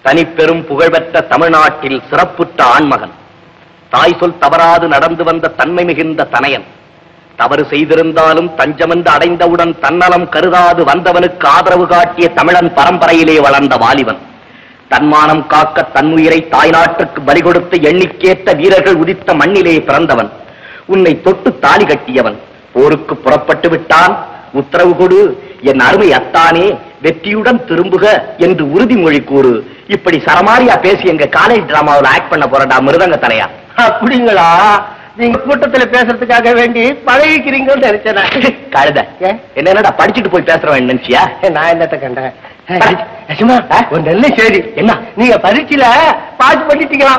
தனிப்பெரும் புகழ்பெற்ற தமிழ்நாட்டில் சிறப்புற்ற ஆண்மகன், தாய் சொல் தவறாது நடந்து வந்த தன்மை மிகுந்த தனையன், தவறு செய்திருந்தாலும் தஞ்சமென்று அடைந்தவுடன் தன்னலம் கருதாது வந்தவனுக்கு ஆதரவு காட்டிய தமிழன் பரம்பரையிலே வளர்ந்த வாலிபன், தன்மானம் காக்க தன்னுயிரை தாய்நாட்டுக்கு பலி கொடுத்து எண்ணிக்கேற்ற வீரர்கள் உதித்த மண்ணிலே பிறந்தவன், உன்னை தொட்டு தாலி கட்டியவன், போருக்கு புறப்பட்டு விட்டான், உத்தரவு கொடு, என் அருமை அத்தானே, வெற்றியுடன் திரும்புக என்று உறுதிமொழி கூறு. இப்படி சரமாரியா பேசி எங்க காலேஜ் டிராமாவில் ஆக்ட் பண்ண போறடா மிருதங்க தலையா. அப்படிங்களா? நீங்க கூட்டத்துல பேசுறதுக்காக வேண்டி பழகிக்கிறீங்கன்னு நினைச்சேன். கழுத என்னடா படிச்சுட்டு போய் பேசுறவன் நினைச்சியா? நான் என்னத்த கண்டேன். ஒரு நல்ல சரி, என்ன நீங்க பரீட்சையில பாஸ் பண்ணிட்டீங்களா?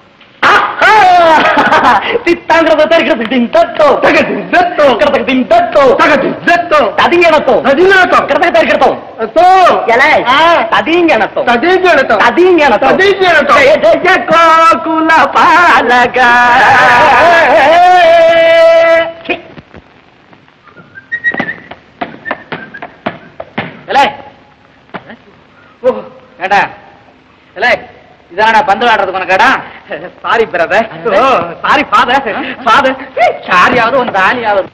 இதானா பந்து விளையாடுறதுக்கு உனக்கடா? Sorry brother, sorry father, father சாரியாவது உன் தாலியாவது.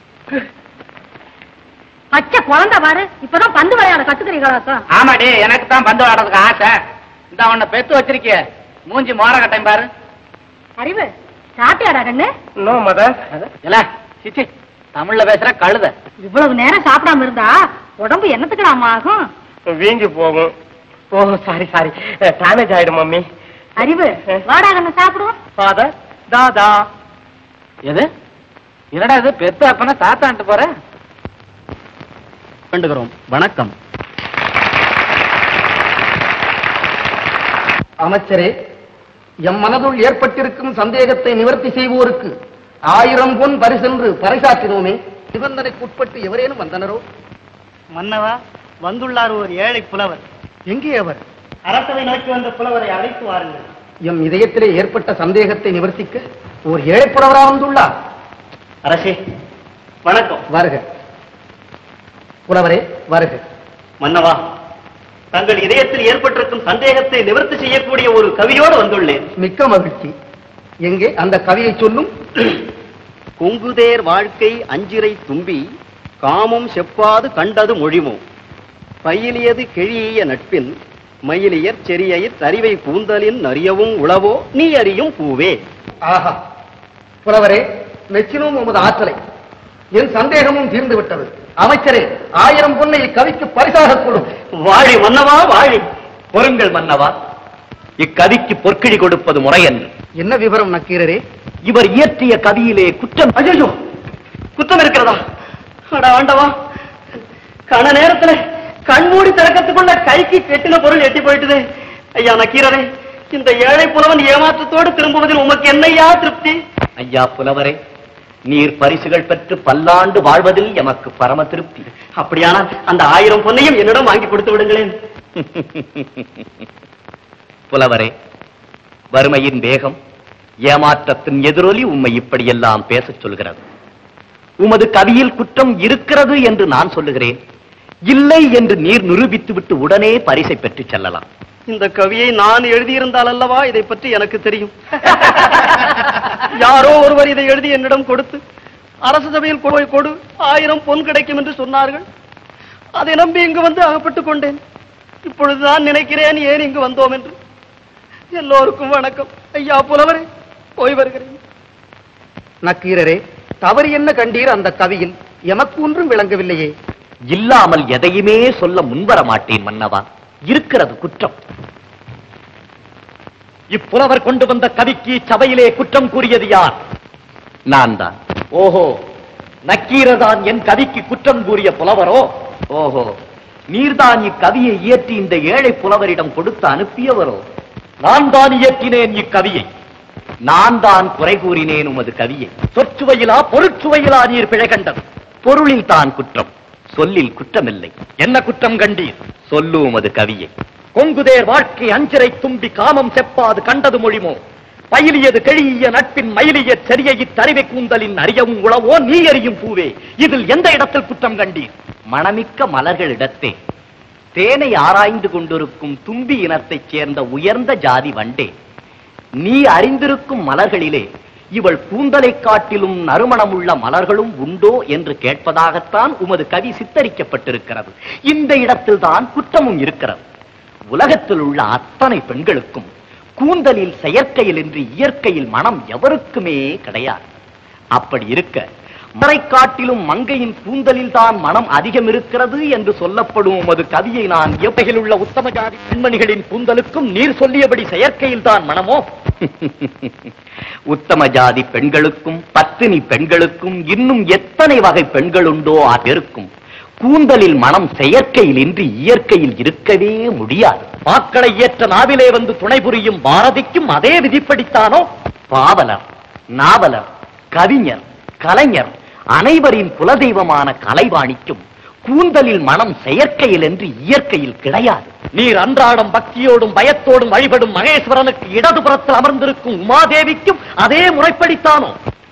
பச்சை குழந்தை பாரு, இப்பதான் பந்து விளையாட கத்துக்கிறீங்களா? ஆமாடி, எனக்கு தான் பந்து விளையாடுறதுக்கு ஆசை. இந்த உன்னை பெத்து வச்சிருக்கிய மூஞ்சி மோர கட்டையும் பாரு. அறிவு சாப்பிட்டியாடா கண்ணு? No mother. இல்ல சிச்சி, தமிழ்ல பேசுற கழுத. இவ்வளவு நேரம் சாப்பிடாம இருந்தா உடம்பு என்னத்துக்குடாமா ஆகும்? வீங்கி போகும். ஓ சாரி சாரி, டேமேஜ் ஆயிடும் மம்மி. அறிவு வாடா கண்ணு சாப்பிடுவோம். ஃபாதர், தாதா. எது என்னடா இது? பெத்து அப்பனா தாத்தான்ட்டு போற? கண்டுகிறோம். வணக்கம். அமைச்சரே, எம் மனதுள் ஏற்பட்டிருக்கும் சந்தேகத்தை நிவர்த்தி செய்வோருக்கு 1000 பொன் பரிசென்று பறைசாற்றினோமே, நிபந்தனைக்குட்பட்டு எவரேனும் வந்தனரோ? மன்னவா, வந்துள்ளார் ஒரு ஏழை புலவர். எங்கே அவர்? அரசவை நோக்கி வந்த புலவரை அழைத்து வாருங்கள். எம் இதயத்திலே ஏற்பட்ட சந்தேகத்தை நிவர்த்திக்க ஒரு ஏழை புலவரா வந்துள்ளார். அரசே வணக்கம். வருக புலவரே, வருக. மன்னவா, தங்கள் இதயத்தில் ஏற்பட்டிருக்கும் சந்தேகத்தை நிவர்த்தி செய்யக்கூடிய ஒரு கவியோடு வந்துள்ளேன். மிக்க மகிழ்ச்சி. எங்கே அந்த கவியை சொல்லும். கொங்குதேர் வாழ்க்கை அஞ்சிரை தும்பி காமம் செப்பாது கண்டது மொழிமோ, பயிலியது கிழிய நட்பின் மயிலியர் செரியயிர் தறிவை கூந்தலின் அறியவும் உளவோ நீ அறியும் பூவே. ஆஹா, புலவரே, மெச்சினோம் உமது ஆற்றலை. என் சந்தேகமும் தீர்ந்து விட்டது. அமைச்சரே, 1000 பொன்னை இக்கவிக்கு பரிசாக கொடும். வாழி மன்னவா, வாழி. பொருங்கள் மன்னவா, இக்கவிக்கு பொற்கிழி கொடுப்பது முறையன்று. என்ன விவரம் நக்கீரரே? இவர் இயற்றிய கவியிலே குற்றம். ஐயோ, குற்றம் இருக்கிறதா? அட ஆண்டவா, கண நேரத்துல கண்மூடி திறக்கத்துக்குள்ள கைக்கு கெட்டின பொருள் எட்டி போயிட்டுது. ஐயா நக்கீரரே, இந்த ஏழை புலவன் ஏமாற்றத்தோடு திரும்புவதில் உமக்கு என்னையா திருப்தி? ஐயா புலவரே, நீர் பரிசுகள் பெற்று பல்லாண்டு வாழ்வதில் எமக்கு பரம திருப்தி. அப்படியானால் அந்த 1000 பொன்னையும் என்னிடம் வாங்கி கொடுத்து விடுங்களேன். புலவரே, வறுமையின் வேகம், ஏமாற்றத்தின் எதிரொலி உம்மை இப்படியெல்லாம் பேசச் சொல்கிறது. உமது கவியில் குற்றம் இருக்கிறது என்று நான் சொல்லுகிறேன். இல்லை என்று நீர் நிரூபித்து விட்டு உடனே பரிசை பெற்று செல்லலாம். இந்த கவியை நான் எழுதியிருந்தால் அல்லவா இதை பற்றி எனக்கு தெரியும். யாரோ ஒருவர் இதை எழுதி என்னிடம் கொடுத்து அரசு சபையில் கொடு 1000 பொன் கிடைக்கும் என்று சொன்னார்கள். அதை நம்பி இங்கு வந்து அகப்பட்டுக் கொண்டேன். இப்பொழுதுதான் நினைக்கிறேன் ஏன் இங்கு வந்தோம் என்று. எல்லோருக்கும் வணக்கம். ஐயா புலவரே, போய் வருகிறேன். நக்கீரரே, தவறு என்ன கண்டீர் அந்த கவியில்? எமக்கு ஒன்றும் விளங்கவில்லையே. இல்லாமல் எதையுமே சொல்ல முன்வர மாட்டேன் மன்னவா. இருக்கிறது குற்றம். இப்புலவர் கொண்டு வந்த கவிக்கு சபையிலே குற்றம் கூறியது யார்? நான் தான். ஓஹோ, நக்கீரதான் என் கவிக்கு குற்றம் கூறிய புலவரோ? ஓஹோ, நீர்தான் இக்கவியை இயற்றி இந்த ஏழை புலவரிடம் கொடுத்து அனுப்பியவரோ? நான் தான் இயற்றினேன் இக்கவியை. நான் தான் குறை கூறினேன் உமது கவியை. சொற்சுவையிலா பொருட்சுவையிலா நீர் பிழை கண்டது. பொருளில் தான் குற்றம், சொல்லில் குற்றமில்லை. என்ன குற்றம் கண்டீர்? சொல்லு உமது கவியை. கொங்குதேர் வாழ்க்கை அஞ்சிரை தும்பி காமம் செப்பாது கண்டது மொழிமோ, பயிலியது கெழிய நட்பின் மயிலிய செரிய தறிவை கூந்தலின் அறியவும் உளவோ நீ அறியும் பூவே. இதில் எந்த இடத்தில் குற்றம் கண்டீர்? மணமிக்க மலர்களிடத்தே தேனை ஆராய்ந்து கொண்டிருக்கும் தும்பி இனத்தைச் சேர்ந்த உயர்ந்த ஜாதி வண்டே, நீ அறிந்திருக்கும் மலர்களிலே இவள் கூந்தலை காட்டிலும் நறுமணமுள்ள மலர்களும் உண்டோ என்று கேட்பதாகத்தான் உமது கவி சித்தரிக்கப்பட்டிருக்கிறது. இந்த இடத்தில் தான் குற்றமும் இருக்கிறது. உலகத்தில் உள்ள அத்தனை பெண்களுக்கும் கூந்தலில் செயற்கையில் என்று இயற்கையில் மனம் எவருக்குமே கிடையாது. அப்படி இருக்க மலை காட்டிலும் மங்கையின் கூந்தலில் தான் மனம் அதிகம் இருக்கிறது என்று சொல்லப்படும் உமது கவியை நான் எவ்வகையில் உள்ள உத்தம ஜாதி பெண்மணிகளின் கூந்தலுக்கும் நீர் சொல்லியபடி செயற்கையில் தான் மனமோ? உத்தம ஜாதி பெண்களுக்கும் பத்தினி பெண்களுக்கும் இன்னும் எத்தனை வகை பெண்கள் உண்டோ இருக்கும் கூந்தலில் மனம் செயற்கையில் இன்றி இயற்கையில் இருக்கவே முடியாது. மாக்களை ஏற்ற நாவிலே வந்து துணை புரியும் பாரதிக்கும் அதே விதிப்படித்தானோ? பாவலர், நாவலர், கவிஞர், கலைஞர் அனைவரின் குலதெய்வமான கலைவாணிக்கும் கூந்தலில் மனம் செயற்கையில் என்று இயற்கையில் கிடையாது. நீர் அன்றாடம் பக்தியோடும் பயத்தோடும் வழிபடும் மகேஸ்வரனுக்கு இடதுபுறத்தில் அமர்ந்திருக்கும் உமாதேவிக்கும் அதே முறைப்படித்தானோ?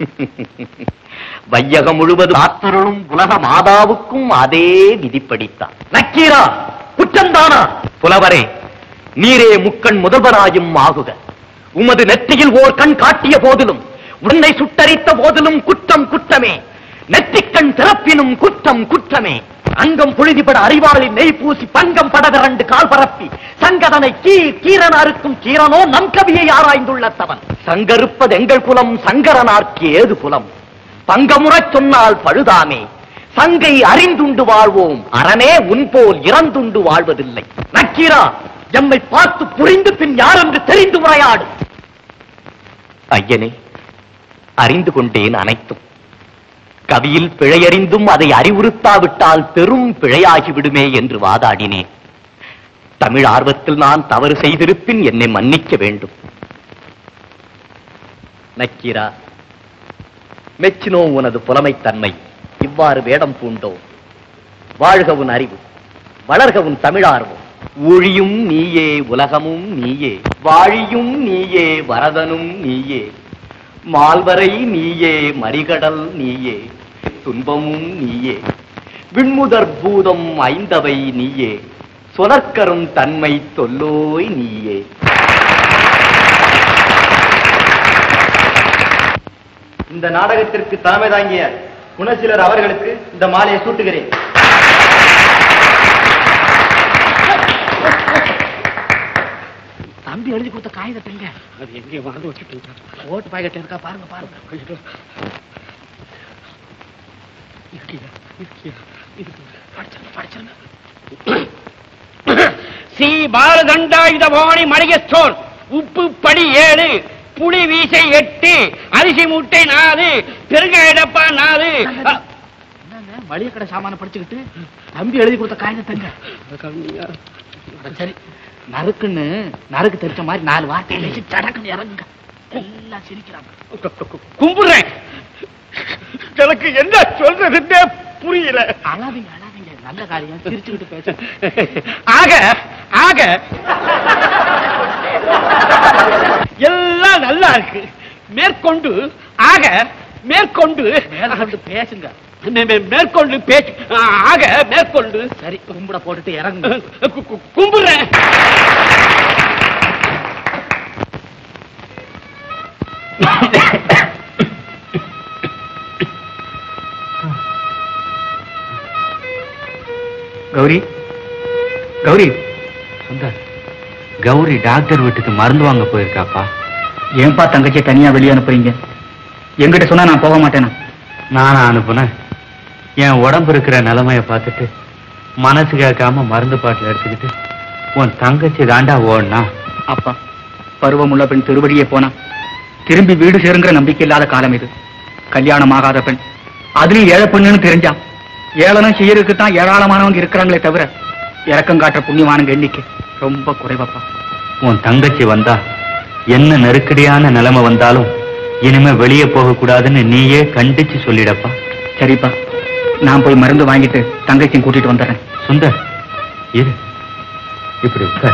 வையகம் முழுவதும் ஆத்தருளும் உலக மாதாவுக்கும் அதே விதிப்படித்தான். நக்கீரா, குற்றந்தானா? புலவரே, நீரே முக்கண் முதல்வராயும் ஆகுக. உமது நெற்றியில் ஓர் கண் காட்டிய போதிலும் உன்னை சுட்டரித்த போதிலும் குற்றம் குற்றமே. நெற்றிக்கண் திறப்பினும் குற்றம் குற்றமே. அங்கம் புழுதிபட அறிவாளின் நெய் பூசி பங்கம் படவிரண்டு கால் பரப்பி சங்கதனை கீரனாருக்கும் கீரனோ நம் கவியை ஆராய்ந்துள்ள தவன். சங்கருப்பது எங்கள் குலம், சங்கரனார்க்கு ஏது குலம்? பங்கமுறச் சொன்னால் பழுதாமே. சங்கை அறிந்துண்டு வாழ்வோம், அரணே உன்போல் இறந்துண்டு வாழ்வதில்லை. நக்கீரா, எம்மை பார்த்து புரிந்து பின் யார் என்று தெரிந்து உரையாடு. ஐயனே, அறிந்து கொண்டேன் அனைத்தும். கவியில் பிழையறிந்தும் அதை அறிவுறுத்தாவிட்டால் பெரும் பிழையாகிவிடுமே என்று வாதாடினேன். தமிழ் ஆர்வத்தில் நான் தவறு செய்திருப்பின் என்னை மன்னிக்க வேண்டும். நக்கீரா, மெச்சினோ உனது புலமைத்தன்மை. இவ்வாறு வேடம் பூண்டோ. வாழ்க உன் அறிவு, வளர்க உன் தமிழார்வம். ஒழியும் நீயே, உலகமும் நீயே, வாழியும் நீயே, வரதனும் நீயே, மால்வரை நீயே, மறிகடல் நீயே, துன்பமும் நீயே, விண்முதற் பூதம் ஐந்தவை நீயே, சொலற்கரும் தன்மை தொல்லோய் நீயே. இந்த நாடகத்திற்கு தலைமை தாங்கிய குணசீலர் அவர்களுக்கு இந்த மாலையை சூட்டுகிறேன். தம்பி எழுதி கொடுத்த காகிதத்தைங்க அது எங்கேயும் மறந்து வச்சுட்டு ஓட்டு பாக்கெட் இருக்கா பாருங்க பாருங்க. ஸ்ரீ பாலதண்டாயுதபாணி மளிகை ஸ்டோர், உப்பு படி 7, புளி வீசை 8, அரிசி மூட்டை 4, பெருங்காய டப்பா 4. மளிகை கடை சாமான படிச்சுக்கிட்டு தம்பி எழுதி கொடுத்த காகிதத்தைங்க. சரி, நறுக்குன்னு நறுக்கு தெரிச்ச மாதிரி 4 வார்த்தையை வச்சு சடக்குன்னு இறங்குங்க. எல்லாம் சிரிக்கிறாங்க. கும்பிடுறேன், எனக்கு என்ன சொல்றதுன்னே புரியல. அழாதீங்க அழாதீங்க, நல்ல காரியம், சிரிச்சுக்கிட்டு பேச. ஆக ஆக எல்லாம் நல்லா இருக்கு. மேற்கொண்டு ஆக மேற்கொண்டு பேசுங்க. மேற்கொண்டு பேச்சு ஆக மேற்கொண்டு. சரி, கும்பிட போட்டுட்டு இறங்கு. கும்பிடுறேன். கௌரி, கௌரி, சுந்தர், கௌரி டாக்டர் வீட்டுக்கு மருந்து வாங்க போயிருக்காப்பா. ஏன்பா தங்கச்சியை தனியா வெளியே அனுப்புறீங்க? என்கிட்ட சொன்னா நான் போக மாட்டேனா? நானா அனுப்புனேன்? என் உடம்பு இருக்கிற நிலைமைய பார்த்துட்டு மனசு கேட்காம மருந்து பாட்டில் எடுத்துக்கிட்டு உன் தங்கச்சி தாண்டா ஓடனா. அப்பா, பருவமுள்ள பெண் திருவடியே போனா திரும்பி வீடு சேருங்கிற நம்பிக்கை இல்லாத காலம் இது. கல்யாணம் ஆகாத பெண், அதுலயும் ஏழை பெண்ணுன்னு தெரிஞ்சா ஏளனம் செய்யறதுக்குத்தான் ஏராளமானவங்க இருக்கிறாங்களே தவிர இறக்கம் காட்டுற புண்ணியவானங்க எண்ணிக்கை ரொம்ப குறைவப்பா. உன் தங்கச்சி வந்தா என்ன நெருக்கடியான நிலைமை வந்தாலும் இனிமே வெளியே போக கூடாதுன்னு நீயே கண்டிச்சு சொல்லிடப்பா. சரிப்பா, நான் போய் மருந்து வாங்கிட்டு தங்கச்சியும் கூட்டிட்டு வந்துடுறேன். சுந்தர், இரு, இப்படி உட்கார்.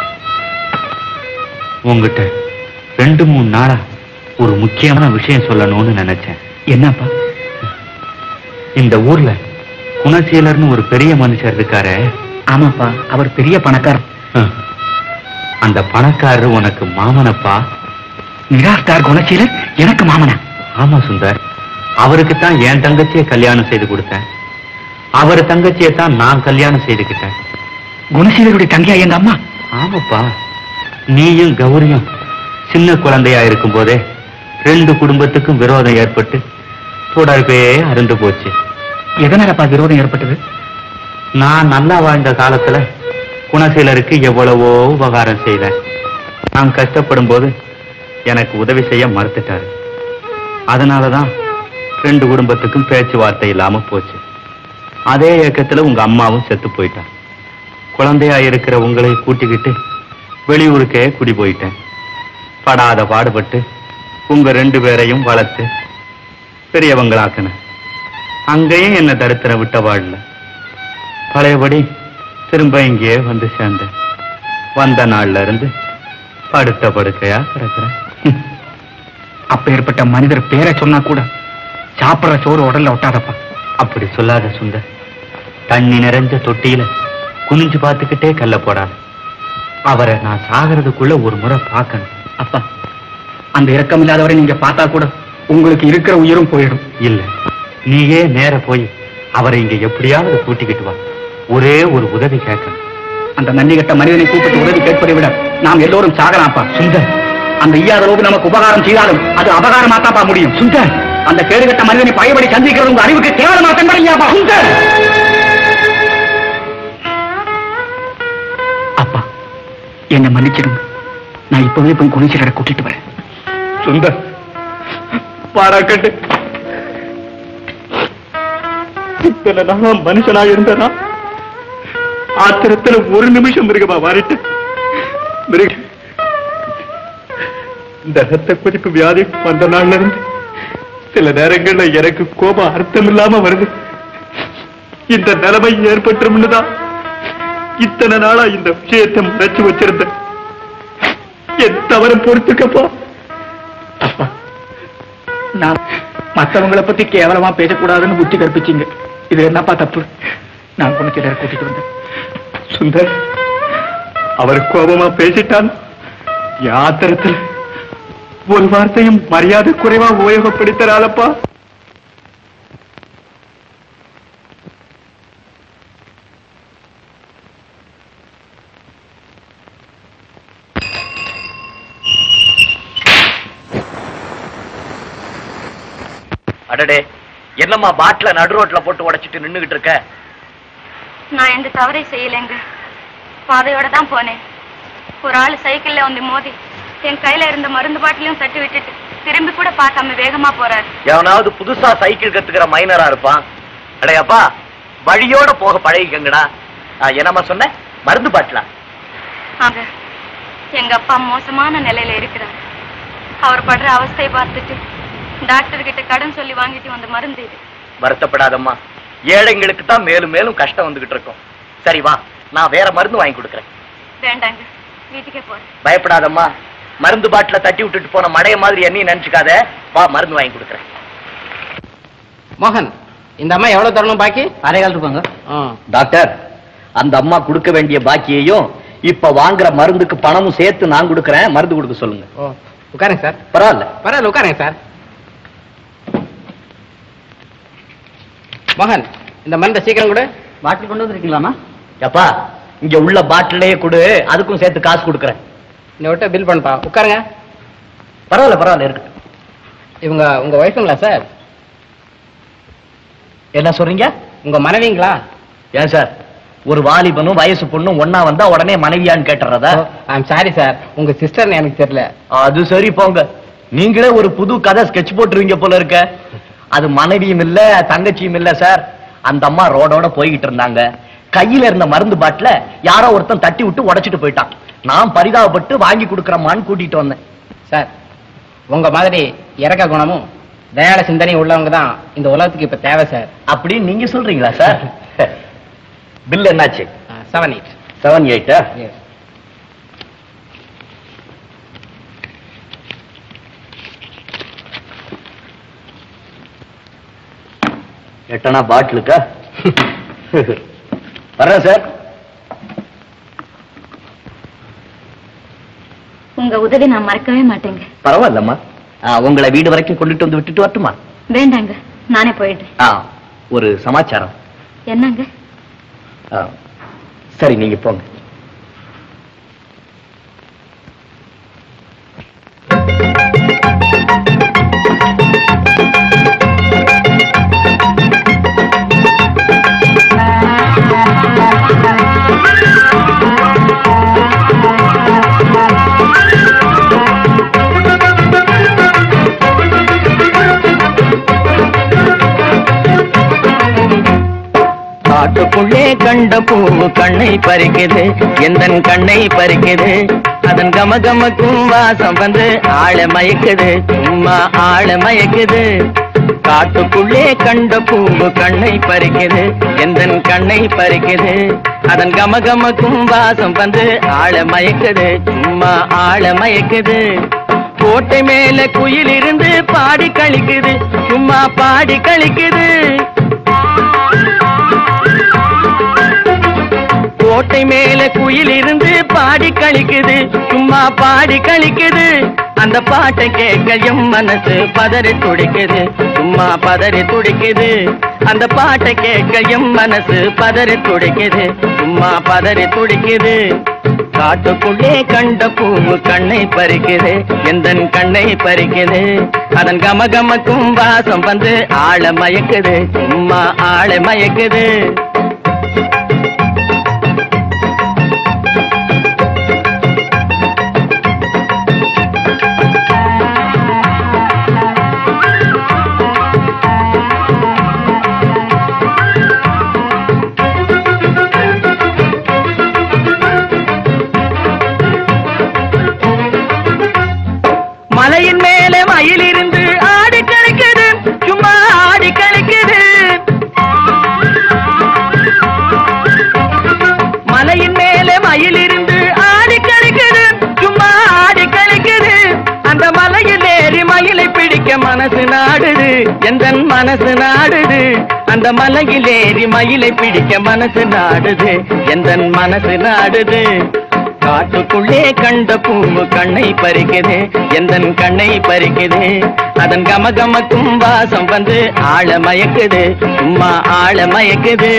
உங்ககிட்ட 2-3 நாளா ஒரு முக்கியமான விஷயம் சொல்லணும்னு நினைச்சேன். என்னப்பா? இந்த ஊர்ல குணசீலர்னு ஒரு பெரிய மனுஷர் இருக்காரு, ஆமாப்பா, அவர் பெரிய பணக்காரர். அந்த பணக்காரர் உனக்கு மாமனப்பா? நிராஸ்தார் குணசீலர் எனக்கு மாமனா? ஆமா சுந்தர், அவருக்குத்தான் என் தங்கச்சியை கல்யாணம் செய்து கொடுத்தேன். அவர் தங்கச்சியை தான் நான் கல்யாணம் செய்துக்கிட்டேன். குணசீலருடைய தங்கையா எங்க அம்மா? ஆமாப்பா, நீயும் கௌரியும் சின்ன குழந்தையா இருக்கும் போதே 2 குடும்பத்துக்கும் விரோதம் ஏற்பட்டு தொடர்பே அருந்து போச்சு. எதனாலப்பா விரோதம் ஏற்பட்டது? நான் நல்லா வாழ்ந்த காலத்துல குணசீலருக்கு எவ்வளவோ உபகாரம் செய்தேன். நான் கஷ்டப்படும் போது எனக்கு உதவி செய்ய மறுத்துட்டாரு. அதனாலதான் 2 குடும்பத்துக்கும் பேச்சுவார்த்தை இல்லாம போச்சு. அதே இயக்கத்துல உங்க அம்மாவும் செத்து போயிட்டா. குழந்தையா இருக்கிற உங்களை கூட்டிக்கிட்டு வெளியூருக்கே குடி போயிட்டேன். படாத பாடுபட்டு உங்க 2 பேரையும் வளர்த்து பெரியவங்களாக்குன. அங்கேயும் என்ன தரித்திரம் விட்ட வாழல. பழையபடி திரும்ப இங்கேயே வந்து சேர்ந்தேன். வந்த நாள்ல இருந்து படுத்த படுக்கையா கிடக்குறேன். அப்ப ஏற்பட்ட மனிதர் பேரை சொன்னா கூட சாப்பிடுற சோறு உடல்ல ஒட்டாதப்பா. அப்படி சொல்லாத சுந்தர். தண்ணி நிறைஞ்ச தொட்டியில குனிஞ்சு பார்த்துக்கிட்டே கல்ல போடாது. அவரை நான் சாகிறதுக்குள்ள ஒரு முறை பார்க்கணும். அப்பா, அந்த இரக்கம் இல்லாதவரை நீங்க பார்த்தா கூட உங்களுக்கு இருக்கிற உயிரும் போயிடும். இல்ல, நீயே நேர போய் அவரை இங்க எப்படியாவது கூட்டிக்கிட்டு வா. ஒரே ஒரு உதவி கேட்கணும். அந்த நன்றி கட்ட மனிதனை கூப்பிட்டு உதவி கேட்பதை விட நாம் எல்லோரும் சாகலாம்ப்பா. சுந்தர், அந்த ஈயாத ரோகு நமக்கு உபகாரம் செய்தாலும் அது அபகாரமாத்தாப்பா முடியும். சுந்தர், அந்த கேடுகட்ட மனிதனை பயபடி சந்திக்கிறது உங்க அறிவுக்கு கேவலமா தென்படையாப்பா. சுந்தர், அப்பா என்னை மன்னிச்சிடுங்க. நான் இப்பவே போய் குணசீலரை கூட்டிட்டு வரேன். சுந்தர், பாராக்கட்டு. இத்தனை நாளா மனுஷனாக இருந்தனா ஆத்திரத்துல ஒரு நிமிஷம் மிருகமா மாறிட்டு மிருக இந்த ரத்த கொதிப்பு வியாதி வந்த நாள்ல இருந்து சில நேரங்கள்ல எனக்கு கோபம் அர்த்தம் இல்லாம வருது. இந்த நிலைமை ஏற்பட்டுரும்னுதான் இத்தனை நாளா இந்த விஷயத்தை மறைச்சு வச்சிருந்தேன். என் தவறு பொறுத்துக்கப்பா. அப்பா, நான் மற்றவங்களை பத்தி கேவலமா பேசக்கூடாதுன்னு புத்தி கற்பிச்சீங்க. இது என்னப்பா தப்பு? நான் குணசீலரை கூட்டிட்டு வந்தேன். சுந்தர், அவர் கோபமா பேசிட்டான். யாத்திரத்தில் ஒரு வார்த்தையும் மரியாதை குறைவா உபயோகப்படுத்துறாளப்பா. அடடே, என்னம்மா பாட்டில நடு ரோட்ல போட்டு உடைச்சிட்டு நின்னுகிட்டு இருக்க? நான் எந்த தவறை செய்யலைங்க. பாதையோட தான் போனேன். ஒரு ஆள் சைக்கிள்ல வந்து மோதி என் கையில இருந்த மருந்து பாட்டிலையும் தட்டி விட்டுட்டு திரும்பி கூட பார்க்காம வேகமா போறாரு. எவனாவது புதுசா சைக்கிள் கத்துக்கிற மைனரா இருப்பான். அடையப்பா, வழியோட போக பழகிக்கங்கடா. என்னம்மா சொன்ன? மருந்து பாட்டிலா? ஆங்க, எங்க அப்பா மோசமான நிலையில இருக்கிறார். அவர் படுற அவஸ்தையை பார்த்துட்டு டாக்டர் கிட்ட கடன் சொல்லி வாங்கிட்டு வந்த மருந்து இது. வருத்தப்படாதம்மா, ஏழைங்களுக்கு தான் மேலும் மேலும் கஷ்டம் வந்துகிட்டு இருக்கும். சரி வா, நான் வேற மருந்து வாங்கி கொடுக்குறேன். வேண்டாங்க, வீட்டுக்கே போறேன். பயப்படாதம்மா, மருந்து பாட்டில தட்டி விட்டுட்டு போன மடைய மாதிரி என்னையும் நினைச்சுக்காத. வா, மருந்து வாங்கி கொடுக்குறேன். மோகன், இந்த அம்மா எவ்வளவு தரணும் பாக்கி? அரைகால் இருப்பாங்க. டாக்டர், அந்த அம்மா கொடுக்க வேண்டிய பாக்கியையும் இப்ப வாங்குற மருந்துக்கு பணமும் சேர்த்து நான் கொடுக்கறேன். மருந்து கொடுக்க சொல்லுங்க. உட்காருங்க சார். பரவாயில்ல பரவாயில்ல, உட்காருங்க சார். மோகன், இந்த மருந்தை சீக்கிரம் கொடு. பாட்டில் கொண்டு வந்துருக்கீங்களாமா? எப்பா, இங்க உள்ள பாட்டிலே கொடு, அதுக்கும் சேர்த்து காசு கொடுக்கறேன். இந்த விட்ட பில் பண்ணப்பா. உட்காருங்க. பரவாயில்ல பரவாயில்ல, இருக்கு. இவங்க உங்க ஒய்ஃபுங்களா சார்? என்ன சொல்றீங்க? உங்க மனைவிங்களா? ஏன் சார், ஒரு வாலிபனும் வயசு பொண்ணும் ஒன்னா வந்தா உடனே மனைவியான்னு கேட்டுறதா? ஐம் சாரி சார், உங்க சிஸ்டர்னு எனக்கு தெரியல. அது சரி போங்க, நீங்களே ஒரு புது கதை ஸ்கெட்ச் போட்டுருவீங்க போல இருக்க. அது மனைவியும் இல்ல தங்கச்சியும் இல்ல சார். அந்த அம்மா ரோடோட போய்கிட்டு இருந்தாங்க. கையில இருந்த மருந்து பாட்டில யாரோ ஒருத்தன் தட்டி விட்டு உடைச்சிட்டு போயிட்டான். நான் பரிதாபப்பட்டு வாங்கி கொடுக்கறமான்னு கூட்டிட்டு வந்தேன். சார், உங்க மாதிரி இறக்க குணமும் தயாள சிந்தனையும் உள்ளவங்க தான் இந்த உலகத்துக்கு இப்ப தேவை சார். அப்படின்னு நீங்க சொல்றீங்களா சார்? பில் என்னாச்சு? 7-8. 7-8. Yes. எட்டனா பாட்டிலுக்கா? வர்றேன் சார். உங்க உதவி நான் மறக்கவே மாட்டேங்க. பரவாயில்லம்மா, உங்களை வீடு வரைக்கும் கொண்டுட்டு வந்து விட்டுட்டு வரட்டுமா? வேண்டாங்க, நானே போயிடுறேன். ஒரு சமாச்சாரம். என்னங்க? சரி, நீங்க போங்க. காட்டுக்குள்ளே கண்ட பூவு கண்ணை பறிக்குது, எந்தன் கண்ணை பறிக்குது. அதன் கமகமக்கும் வாசம் வந்து ஆள மயக்குது, சும்மா ஆள மயக்குது. காட்டுக்குள்ளே கண்ட பூவு கண்ணை பறிக்குது, எந்தன் கண்ணை பறிக்குது. அதன் கமகமக்கும் வாசம் வந்து ஆள மயக்குது, சும்மா ஆள மயக்குது. கோட்டை மேல குயில் இருந்து பாடி கழிக்குது, சும்மா பாடி கழிக்குது. கோட்டை மேல குயில் இருந்து பாடி கழிக்குது, சும்மா பாடி கழிக்குது. அந்த பாட்டை கேட்க எம் மனசு பதறி துடிக்குது, சும்மா பதறி துடிக்குது. அந்த பாட்டை கேட்க எம் மனசு பதறி துடிக்குது, சும்மா பதறி துடிக்குது. காட்டுக்குள்ளே கண்ட பூவு கண்ணை பறிக்குது, எந்தன் கண்ணை பறிக்குது. அதன் கமகமக்கும் வாசம் வந்து ஆள மயக்குது, சும்மா ஆள மயக்குது. மலையின் மேலே மயில் இருந்து ஆடி கழிக்குது, சும்மா ஆடி கழிக்குது. மலையின் மேலே மயில் இருந்து ஆடி கழிக்குது, சும்மா ஆடி கழிக்குது. அந்த மலையில் ஏறி மயிலை பிடிக்க மனசு நாடுது, எந்தன் மனசு நாடுது. அந்த மலையில் ஏறி மயிலை பிடிக்க மனசு நாடுது, எந்தன் மனசு நாடுது. காட்டுக்குள்ளே கண்ட பூவு கண்ணை பறிக்குது, எந்தன் கண்ணை பறிக்குது. அதன் கமகமக்கும் வாசம் வந்து ஆள மயக்குது, சும்மா ஆள மயக்குது.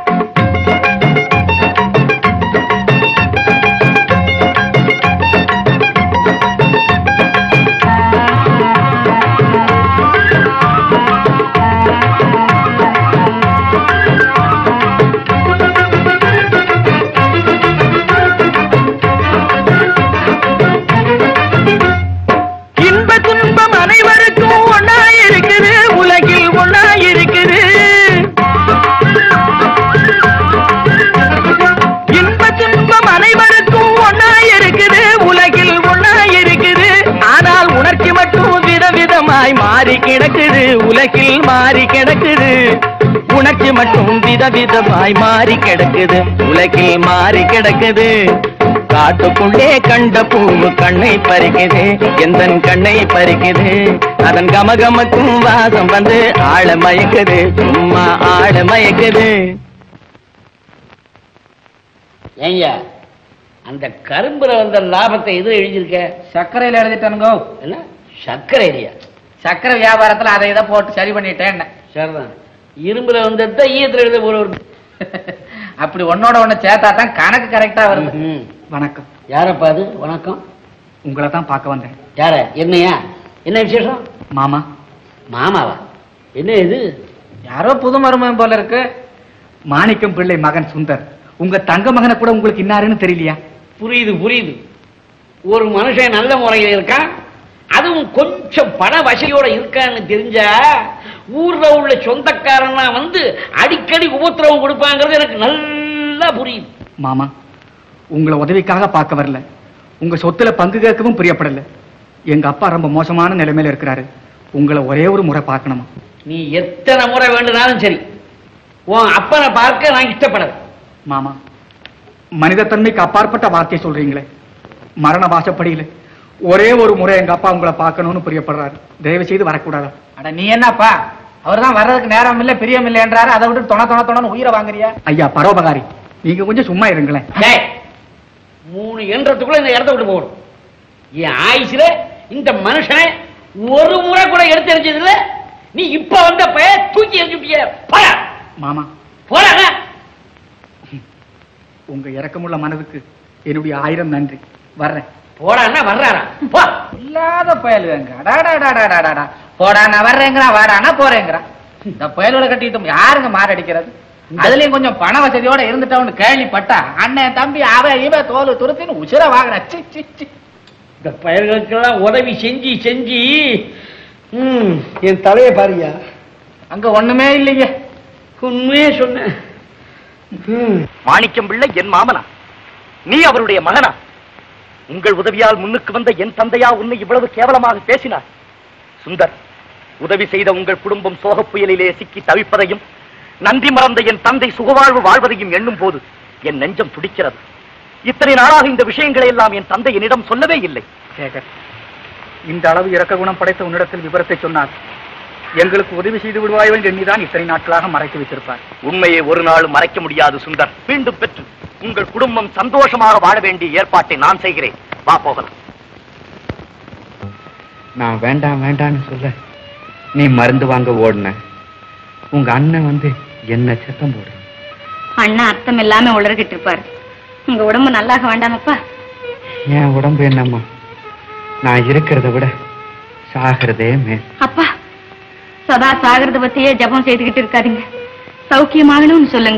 மாறி கிடக்குது, உலகில் மாறி கிடக்குது. உனக்கு மட்டும் விதவிதமாய் மாறி கிடக்குது, உலகில் மாறி கிடக்குது. காட்டுக்குள்ளே கண்ட பூவு கண்ணை பறிக்குது, எந்தன் கண்ணை பறிக்குது. அதன் கமகமக்கும் வாசம் வந்து ஆள மயக்குது, சும்மா ஆள மயக்குது. ஏங்க அந்த கரும்புல வந்த லாபத்தை எது எழுதியிருக்க? சர்க்கரையில எழுதிட்டானுங்க. என்ன சர்க்கரை இல்லையா? சர்க்கரை வியாபாரத்துல அதை இதை போட்டு சரி பண்ணிட்டேன். சரிதான். இரும்புல வந்தது ஈயத்துல எழுத போற அப்படி ஒன்னோட ஒண்ணு சேர்த்தா தான் கணக்கு கரெக்டா வருது. வணக்கம். யாரப்பா அது? வணக்கம். உங்களை தான் பார்க்க வந்தேன். யார? என்னையா? என்ன விசேஷம்? மாமா. மாமாவா? என்ன இது? யாரோ புது மருமகன் போல இருக்கு. மாணிக்கம் பிள்ளை மகன் சுந்தர். உங்க தங்க மகனை கூட உங்களுக்கு இன்னாருன்னு தெரியலையா? புரியுது புரியுது. ஒரு மனுஷன் நல்ல முறையில் இருக்கான், அதுவும் கொஞ்சம் பண வசதியோட இருக்கான்னு தெரிஞ்சா ஊர்ல உள்ள சொந்தக்காரனா வந்து அடிக்கடி உபத்திரவம் கொடுப்பாங்கிறது எனக்கு நல்லா புரியுது. மாமா, உங்களை உதவிக்காக பார்க்க வரல, உங்க சொத்துல பங்கு கேட்கவும் பிரியப்படல. எங்க அப்பா ரொம்ப மோசமான நிலைமையில இருக்கிறாரு. உங்களை ஒரே ஒரு முறை பார்க்கணுமா? நீ எத்தனை முறை வேண்டுனாலும் சரி, உன் அப்பனை பார்க்க நான் இஷ்டப்படல. மாமா, மனிதத்தன்மைக்கு அப்பாற்பட்ட வார்த்தையை சொல்றீங்களே. மரண வாசப்படியில ஒரே ஒரு முறை எங்க அப்பா உங்களை பார்க்கணும்னு பிரியப்படுறாரு. தயவு செய்து வரக்கூடாதா? அட நீ என்னப்பா, அவர் தான் வர்றதுக்கு நேரம் இல்ல பிரியம் இல்லைன்றாரு, அதை விட்டு தொண உயிரை வாங்குறியா? ஐயா பரோபகாரி, நீங்க கொஞ்சம் சும்மா இருங்களேன். 3 எண்ணத்துக்குள்ள இந்த இடத்த விட்டு போகணும். என் ஆயுசுல இந்த மனுஷனை ஒரு முறை கூட எடுத்து எறிஞ்சதுல நீ இப்ப வந்த பைய தூக்கி எறிஞ்சுட்டிய. போடா மாமா, போடா. உங்க இரக்கமுள்ள மனதுக்கு என்னுடைய 1000 நன்றி. வர்றேன். போடான்னா வர்றாரா? போ. இல்லாத பயலுங்க. போடா நான் வர்றேங்கிறா, வாடானா போறேங்கிறா. இந்த பயலோட கட்டிட்டு யாருங்க மாரடிக்கிறது? அதுலயும் கொஞ்சம் பண வசதியோட இருந்துட்டவனு கேள்விப்பட்டா அண்ணன் தம்பி அவ இவ தோல் துருத்தின்னு உசிர வாங்கின. இந்த பயல்களுக்கெல்லாம் உதவி செஞ்சு செஞ்சு என் தலையை பாரியா. அங்க ஒண்ணுமே இல்லைங்க. உண்மையே சொன்னேன். மாணிக்கம் பிள்ளை என் மாமனா, நீ அவருடைய மகனா? உங்கள் உதவியால் முன்னுக்கு வந்த என் தந்தையா உன்னை இவ்வளவு கேவலமாக பேசினார்? சுந்தர், உதவி செய்த உங்கள் குடும்பம் சோகப் புயலிலே சிக்கி தவிப்பதையும் நன்றி மறந்த என் தந்தை சுகவாழ்வு வாழ்வதையும் எண்ணும் போது என் நெஞ்சம் துடிக்கிறது. இத்தனை நாளாக இந்த விஷயங்களை எல்லாம் என் தந்தை என்னிடம் சொல்லவே இல்லை. சேகர், இந்த அளவு இரக்க குணம் படைத்த உன்னிடத்தில் விவரத்தை சொன்னார் எங்களுக்கு உதவி செய்து விடுவாயோ என்று எண்ணிதான் இத்தனை நாட்களாக மறைத்து வைத்திருப்பார். உண்மையை ஒரு நாளும் மறைக்க முடியாது சுந்தர். மீண்டும் பெற்று உங்கள் குடும்பம் சந்தோஷமாக வாழ வேண்டிய ஏற்பாட்டை நான் செய்கிறேன். வா போகலாம். நான் வேண்டாம் வேண்டான்னு சொல்ல நீ மருந்து வாங்க ஓடுன. உங்க அண்ணன் வந்து என்ன சத்தம் போடு. அண்ணா அர்த்தம் இல்லாம உளறிக்கிட்டு இருப்பாரு. உங்க உடம்பு நல்லாக வேண்டாமப்பா. என் உடம்பு என்னம்மா, நான் இருக்கிறத விட சாகிறதே மேல். அப்பா, சதா சாகிறத பத்தியே ஜபம் செய்துகிட்டு இருக்காதீங்க. சௌக்கியமாகணும்னு சொல்லுங்க.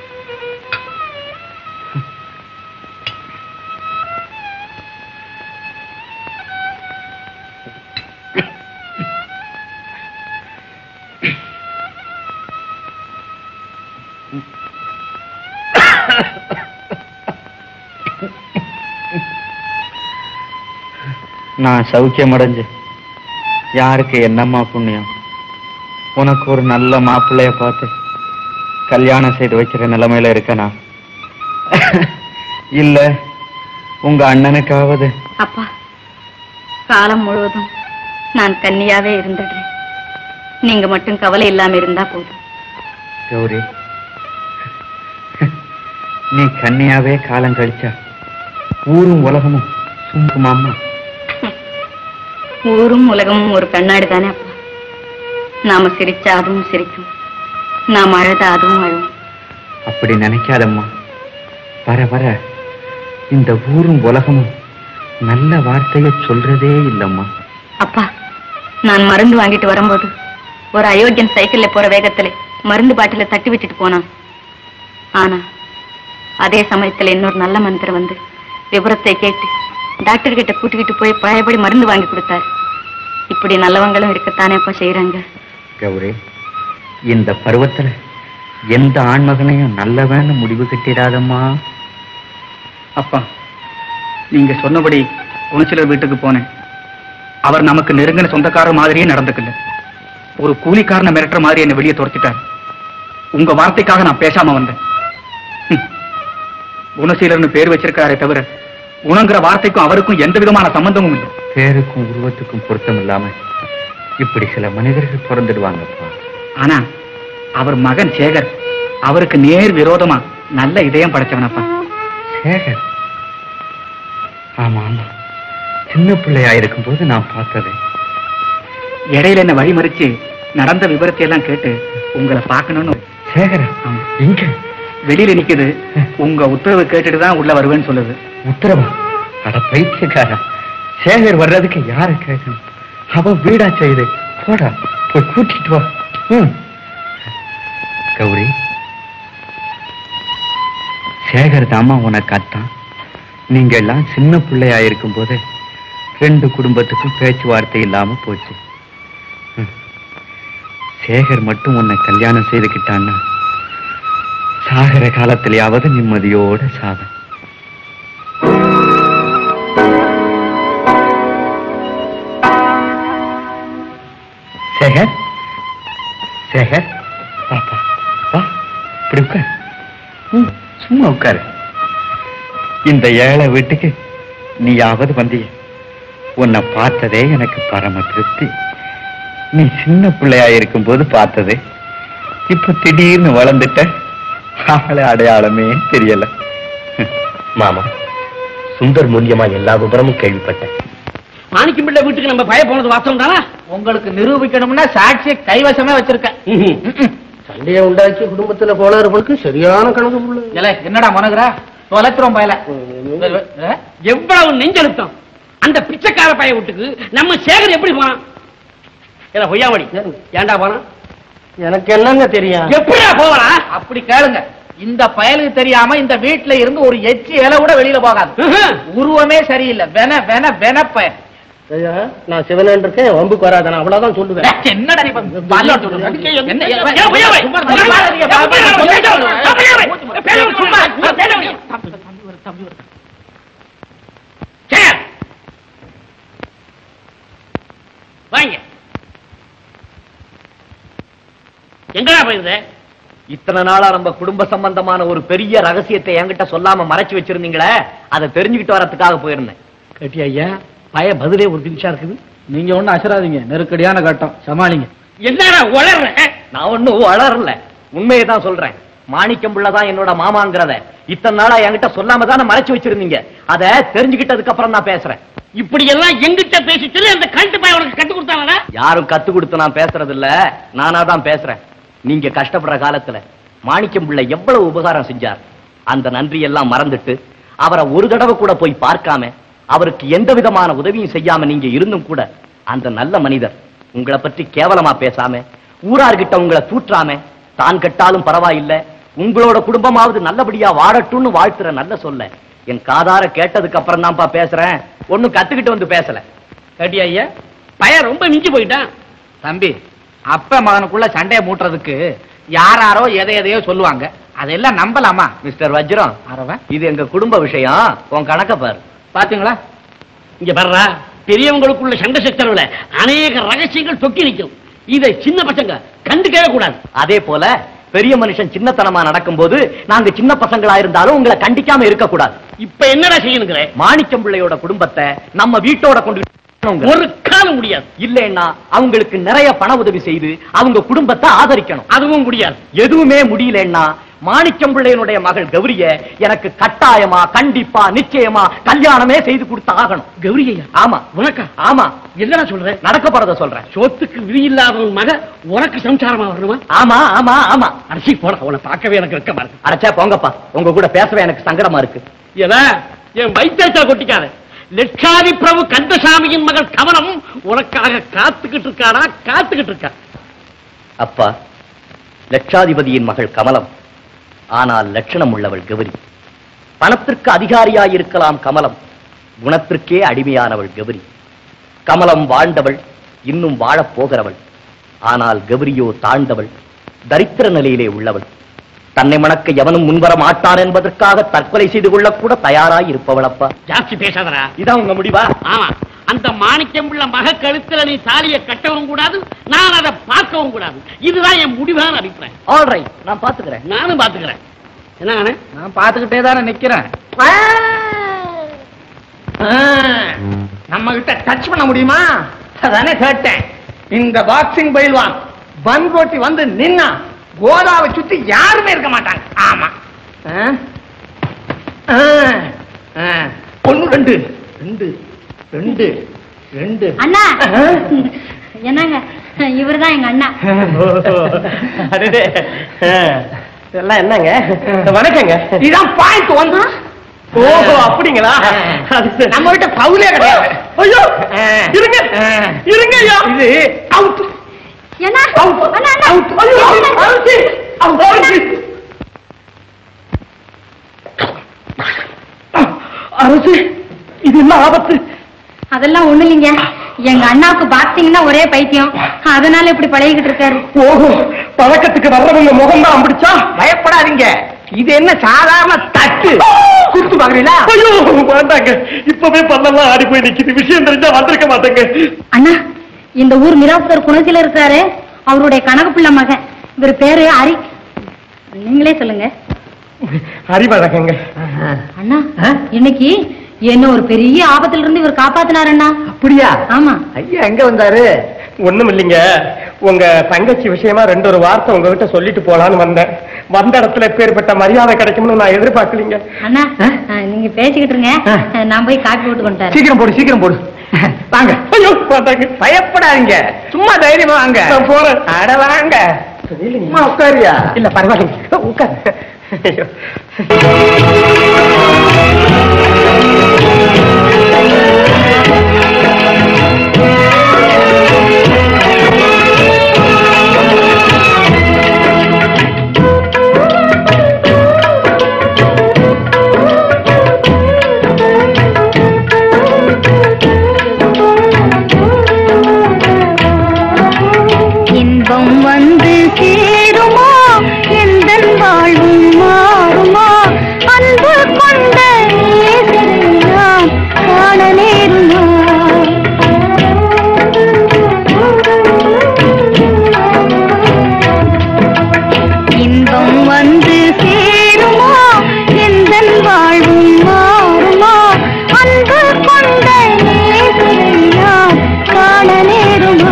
நான் சௌக்கியம் அடைஞ்சு யாருக்கு என்னம்மா புண்ணியம்? உனக்கு ஒரு நல்ல மாப்பிள்ளைய பார்த்து கல்யாணம் செய்து வைக்கிற நிலைமையில இருக்கனா? இல்ல உங்க அண்ணனுக்காவது? அப்பா, காலம் முழுவதும் நான் கன்னியாவே இருந்துடுறேன். நீங்க மட்டும் கவலை இல்லாம இருந்தா போதும். கௌரி, நீ கன்னியாவே காலம் கழிச்சா ஊரும் உலகமும் சும்மாம்மா. ஊரும் உலகமும் ஒரு கண்ணாடி தானே அப்பா. நாம சிரிச்சா அதுவும் சிரிக்கும், நாம் அழுத அதுவும் அழும். அப்படி நினைக்காதம்மா. வர வர இந்த ஊரும் உலகமும் நல்ல வார்த்தைய சொல்றதே இல்லம்மா. அப்பா, நான் மருந்து வாங்கிட்டு வரும்போது ஒரு அயோக்கியன் சைக்கிள்ல போற வேகத்துல மருந்து பாட்டில தட்டி விட்டுட்டு போனான். ஆனா அதே சமயத்துல இன்னொரு நல்ல மனிதர் வந்து விபரத்தை கேட்டு டாக்டர் கிட்ட கூட்டிக்கிட்டு போய் பழையபடி மருந்து வாங்கி கொடுத்தாரு. இப்படி நல்லவங்களும் இருக்கத்தானே அப்பா செய்யறாங்க. கௌரி, இந்த பருவத்துல எந்த ஆண்மகனையும் நல்லவன்னு முடிவு கட்டிடாதம்மா. அப்பா, நீங்க சொன்னபடி குணச்சிலர் வீட்டுக்கு போனேன். அவர் நமக்கு நெருங்கின சொந்தக்காரர் மாதிரியே நடந்துக்கல. ஒரு கூலிக்காரனை மிரட்டுற மாதிரி என்னை வெளியே துரத்திட்டார். உங்க வார்த்தைக்காக நான் பேசாம வந்தேன். குணசீலர்னு பேர் வச்சிருக்காரே தவிர குணங்கிற வார்த்தைக்கும் அவருக்கும் எந்த விதமான சம்பந்தமும் இல்லை. பேருக்கும் உருவத்துக்கும் பொருத்தம் இல்லாம இப்படி சில மனிதர்கள் பிறந்துடுவாங்கப்பா. ஆனா அவர் மகன் சேகர் அவருக்கு நேர் விரோதமா நல்ல இதயம் படைச்சவனப்பா. சேகர்? ஆமா ஆமா, சின்ன பிள்ளையா இருக்கும் போது நான் பார்த்தது. இடையில என்ன வழிமறிச்சு நடந்த விபரத்தை எல்லாம் கேட்டு உங்களை பார்க்கணும்னு. சேகர் இங்க வெளியில நிக்குது. உங்க உத்தரவு கேட்டுட்டு தான் உள்ள வருவேன்னு சொல்லுது. உத்தரவா? அட பைத்தியக்காரா, சேகர் வர்றதுக்கு யார கேட்கணும்? அவ வீடா செய்து போடா, போய் கூட்டிட்டு வா. கௌரி, சேகர் தாமா உனக்கு அத்தான். நீங்க எல்லாம் சின்ன பிள்ளையா இருக்கும் போது 2 குடும்பத்துக்கும் பேச்சுவார்த்தை இல்லாம போச்சு. சேகர் மட்டும் உன்னை கல்யாணம் செய்துக்கிட்டான்னா சாகர காலத்திலேயாவது நிம்மதியோட சாவ. சேகர், சேகர், பாப்பா வா, இப்படி உட்கார். சும்மா உட்காரு. இந்த ஏழை வீட்டுக்கு நீயாவது வந்திய. உன்னை பார்த்ததே எனக்கு பரம திருப்தி. நீ சின்ன பிள்ளையா இருக்கும் போது பார்த்தது, இப்ப திடீர்னு வளர்ந்துட்ட. ஆள அடையாளமே தெரியல. மாமா, சுந்தர் மூலியமா எல்லா விவரமும் கேள்விப்பட்டேன். மாணிக்கம் பிள்ளை வீட்டுக்கு நம்ம பய போனது வாஸ்தவம் தானா? உங்களுக்கு நிரூபிக்கணும்னா சாட்சியை கைவசமே வச்சிருக்கேன். சண்டையை உண்டாக்கி குடும்பத்துல கோளாறுகளுக்கு சரியான கணக்கு புள்ள. என்னடா மனோகரா தொலைத்துறோம் பயல. எவ்வளவு நெஞ்செழுத்தம் அந்த பிச்சைக்கார பைய வீட்டுக்கு நம்ம சேகர் எப்படி போனான்? பொய்யாமடி ஏண்டா போனான்? எனக்கு என்னங்க தெரியும்? எப்படியா போவா? அப்படி கேளுங்க. இந்த பயலுக்கு தெரியாம இந்த வீட்டுல இருந்து ஒரு எச்சி இலை கூட வெளியில போகாது. உருவமே சரியில்லை. வென வென வென பயன். நான் சிவனன் இருக்கேன், வம்புக்கு வராத, நான் அவ்வளவுதான் சொல்லுவேன். என்னடா வாங்க. எங்கடா போயிருந்த? இத்தனை நாளா நம்ம குடும்ப சம்பந்தமான ஒரு பெரிய ரகசியத்தை என்கிட்ட சொல்லாம மறைச்சு வச்சிருந்தீங்களே, அதை தெரிஞ்சுக்கிட்டு வரதுக்காக போயிருந்தேன். கட்டி ஐயா, பய பதிலே ஒரு தினிஷா இருக்குது. நீங்க ஒண்ணும் அசராதீங்க, நெருக்கடியான கட்டம், சமாளிங்க. என்னடா உளர்ற? நான் ஒண்ணும் வளரல, உண்மையை தான் சொல்றேன். மாணிக்கம் பிள்ளைதான் என்னோட மாமாங்கிறத இத்தனை நாளா என்கிட்ட சொல்லாம தானே மறைச்சு வச்சிருந்தீங்க. அதை தெரிஞ்சுக்கிட்டதுக்கு அப்புறம் நான் பேசுறேன். இப்படி எல்லாம் எங்கிட்ட பேசி சொல்லி அந்த கழுத்து பையன் உனக்கு கத்து கொடுத்தாங்களா? யாரும் கத்து கொடுத்து நான் பேசுறது இல்ல, நானா தான் பேசுறேன். நீங்க கஷ்டப்படுற காலத்துல மாணிக்கம் பிள்ளை எவ்வளவு உபகாரம் செஞ்சார். அந்த நன்றி எல்லாம் மறந்துட்டு அவரை ஒரு தடவை கூட போய் பார்க்காம, அவருக்கு எந்த விதமான உதவியும் செய்யாம நீங்க இருந்தும் கூட அந்த நல்ல மனிதர் உங்களை பற்றி கேவலமா பேசாம, ஊரார்கிட்ட உங்களை தூற்றாம, தான் கட்டாலும் பரவாயில்லை, உங்களோட குடும்பமாவது நல்லபடியா வாழட்டும்னு வாழ்த்துற நல்ல சொல்ல என் காதார கேட்டதுக்கு அப்புறம் தான்ப்பா பேசுறேன். ஒன்னும் கத்துக்கிட்டு வந்து பேசல. கட்டி ஐயா, பையன் ரொம்ப மிஞ்சி போயிட்டான். தம்பி, அப்ப மகனுக்குள்ள சண்டையை மூட்டுறதுக்கு யாராரோ எதையோ சொல்லுவாங்க, அதெல்லாம் நம்பலாமா? மிஸ்டர் வஜ்ரம், இது எங்க குடும்ப விஷயம், உன் கணக்க பாரு. பாத்தீங்களா? இங்க பாருடா, பெரியவங்களுக்குள்ள சண்டை சச்சரவுல அநேக ரகசியங்கள் தொக்கி நிற்கும். இதை சின்ன பசங்க கண்டுக்கவே கூடாது. அதே போல பெரிய மனுஷன் சின்னத்தனமா நடக்கும் போது நாங்க சின்ன பசங்களா இருந்தாலும் உங்களை கண்டிக்காம இருக்க கூடாது. இப்ப என்னடா செய்யணுங்கிற? மாணிக்கம் பிள்ளையோட குடும்பத்தை நம்ம வீட்டோட கொண்டு ஒரு காலம் முடியாது. இல்லைன்னா அவங்களுக்கு நிறைய பண உதவி செய்து அவங்க குடும்பத்தை ஆதரிக்கணும். அதுவும் முடியாது. எதுவுமே முடியலன்னா மாணிக்கம் பிள்ளையனுடைய மகள் கௌரிய எனக்கு கட்டாயமா கண்டிப்பா நிச்சயமா கல்யாணமே செய்து கொடுத்து ஆகணும். கௌரியா? ஆமா. உனக்கா? ஆமா. என்னடா சொல்ற? நடக்க போறத சொல்றேன். சோத்துக்கு விதி இல்லாதவன் மக உனக்கு சம்சாரமா வரணுமா? ஆமா ஆமா ஆமா. அரிசி போட, உன்னை பார்க்கவே எனக்கு வெக்கமா இருக்கு. அடைச்சா போங்கப்பா, உங்க கூட பேசவே எனக்கு சங்கடமா இருக்கு. ஏதா என் வைத்தியத்தை கொட்டிக்காத. லட்சாதி பிரபு கந்தசாமியின் மகள் கமலம் உனக்காக காத்துக்கிட்டு இருக்காடா, காத்துக்கிட்டு இருக்கா. அப்பா, லட்சாதிபதியின் மகள் கமலம், ஆனால் லட்சணம் உள்ளவள் கௌரி. பணத்திற்கு அதிகாரியாயிருக்கலாம் கமலம், குணத்திற்கே அடிமையானவள் கௌரி. கமலம் வாழ்ந்தவள், இன்னும் வாழப் போகிறவள். ஆனால் கௌரியோ தாழ்ந்தவள், தரித்திர நிலையிலே உள்ளவள். தன்னை மணக்க எவனும் முன்வர மாட்டான் என்பதற்காக தற்கொலை செய்து கொள்ள கூட தயாராய் இருப்பவள். அப்பா, ஜாஸ்தி பேசாதரா. இதான் உங்க முடிவா? ஆமா. அந்த மாணிக்கம் உள்ள மக கழுத்துல நீ தாலியை கட்டவும் கூடாது, நான் அதை பார்க்கவும் கூடாது. இதுதான் என் முடிவான அபிப்பிராயம். ஆல்ரைட், நான் பாத்துக்கிறேன். நானும் பாத்துக்கிறேன். என்ன? நான் பாத்துக்கிட்டே தானே நிக்கிறேன். நம்ம கிட்ட டச் பண்ண முடியுமா? அதானே கேட்டேன். இந்த பாக்ஸிங் பயில்வான் பன் போட்டி வந்து நின்னா கோதாவை சுத்தி யாருமே இருக்க மாட்டாங்க. ஆமா. ஒன்னு ரெண்டு ரெண்டு ரெண்டு ரெண்டு. அண்ணா, என்னங்க, இவர்தான் எங்க அண்ணா. இதெல்லாம் என்னங்க? வணக்கங்க. இதான் பாயிண்ட் வந்து. ஓஹோ, அப்படிங்களா? நம்ம கிட்ட பவுலே கிடையாது. ஐயோ, இருங்க இருங்க ஐயா, இது அவுட். என்ன? அவுட் அண்ணா, அண்ணா. அவுட். ஐயோ, அவுட் அவுட். அரசு, இது என்ன ஆபத்து? அதெல்லாம் ஒண்ணு இல்லைங்க, எங்க அண்ணாவுக்கு பாக்ஸிங்னா ஒரே பைத்தியம், அதனால இப்படி பழகிக்கிட்டு இருக்காரு. ஓஹோ, பழக்கத்துக்கு வர்றவங்க முகம் தான் பிடிச்சா? பயப்படாதீங்க, இது என்ன சாதாரண தட்டு. குடுத்து பாக்குறீங்களா? ஐயோ வேண்டாங்க, இப்பவே பல்லெல்லாம் ஆடி போய் நிக்குது. விஷயம் தெரிஞ்சா வந்திருக்க மாட்டேங்க. அண்ணா, இந்த ஊர் மிராஸ்தர் குணத்தில இருக்கிறாரு, அவருடைய கணக்கு பிள்ளை மகன். இவர் பேரு ஹரி. நீங்களே சொல்லுங்க. அறிவழகங்க. அண்ணா, இன்னைக்கு என்ன ஒரு பெரிய ஆபத்துல இருந்து இவர் காப்பாத்தினார் அண்ணா. அப்படியா? ஆமா. ஐயா எங்க வந்தாரு? ஒண்ணும் இல்லைங்க, உங்க தங்கச்சி விஷயமா ரெண்டு ஒரு வார்த்தை உங்ககிட்ட சொல்லிட்டு போலான்னு வந்தேன். வந்த இடத்துல பேர்பட்ட மரியாதை கிடைக்கும்னு நான் எதிர்பார்க்கலீங்க. அண்ணா, நீங்க பேசிக்கிட்டு இருங்க, நான் போய் காப்பி போட்டு கொண்டாரு. சீக்கிரம் போடு, சீக்கிரம் போடு. வாங்க. ஐயோ பயப்படாதீங்க, சும்மா தைரியமா வாங்க. போறேன். அட வாங்க. உட்காரியா? இல்ல பரவாயில்ல, உட்காரு. ஐயோ வந்து சேருமா எந்தன் வாழ்வும் மாறுமா அன்பு கொண்ட நேசரெல்லாம் காண நேருமா இன்பம் வந்து சேருமா எந்தன் வாழ்வும் மாறுமா அன்பு கொண்ட நேசரெல்லாம் காண நேருமா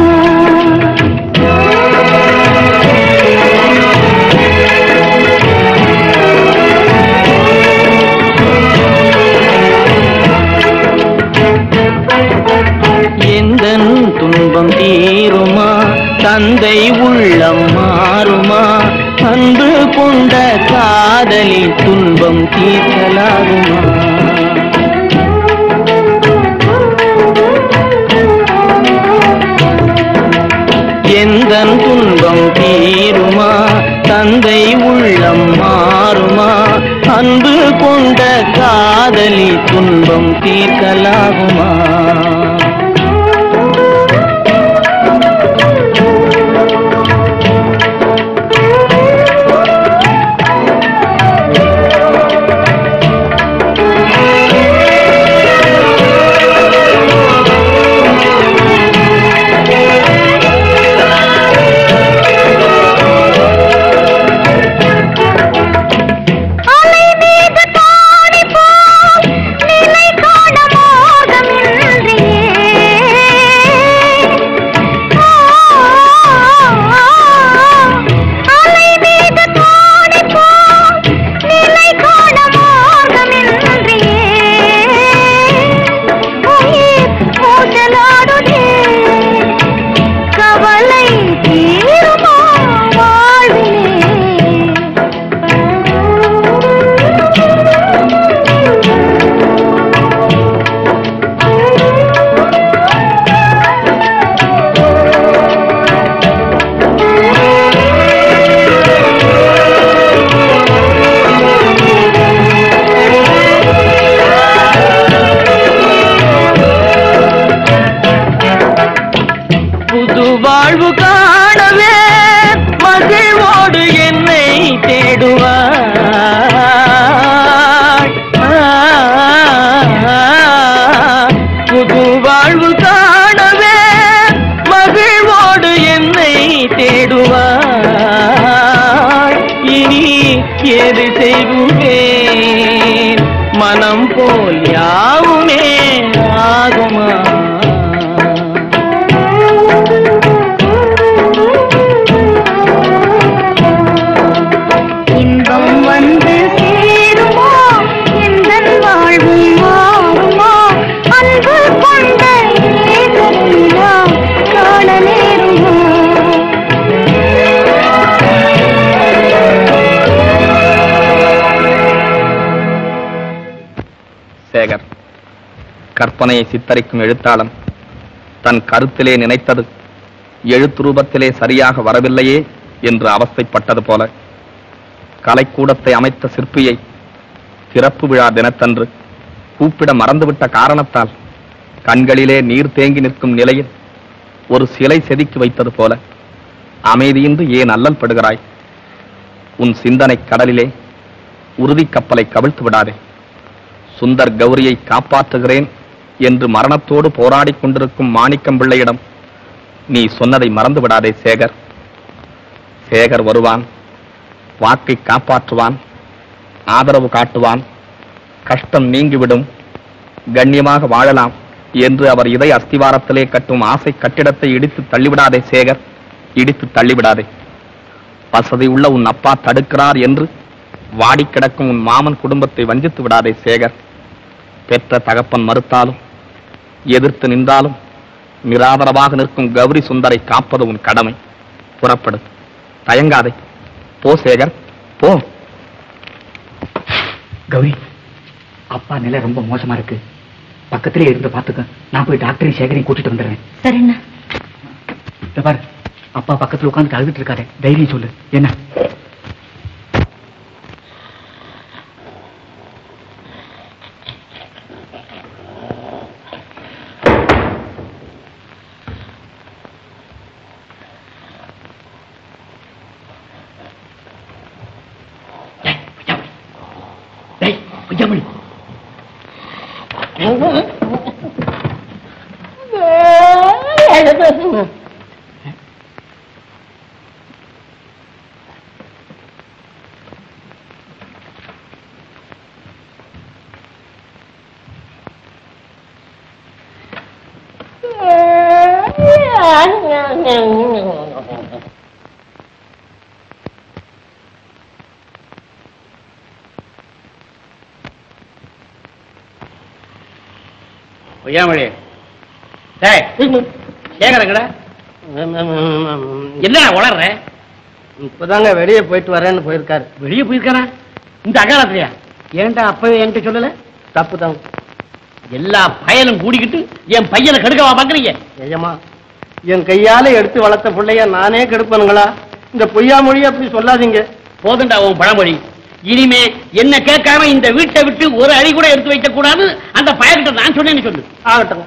துன்பம் தீருமா தந்தை உள்ளம் மாறுமா அன்பு கொண்ட காதலி துன்பம் தீர்க்கலாகுமா எந்தன் துன்பம் தீருமா தந்தை உள்ளம் மாறுமா அன்பு கொண்ட காதலி துன்பம் தீர்க்கலாகுமா வாழ்வு காணவே மகிழ்வோடு என்னை தேடுவாய் புது வாழ்வு காணவே மகிழ்வோடு என்னை தேடுவாய் இனி ஏது செய்குவேன் மனம் போல் யாவுமே ஆகுமா சேகர் கற்பனையை சித்தரிக்கும் எழுத்தாளன் தன் கருத்திலே நினைத்தது எழுத்துரூபத்திலே சரியாக வரவில்லையே என்று அவஸ்தைப்பட்டது போல கலைக்கூடத்தை அமைத்த சிற்பியை திறப்பு விழா தினத்தன்று கூப்பிட மறந்துவிட்ட காரணத்தால் கண்களிலே நீர் தேங்கி நிற்கும் நிலையில் ஒரு சிலை செதுக்கி வைத்தது போல அமைதியின்றி ஏன் அல்லல் படுகிறாய்? உன் சிந்தனை கடலிலே உறுதி கப்பலை கவிழ்த்து விடாதே. சுந்தர் கௌரியை காப்பாற்றுகிறேன் என்று மரணத்தோடு போராடி கொண்டிருக்கும் மாணிக்கம் பிள்ளையிடம் நீ சொன்னதை மறந்து விடாதே சேகர். சேகர் வருவான், வாக்கை காப்பாற்றுவான், ஆதரவு காட்டுவான், கஷ்டம் நீங்கிவிடும், கண்ணியமாக வாழலாம் என்று அவர் இதய அஸ்திவாரத்திலே கட்டும் ஆசை கட்டிடத்தை இடித்து தள்ளிவிடாதே சேகர், இடித்து தள்ளிவிடாதே. வசதி உள்ள உன் அப்பா தடுக்கிறார் என்று வாடி கிடக்கும் உன் மாமன் குடும்பத்தை வஞ்சித்து விடாதே சேகர். பெற்ற தகப்பன் மறுத்தாலும் எதிர்த்து நின்றாலும் நிராதரவாக நிற்கும் கௌரி சுந்தரை காப்பது உன் கடமை. புறப்படு, தயங்காதே. போ சேகர், போ. கௌரி, அப்பா நிலை ரொம்ப மோசமா இருக்கு. பக்கத்திலே இருந்து பாத்துக்க. நான் போய் டாக்டரையும் சேகரையும் கூட்டிட்டு வந்துடுறேன். சரிண்ணா. பாரு, அப்பா பக்கத்துல உட்காந்து அழுதுட்டு இருக்காரு. தைரியம் சொல்லு. என்ன? பொய்யாமொழி, கேக்குறங்கடா என்ன வளர்ற? இப்பதாங்க வெளியே போயிட்டு வரேன்னு போயிருக்காரு. வெளியே போயிருக்காரா? இந்த அகாலத்திலையா? ஏன்டா அப்பவே என்கிட்ட சொல்லல? தப்பு தாங்க. எல்லா பயலும் கூடிக்கிட்டு என் பையனை கெடுக்கவா பாக்குறீங்க? ஐயம்மா, என் கையால எடுத்து வளர்த்த பிள்ளைய நானே கெடுப்பனுங்களா? இந்த பொய்யாமொழி அப்படி சொல்லாதீங்க. போதுண்டா உன் பழமொழி. இனிமே என்ன கேட்காம இந்த வீட்டை விட்டு ஒரு அடி கூட எடுத்து வைக்க கூடாது. அந்த பயக்கிட்ட நான் சொன்னேன்னு சொல்லு. ஆகட்டும்.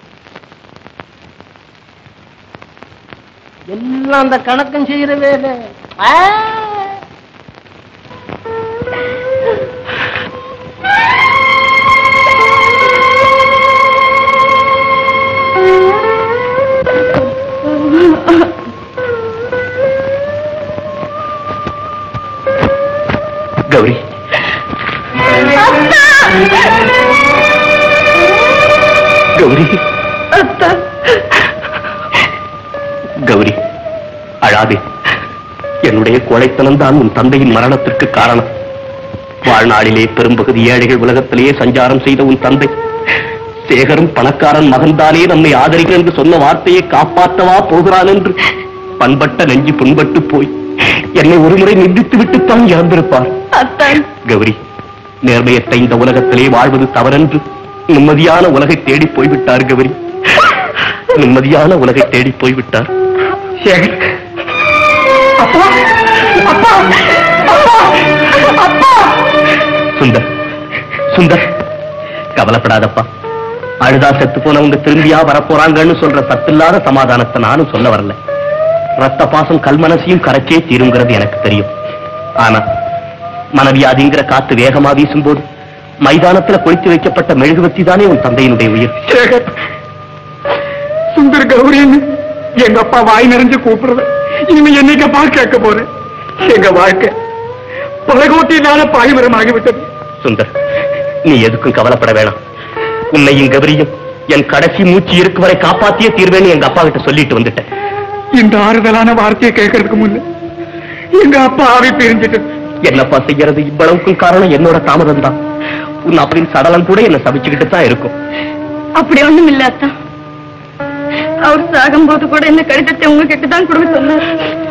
எல்லாம் அந்த கணக்கம் செய்யற வேலை. கௌரி, கௌரி, கௌரி, அழாதே. என்னுடைய கொலைத்தனம் தான் உன் தந்தையின் மரணத்திற்கு காரணம். வாழ்நாளிலே பெரும்பகுதி ஏழைகள் உலகத்திலேயே சஞ்சாரம் செய்த உன் தந்தை சேகரும் பணக்காரன் மகன்தானே நம்மை ஆதரிக்க என்று சொன்ன வார்த்தையை காப்பாற்றவா போகிறான் என்று பண்பட்ட நெஞ்சு புண்பட்டு போய் என்னை ஒருமுறை நிந்தித்து விட்டுத்தான் இறந்திருப்பார். கௌரி, நேர்மையற்ற இந்த உலகத்திலே வாழ்வது தவறென்று நிம்மதியான உலகை தேடி போய்விட்டார். கௌரி, நிம்மதியான உலகை தேடி போய்விட்டார். சுந்தர், சுந்தர், கவலைப்படாதப்பா. அழுதா செத்து போனவங்க திரும்பியா வரப்போறாங்கன்னு சொல்ற சத்தில்லாத சமாதானத்தை நானும் சொல்ல வரல. ரத்த பாசம் கல்மனசையும் கரைச்சே தீருங்கிறது எனக்கு தெரியும். ஆனா மனவியாதிங்கிற காத்து வேகமா வீசும்போது மைதானத்துல கொளுத்தி வைக்கப்பட்ட மெழுகுவத்தி தானே உன் தந்தையினுடைய உயிர். சுந்தர் கௌரின்னு எங்க அப்பா வாய் நிறைஞ்சு கூப்பிடுறது இனிமே என்னைக்கப்பா கேட்க போறேன். எங்க வாழ்க்கை பலகோட்டினால பாய்மரமாகிவிட்டது. சுந்தர், நீ எதுக்கும் கவலைப்பட வேணாம். உன்னையும் கௌரியும் என் கடைசி மூச்சு இருக்கு வரை காப்பாத்தியே தீர்வேன்னு எங்க அப்பா கிட்ட சொல்லிட்டு வந்துட்டேன். இந்த ஆறுதலான வார்த்தையை கேட்கறதுக்கு முன்ன எங்க அப்பா ஆவி பிரிஞ்சிட்டு. என்னப்பா செய்யறது? இவ்வளவுக்கும் காரணம் என்னோட தாமதம் தான். உன் அப்படின்னு சடலம் கூட என்ன சபிச்சுக்கிட்டு தான் இருக்கும். அப்படி ஒண்ணும் இல்ல அத்தா. அவர் சாகும் போது கூட என்ன கடிதத்தை உங்ககிட்ட தான் கொடுக்க சொன்னார்.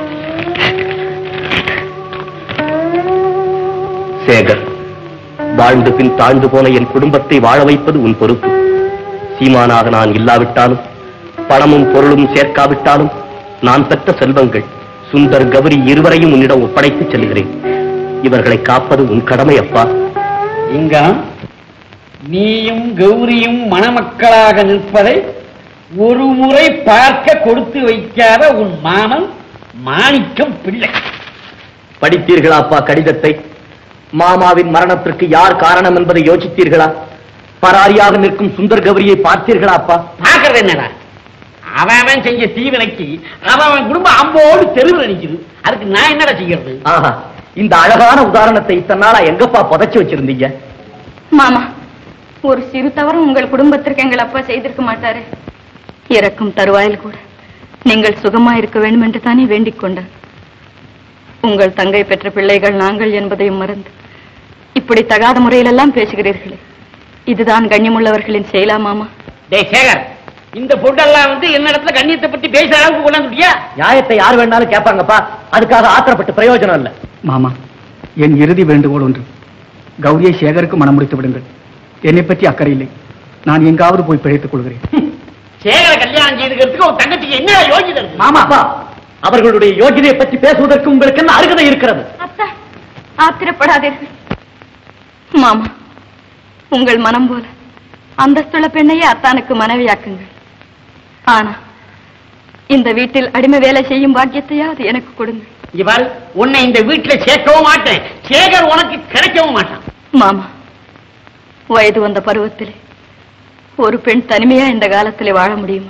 சேகர், வாழ்ந்து பின் தாழ்ந்து போன என் குடும்பத்தை வாழ வைப்பது உன் பொறுப்பு. சீமானாக நான் இல்லாவிட்டாலும் பணமும் பொருளும் சேர்க்காவிட்டாலும் நான் பெற்ற செல்வங்கள் சுந்தர் கௌரி இருவரையும் உன்னிடம் ஒப்படைத்து செல்கிறேன். இவர்களை காப்பது உன் கடமை அப்பா. இங்க நீயும் கௌரியும் மணமக்களாக நிற்பதை ஒரு முறை பார்க்க கொடுத்து வைக்காத உன் மாமன் மாணிக்கம் பிள்ளை. படித்தீர்களா அப்பா கடிதத்தை? மாமாவின் மரணத்திற்கு யார் காரணம் என்பதை யோசித்தீர்களா? பராரியாக நிற்கும் சுந்தர் கௌரியை பார்த்தீர்களா அப்பா? பார்க்கறது என்னடா? அவன் செஞ்ச தீவினைக்கு அவன் குடும்பம் அம்போடு தெருவில் நிற்குது. அதுக்கு நான் என்னடா செய்யறது? ஆஹா, இந்த அழகான உதாரணத்தை இத்தனாலா எங்கப்பா புதைச்சு வச்சிருந்தீங்க? மாமா, ஒரு சிறு தவறும் உங்கள் குடும்பத்திற்கு எங்கள் அப்பா செய்திருக்க மாட்டாரு. இறக்கும் தருவாயில் கூட நீங்கள் சுகமா இருக்க வேண்டும் என்று தானே வேண்டிக் கொண்டார். உங்கள் தங்கை பெற்ற பிள்ளைகள் நாங்கள் என்பதையும் மறந்து இப்படி தகாத முறையிலெல்லாம் பேசுகிறீர்களே, இதுதான் கண்ணியமுள்ளவர்களின் செயலா மாமா? டேய் சேகர், இந்த பொருளெல்லாம் வந்து என்ன இடத்துல கண்ணியத்தை பத்தி பேசுற அளவுக்கு கொண்டாந்துட்டியா? நியாயத்தை யார் வேணாலும் கேட்பாங்கப்பா, அதுக்காக ஆத்திரப்பட்டு பிரயோஜனம் இல்ல. மாமா, என் இறுதி வேண்டுகோள் ஒன்று. கௌரியை சேகருக்கு மனம் முடித்து விடுங்கள். என்னை பற்றி அக்கறை இல்லை. நான் எங்காவது போய் பிழைத்துக் கொள்கிறேன். சேகரை கல்யாணம் செய்துக்கிறதுக்கு ஒரு தங்கச்சிக்கு என்ன யோகிதை இருக்கு? மாமாப்பா, அவர்களுடைய யோகிதையை பற்றி பேசுவதற்கு உங்களுக்கு என்ன அருகதை இருக்கிறது? அத்தா, ஆத்திரப்படாதீர்கள். மாமா, உங்கள் மனம் போல அந்தஸ்துள்ள பெண்ணையே அத்தானுக்கு மனைவியாக்குங்கள். ஆனா இந்த வீட்டில் அடிமை வேலை செய்யும் பாக்கியத்தையாவது எனக்கு கொடுங்கள். இவள் உன்னை இந்த வீட்டுல சேர்க்கவும் மாட்டேன், சேகர் உனக்கு கிடைக்கவும் மாட்டான். மாமா, வயது வந்த பருவத்திலே ஒரு பெண் தனிமையா இந்த காலத்திலே வாழ முடியுமா?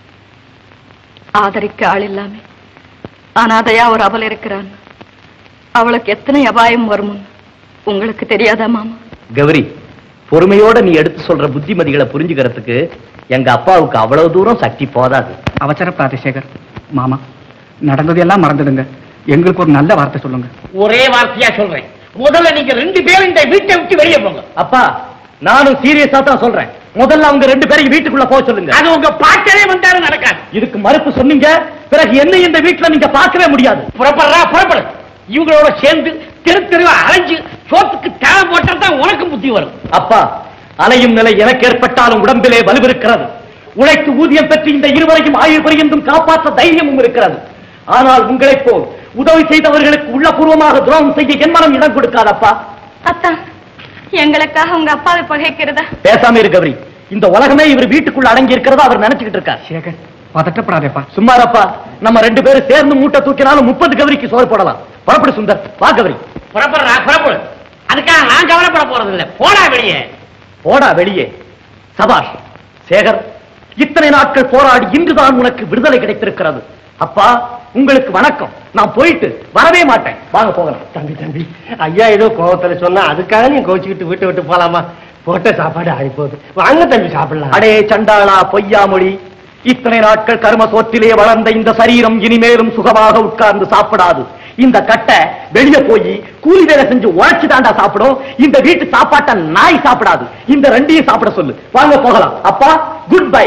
ஆதரிக்க ஆள் இல்லாம அனாதையா ஒரு அவள் இருக்கிறான். அவளுக்கு எத்தனை அபாயம் வரும் உங்களுக்கு தெரியாதா மாமா? கௌரி, பொறுமையோட நீ எடுத்து சொல்ற புத்திமதிகளை புரிஞ்சுக்கிறதுக்கு எங்க அப்பாவுக்கு அவ்வளவு தூரம் சக்தி போதாது. அவசரப்படாத சேகர். மாமா, நடந்ததெல்லாம் மறந்துடுங்க. எங்களுக்கு ஒரு நல்ல வார்த்தை சொல்லுங்க. ஒரே வார்த்தையா சொல்றேன், முதல்ல நீங்க 2 பேரும் இந்த வீட்டை விட்டு வெளியே போங்க. அப்பா, நானும் சீரியஸா தான் சொல்றேன். முதல்ல அவங்க 2 பேரையும் வீட்டுக்குள்ள போக சொல்லுங்க. அது உங்க பாட்டரே வந்தாலும் நடக்காது. இதுக்கு மறுப்பு சொன்னீங்க, பிறகு என்ன இந்த வீட்டுல நீங்க பார்க்கவே முடியாது. புறப்படு. இவங்களோட சேர்ந்து தெருவா அலைஞ்சு சோத்துக்கு தேவை போட்டா தான் உனக்கு புத்தி வரும். அப்பா, அலையும் நிலை எனக்கு ஏற்பட்டாலும் உடம்பிலே வலுவிருக்கிறது. உழைத்து ஊதியம் பெற்று இந்த இருவரையும் ஆயுள் பரியந்தும் காப்பாற்ற தைரியமும் இருக்கிறது. ஆனால் உங்களைப் போல் உதவி செய்தவர்களுக்கு உள்ளபூர்வமாக துரோகம் செய்ய என் மனம் இடம் கொடுக்காதப்பா. அத்தா, எங்களுக்காக உங்க அப்பாவை பகைக்கிறதா? பேசாம இரு கௌரி. இந்த உலகமே இவர் வீட்டுக்குள்ள அடங்கி இருக்கிறதா அவர் நினைச்சுக்கிட்டு இருக்கார். சேகர், பதட்டப்படாதேப்பா. சும்மாரப்பா, நம்ம 2 பேரும் சேர்ந்து மூட்டை தூக்கினாலும் 30 கௌரிக்கு சோறு போடலாம். புறப்படு சுந்தர், வா கௌரி. புறப்படு. அதுக்காக நான் கவலைப்பட போறது இல்லை. போடா வெளியே. சபாஷ் சேகர், இத்தனை நாட்கள் போராடி இன்றுதான் உனக்கு விடுதலை கிடைத்திருக்கிறது. அப்பா, உங்களுக்கு வணக்கம். நான் போயிட்டு வரவே மாட்டேன். வாங்க போகலாம். தம்பி, ஐயா ஏதோ கோவத்துல சொன்னா அதுக்காக நீ கோச்சுக்கிட்டு வீட்டை விட்டு போலாமா? போட்ட சாப்பாடு ஆகி போகுது. வாங்க தம்பி, சாப்பிடலாம். அடே சண்டாளா, பொய்யாமொழி. இத்தனை நாட்கள் கர்ம சோற்றிலே வளர்ந்த இந்த சரீரம் இனிமேலும் சுகமாக உட்கார்ந்து சாப்பிடாது. இந்த கட்டை வெளியே போய் கூலி வேலை செஞ்சு உழைச்சு தாண்டா சாப்பிடும். இந்த வீட்டு சாப்பாட்டை நாய் சாப்பிடாது. இந்த 2ஐயும் சாப்பிட சொல்லு. வாங்க போகலாம். அப்பா, குட் பை.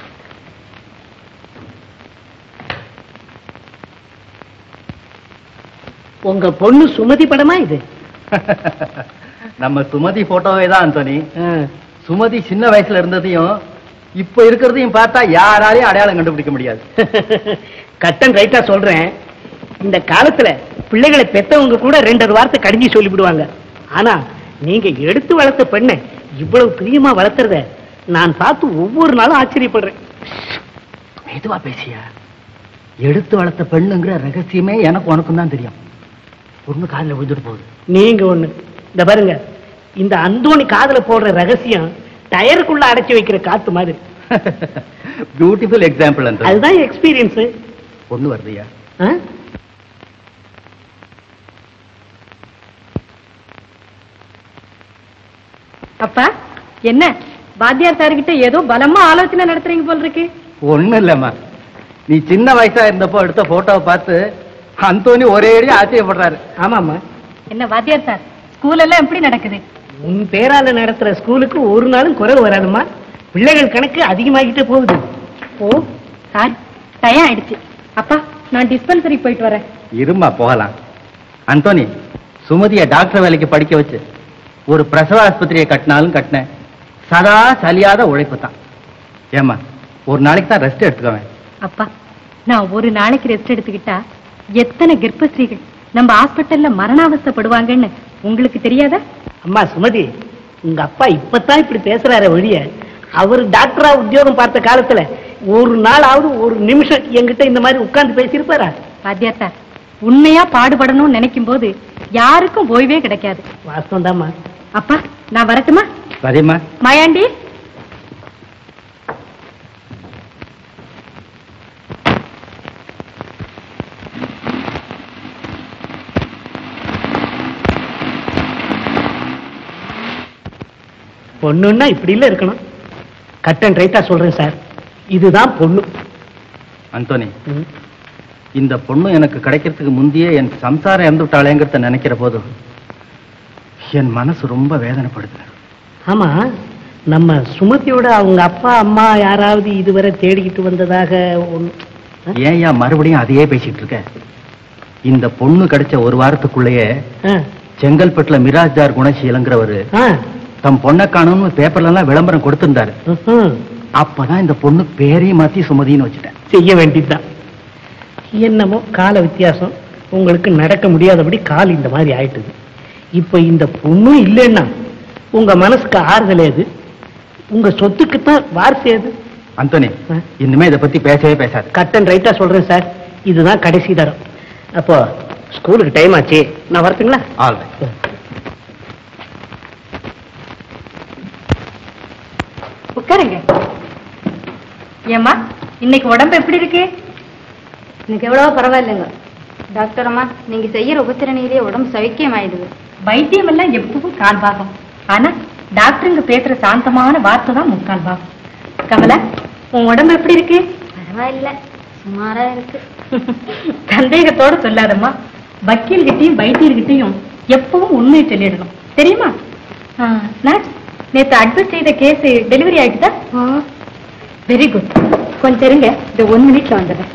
உங்க பொண்ணு சுமதி படமா இது? நம்ம சுமதி போட்டோவே தான் அந்தோனி. சுமதி சின்ன வயசுல இருந்ததையும் இப்ப இருக்கிறதையும் பார்த்தா யாராலையும் அடையாளம் கண்டுபிடிக்க முடியாது. கட்டன் ரைட்டா சொல்றேன். இந்த காலத்துல பிள்ளைகளை பெத்தவங்க கூட 2 வார்த்தை கடிஞ்சு சொல்லிவிடுவாங்க. ஆனா நீங்க எடுத்து வளர்த்த பெண்ணை இவ்வளவு பிரியமா வளர்த்துறத நான் பார்த்து ஒவ்வொரு நாளும் ஆச்சரியப்படுறேன். மெதுவா பேசியா. எடுத்து வளர்த்த பெண்ணுங்கிற ரகசியமே எனக்கு உனக்கும் தான் தெரியும். பொண்ணு காதுல விழுந்துட்டு போகுது. நீங்க ஒண்ணு இந்த பாருங்க, இந்த அந்தோணி காதுல போடுற ரகசியம் டயருக்குள்ள அடைச்சு வைக்கிற காத்து மாதிரி. Beautiful example. அதுதான் எக்ஸ்பீரியன்ஸ். பொண்ணு வருதுயா. அப்பா, என்ன வாத்தியார் சார்கிட்ட ஏதோ பலமா ஆலோசனை நடத்துறீங்க போல இருக்கு. ஒண்ணு இல்லம்மா, நீ சின்ன வயசா இருந்தப்போ எடுத்த போட்டோவை பார்த்து அந்தோனி ஒரே ஆச்சரியப்படுறாரு. ஆமாமா. என்ன வாத்தியார் சார், ஸ்கூல் எல்லாம் எப்படி நடக்குது? உன் பேரால நடத்துற ஸ்கூலுக்கு ஒரு நாளும் குறைவு வராதுமா. பிள்ளைகள் கணக்கு அதிகமாகிட்டே போகுது. ஓ சார், டயம் ஆயிடுச்சு. அப்பா, நான் டிஸ்பென்சரி போயிட்டு வரேன். இருமா போகலாம். அந்தோனி, சுமதியை டாக்டர் வேலைக்கு படிக்க வச்சு ஒரு பிரசவ ஆஸ்பத்திரியை கட்டினாலும் கட்டினேன். சதா சலியாத உழைப்பு தான். ஏமா, ஒரு நாளைக்கு தான் ரெஸ்ட் எடுத்துக்குவேன். அப்பா, நான் ஒரு நாளைக்கு ரெஸ்ட் எடுத்துக்கிட்டா எத்தனை கர்ப்பஸ்ரீகள் நம்ம ஹாஸ்பிட்டல்ல மரணாவஸ்தைப்படுவாங்கன்னு உங்களுக்கு தெரியாதா? அம்மா சுமதி, உங்க அப்பா இப்பதான் இப்படி பேசுறாரு ஒழிய, அவர் டாக்டரா உத்தியோகம் பார்த்த காலத்துல ஒரு நாளாவது ஒரு நிமிஷம் என்கிட்ட இந்த மாதிரி உட்கார்ந்து பேசியிருப்பாரா? வாத்தியார் சார், உண்மையா பாடுபடணும்னு நினைக்கும் போது யாருக்கும் ஓய்வே கிடைக்காது. வாஸ்தவம் தாம்மா. அப்பா, நான் வரட்டுமா? சரிம்மா. மாயாண்டி, பொண்ணுன்னா இப்படி இல்ல இருக்கணும். கட் அண்ட் ரைட்டா சொல்றேன் சார், இதுதான் பொண்ணு. அந்தோனி, இந்த பொண்ணு எனக்கு கிடைக்கிறதுக்கு முந்தையே என் சம்சாரம் இறந்து விட்டாளேங்கிறத நினைக்கிற போது என் மனசு ரொம்ப வேதனைப்படுது. ஆமா, நம்ம சுமதியோட அவங்க அப்பா அம்மா யாராவது இதுவரை தேடிக்கிட்டு வந்ததாக ஏன் மறுபடியும் அதையே பேசிட்டு இருக்க? இந்த பொண்ணு கிடைச்ச ஒரு வாரத்துக்குள்ளேயே செங்கல்பட்டுல மிராஜ்தார் குணசீலங்கிறவரு தம் பொண்ணை காணும்னு பேப்பர்ல எல்லாம் விளம்பரம் கொடுத்திருந்தாரு. அப்பதான் இந்த பொண்ணு பேரையும் மாத்தி சுமதின்னு வச்சுட்டேன். செய்ய வேண்டியதுதான். என்னமோ கால வித்தியாசம், உங்களுக்கு நடக்க முடியாதபடி கால் இந்த மாதிரி ஆயிட்டுது. இப்ப இந்த பொண்ணு இல்லைன்னா உங்க மனசுக்கு ஆறுதல் ஏது? உங்க சொத்துக்குத்தான் வார்த்தை ஏது? அந்தோனி, இனிமே இதை பத்தி பேசவே பேசாது. கட் அண்ட் ரைட்டா சொல்றேன் சார், இதுதான் கடைசி தரம். அப்போ ஸ்கூலுக்கு டைம் ஆச்சு, நான் வரட்டுங்களா? உட்காருங்க. ஏம்மா, இன்னைக்கு உடம்பு எப்படி இருக்கு? எனக்கு எவ்வளவோ பரவாயில்லைங்க டாக்டர் அம்மா. நீங்க செய்யற உபத்திரணியிலேயே உடம்பு சவிக்கியம் ஆயிடுது. வைத்தியம் எல்லாம் எப்பவும் கால் பாகம். ஆனா டாக்டருங்க பேசுற சாந்தமான வார்த்தை தான் முக்கால் பாகம். கமலா, உன் உடம்பு எப்படி இருக்கு? பரவாயில்ல, சுமாரா இருக்கு. சந்தேகத்தோட சொல்லாதம்மா. வக்கீல் கிட்டையும் வைத்தியர்கிட்டையும் எப்பவும் உண்மையை சொல்லிடணும், தெரியுமா? நேத்து அட்மிட் செய்த கேஸ் டெலிவரி ஆயிட்டுதா? Very good. கொஞ்சம் இருங்க, இந்த 1 மினிட்ல வந்துடுறேன்.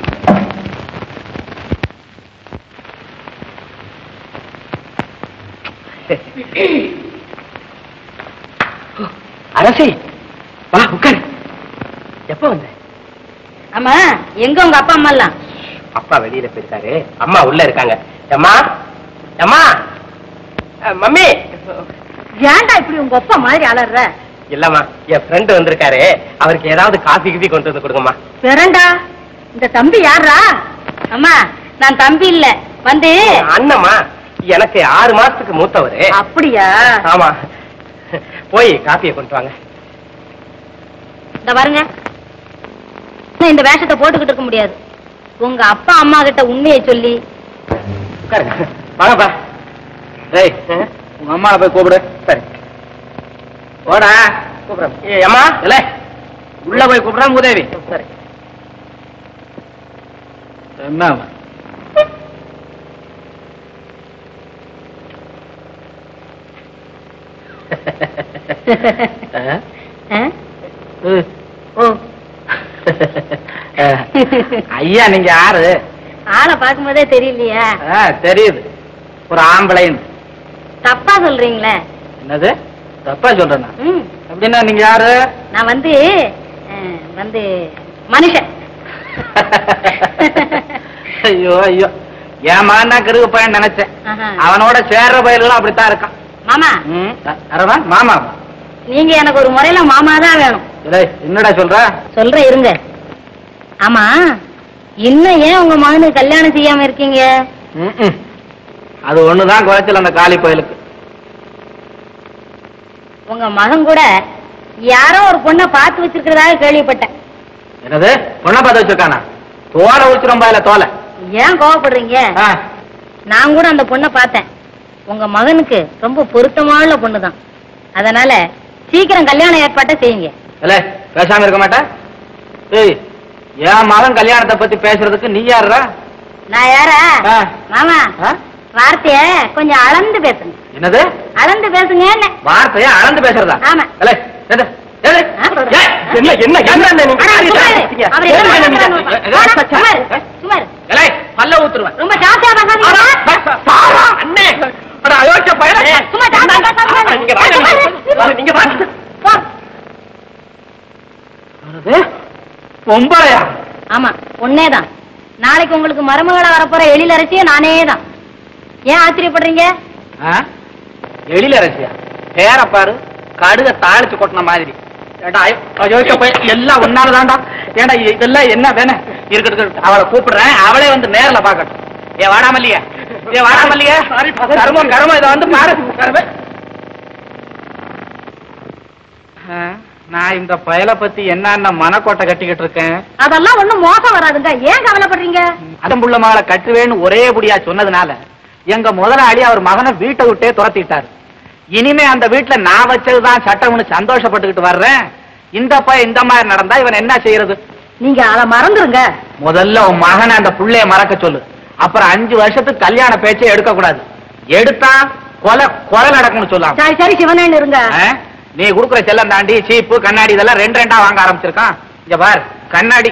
அரசி, வா உட்காரு. எப்ப வந்த? ஆமா, எங்க உங்க அப்பா அம்மா எல்லாம்? அப்பா வெளியில போயிருக்காரு, அம்மா உள்ள இருக்காங்க. அம்மா, அம்மா, மம்மி. ஏன்டா இப்படி உங்க அப்பா மாதிரி அலற? இல்லம்மா, என் ஃப்ரெண்ட் வந்திருக்காரு, அவருக்கு ஏதாவது காஃபி கிபி கொண்டு வந்து கொடுங்கம்மா. வேறண்டா, இந்த தம்பி யாரா? அம்மா, நான் தம்பி இல்ல, வந்து அண்ணம்மா. எனக்கு 6 மாசத்துக்கு மூத்தவரு. அப்படியா? ஆமா. போய் காஃபியை கொண்டு வாங்க. இந்த பாருங்க, இந்த வேஷத்தை போட்டுக்கிட்டு இருக்க முடியாது. உங்க அப்பா அம்மா கிட்ட உண்மையை சொல்லி வாங்கப்பா. டேய், உங்க அம்மாவை போய் கூப்பிடு. சரி, போடா. கூப்பிடுறேன். அம்மா இல்ல, உள்ள போய் கூப்பிடுறேன் உதவி. சரி. என்ன ஐயா, நீங்க யாரு? ஆளை பார்க்கும் போதே தெரியலையா? தெரியுது, ஒரு ஆம்பளைன்னு. தப்பா சொல்றீங்களே. என்னது தப்பா சொல்றேன்னா? அப்படின்னா நீங்க யாரு? நான் வந்து மனுஷன். ஐயோ ஐயோ, என் மகன் தான் கிருகு பையன் நினைச்சேன். அவனோட சேர்ற பயிரெல்லாம் அப்படித்தான் இருக்கான். மாமா. மாமா, நீங்க எனக்கு ஒரு முறையில மாமா தான் வேணும். என்னடா சொல்ற? சொல்றேன் இருங்க. ஆமா, இன்னும் ஏன் உங்க மகனுக்கு கல்யாணம் செய்யாம இருக்கீங்க? அது ஒண்ணுதான் குறைச்சல் அந்த காளி கோயிலுக்கு. உங்க மகன் கூட யாரோ ஒரு பொண்ணை பார்த்து வச்சிருக்கிறதாக கேள்விப்பட்டேன். என்னது, பொண்ணை பார்த்து வச்சிருக்கானா? தோலை உச்சிரும் பாயில தோலை. ஏன் கோவப்படுறீங்க? நான் கூட அந்த பொண்ணை பார்த்தேன். உங்க மகனுக்கு ரொம்ப பொருத்தமான பொண்ணுதான். அதனால சீக்கிரம் கல்யாணம் ஏற்பாட்டை செய்யுங்க. பேசாம இருக்க மாட்டேன். என் மகன் கல்யாணத்தை பத்தி பேசுறதுக்கு நீ யாருடா? நான் யாரா? மாமா, வார்த்தைய கொஞ்சம் அளந்து பேசுங்க. என்னது அளந்து பேசுங்க? வார்த்தைய அளந்து பேசுறதா? ஆமா. பல்ல ஊத்துருவேன். ரொம்ப ஜாஸ்தியா பொம்பளையா? ஆமா, பொண்ணேதான். நாளைக்கு உங்களுக்கு மருமகளா வரப்போற எழில் அரைச்சிய நானே தான். ஏன் ஆச்சரியப்படுறீங்க? எழில் அரைச்சியா? பேர பாரு, கடுக தாளிச்சு கொட்டின மாதிரி. எல்லாம் ஒன்னாலதான்டா. ஏண்டா இதெல்லாம் என்ன வேணும்? இருக்கட்டும், அவளை கூப்பிடுறேன், அவளே வந்து நேர்ல பாக்கட்டும். ஏ வாடாமல்லியா, ஏ வாடாமல்லியா, கருமம் கருமம், இதை வந்து பாரு. நான் இந்த பயலை பத்தி என்னென்ன மனக்கோட்டை கட்டிக்கிட்டு இருக்கேன். அதெல்லாம் ஒண்ணும் மோசம் வராதுங்க. ஏன் கவலைப்படுறீங்க? அதம்புள்ள மகளை கட்டுவேன்னு ஒரே புடியா சொன்னதுனால எங்க முதலாளி அவர் மகனை வீட்டை விட்டே துரத்திட்டாரு. இனிமே அந்த வீட்டுல நான் வச்சதுதான் சட்டம்னு சந்தோஷப்பட்டுக்கிட்டு வர்றேன். இந்த பையன் இந்த மாதிரி நடந்தா இவன் என்ன செய்யறது? நீங்க அதை மறந்துருங்க. முதல்ல உன் மகனை அந்த புள்ளைய மறக்க சொல்லு. அப்புறம் 5 வருஷத்துக்கு கல்யாண பேச்சே எடுக்க கூடாது. எடுத்தா கொலை கொலை நடக்கும்னு சொல்லலாம். சரி சரி, சிவனேன்னு இருங்க. நீ குடுக்குற செல்லம் தாண்டி சீப்பு கண்ணாடி இதெல்லாம் ரெண்டு ரெண்டா வாங்க ஆரம்பிச்சிருக்கான். இங்க பார் கண்ணாடி,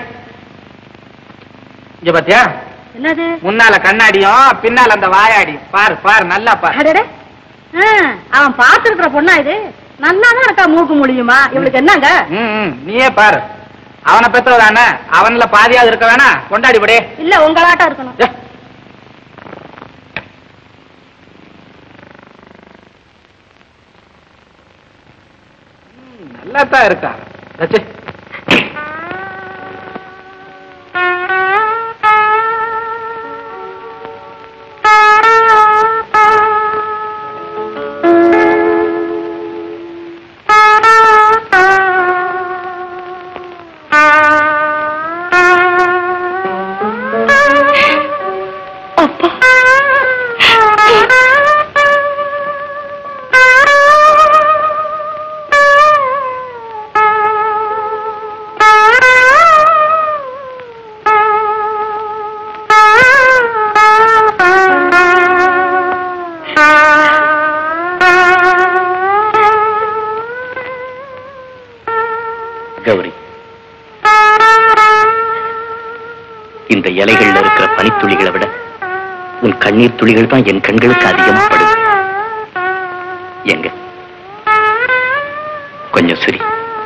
இங்க பாத்தியா என்னது? முன்னால கண்ணாடியும் பின்னால அந்த வாயாடியும் பார் பார் நல்லா பார். அவன் பார்த்திருக்கிற பொண்ணா இது? நல்லாதான் இருக்கா மூக்கு முடியுமா? இவளுக்கு என்னங்க? நீயே பாரு. அவனை பெற்றதானே, அவன்ல பாதியாவது இருக்க வேணா? கொண்டாடி படே. இல்ல உங்களாட்டம் இருக்கணும். நல்லாத்தான் இருக்கா. கௌரி, இந்த இலைகள்ல இருக்கிற பனித்துளிகளை விட உன் கண்ணீர் துளிகள் தான் என் கண்களுக்கு அதிகமா படுது. எங்க கொஞ்சம் சரி.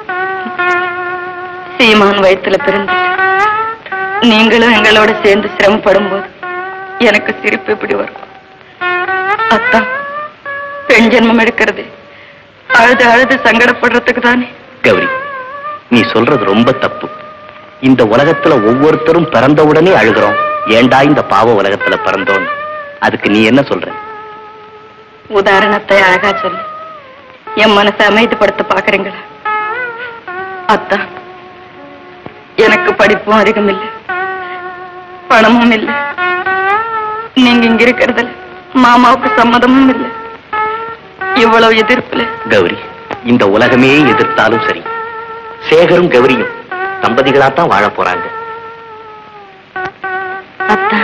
சீமான் வயிற்றுல பிறந்து நீங்களும் எங்களோட சேர்ந்து சிரமப்படும் போது எனக்கு சிரிப்பு எப்படி வரும்? அத்தா, பெண் ஜென்மம் எடுக்கிறது அழுது அழுது சங்கடப்படுறதுக்கு தானே. கௌரி, நீ சொல்றது ரொம்ப தப்பு. இந்த உலகத்துல ஒவ்வொருத்தரும் பிறந்த உடனே அழுகிறோம், ஏண்டா இந்த பாவ உலகத்துல பிறந்தோன்னு. அதுக்கு நீ என்ன சொல்ற? உதாரணத்தை அழகா சொல்லி என் மனசை அமைதிப்படுத்த பாக்குறீங்களா? அத்தா, எனக்கு படிப்பும் அதிகம் இல்லை, பணமும் இல்லை. நீங்க இங்க இருக்கிறதுல மாமாவுக்கு சம்மதமும் இல்லை. இவ்வளவு எதிர்ப்புல கௌரி, இந்த உலகமே எதிர்த்தாலும் சரி, சேகரும் கௌரியும் தம்பதிகளாத்தான் வாழ போறாங்க. அத்தா,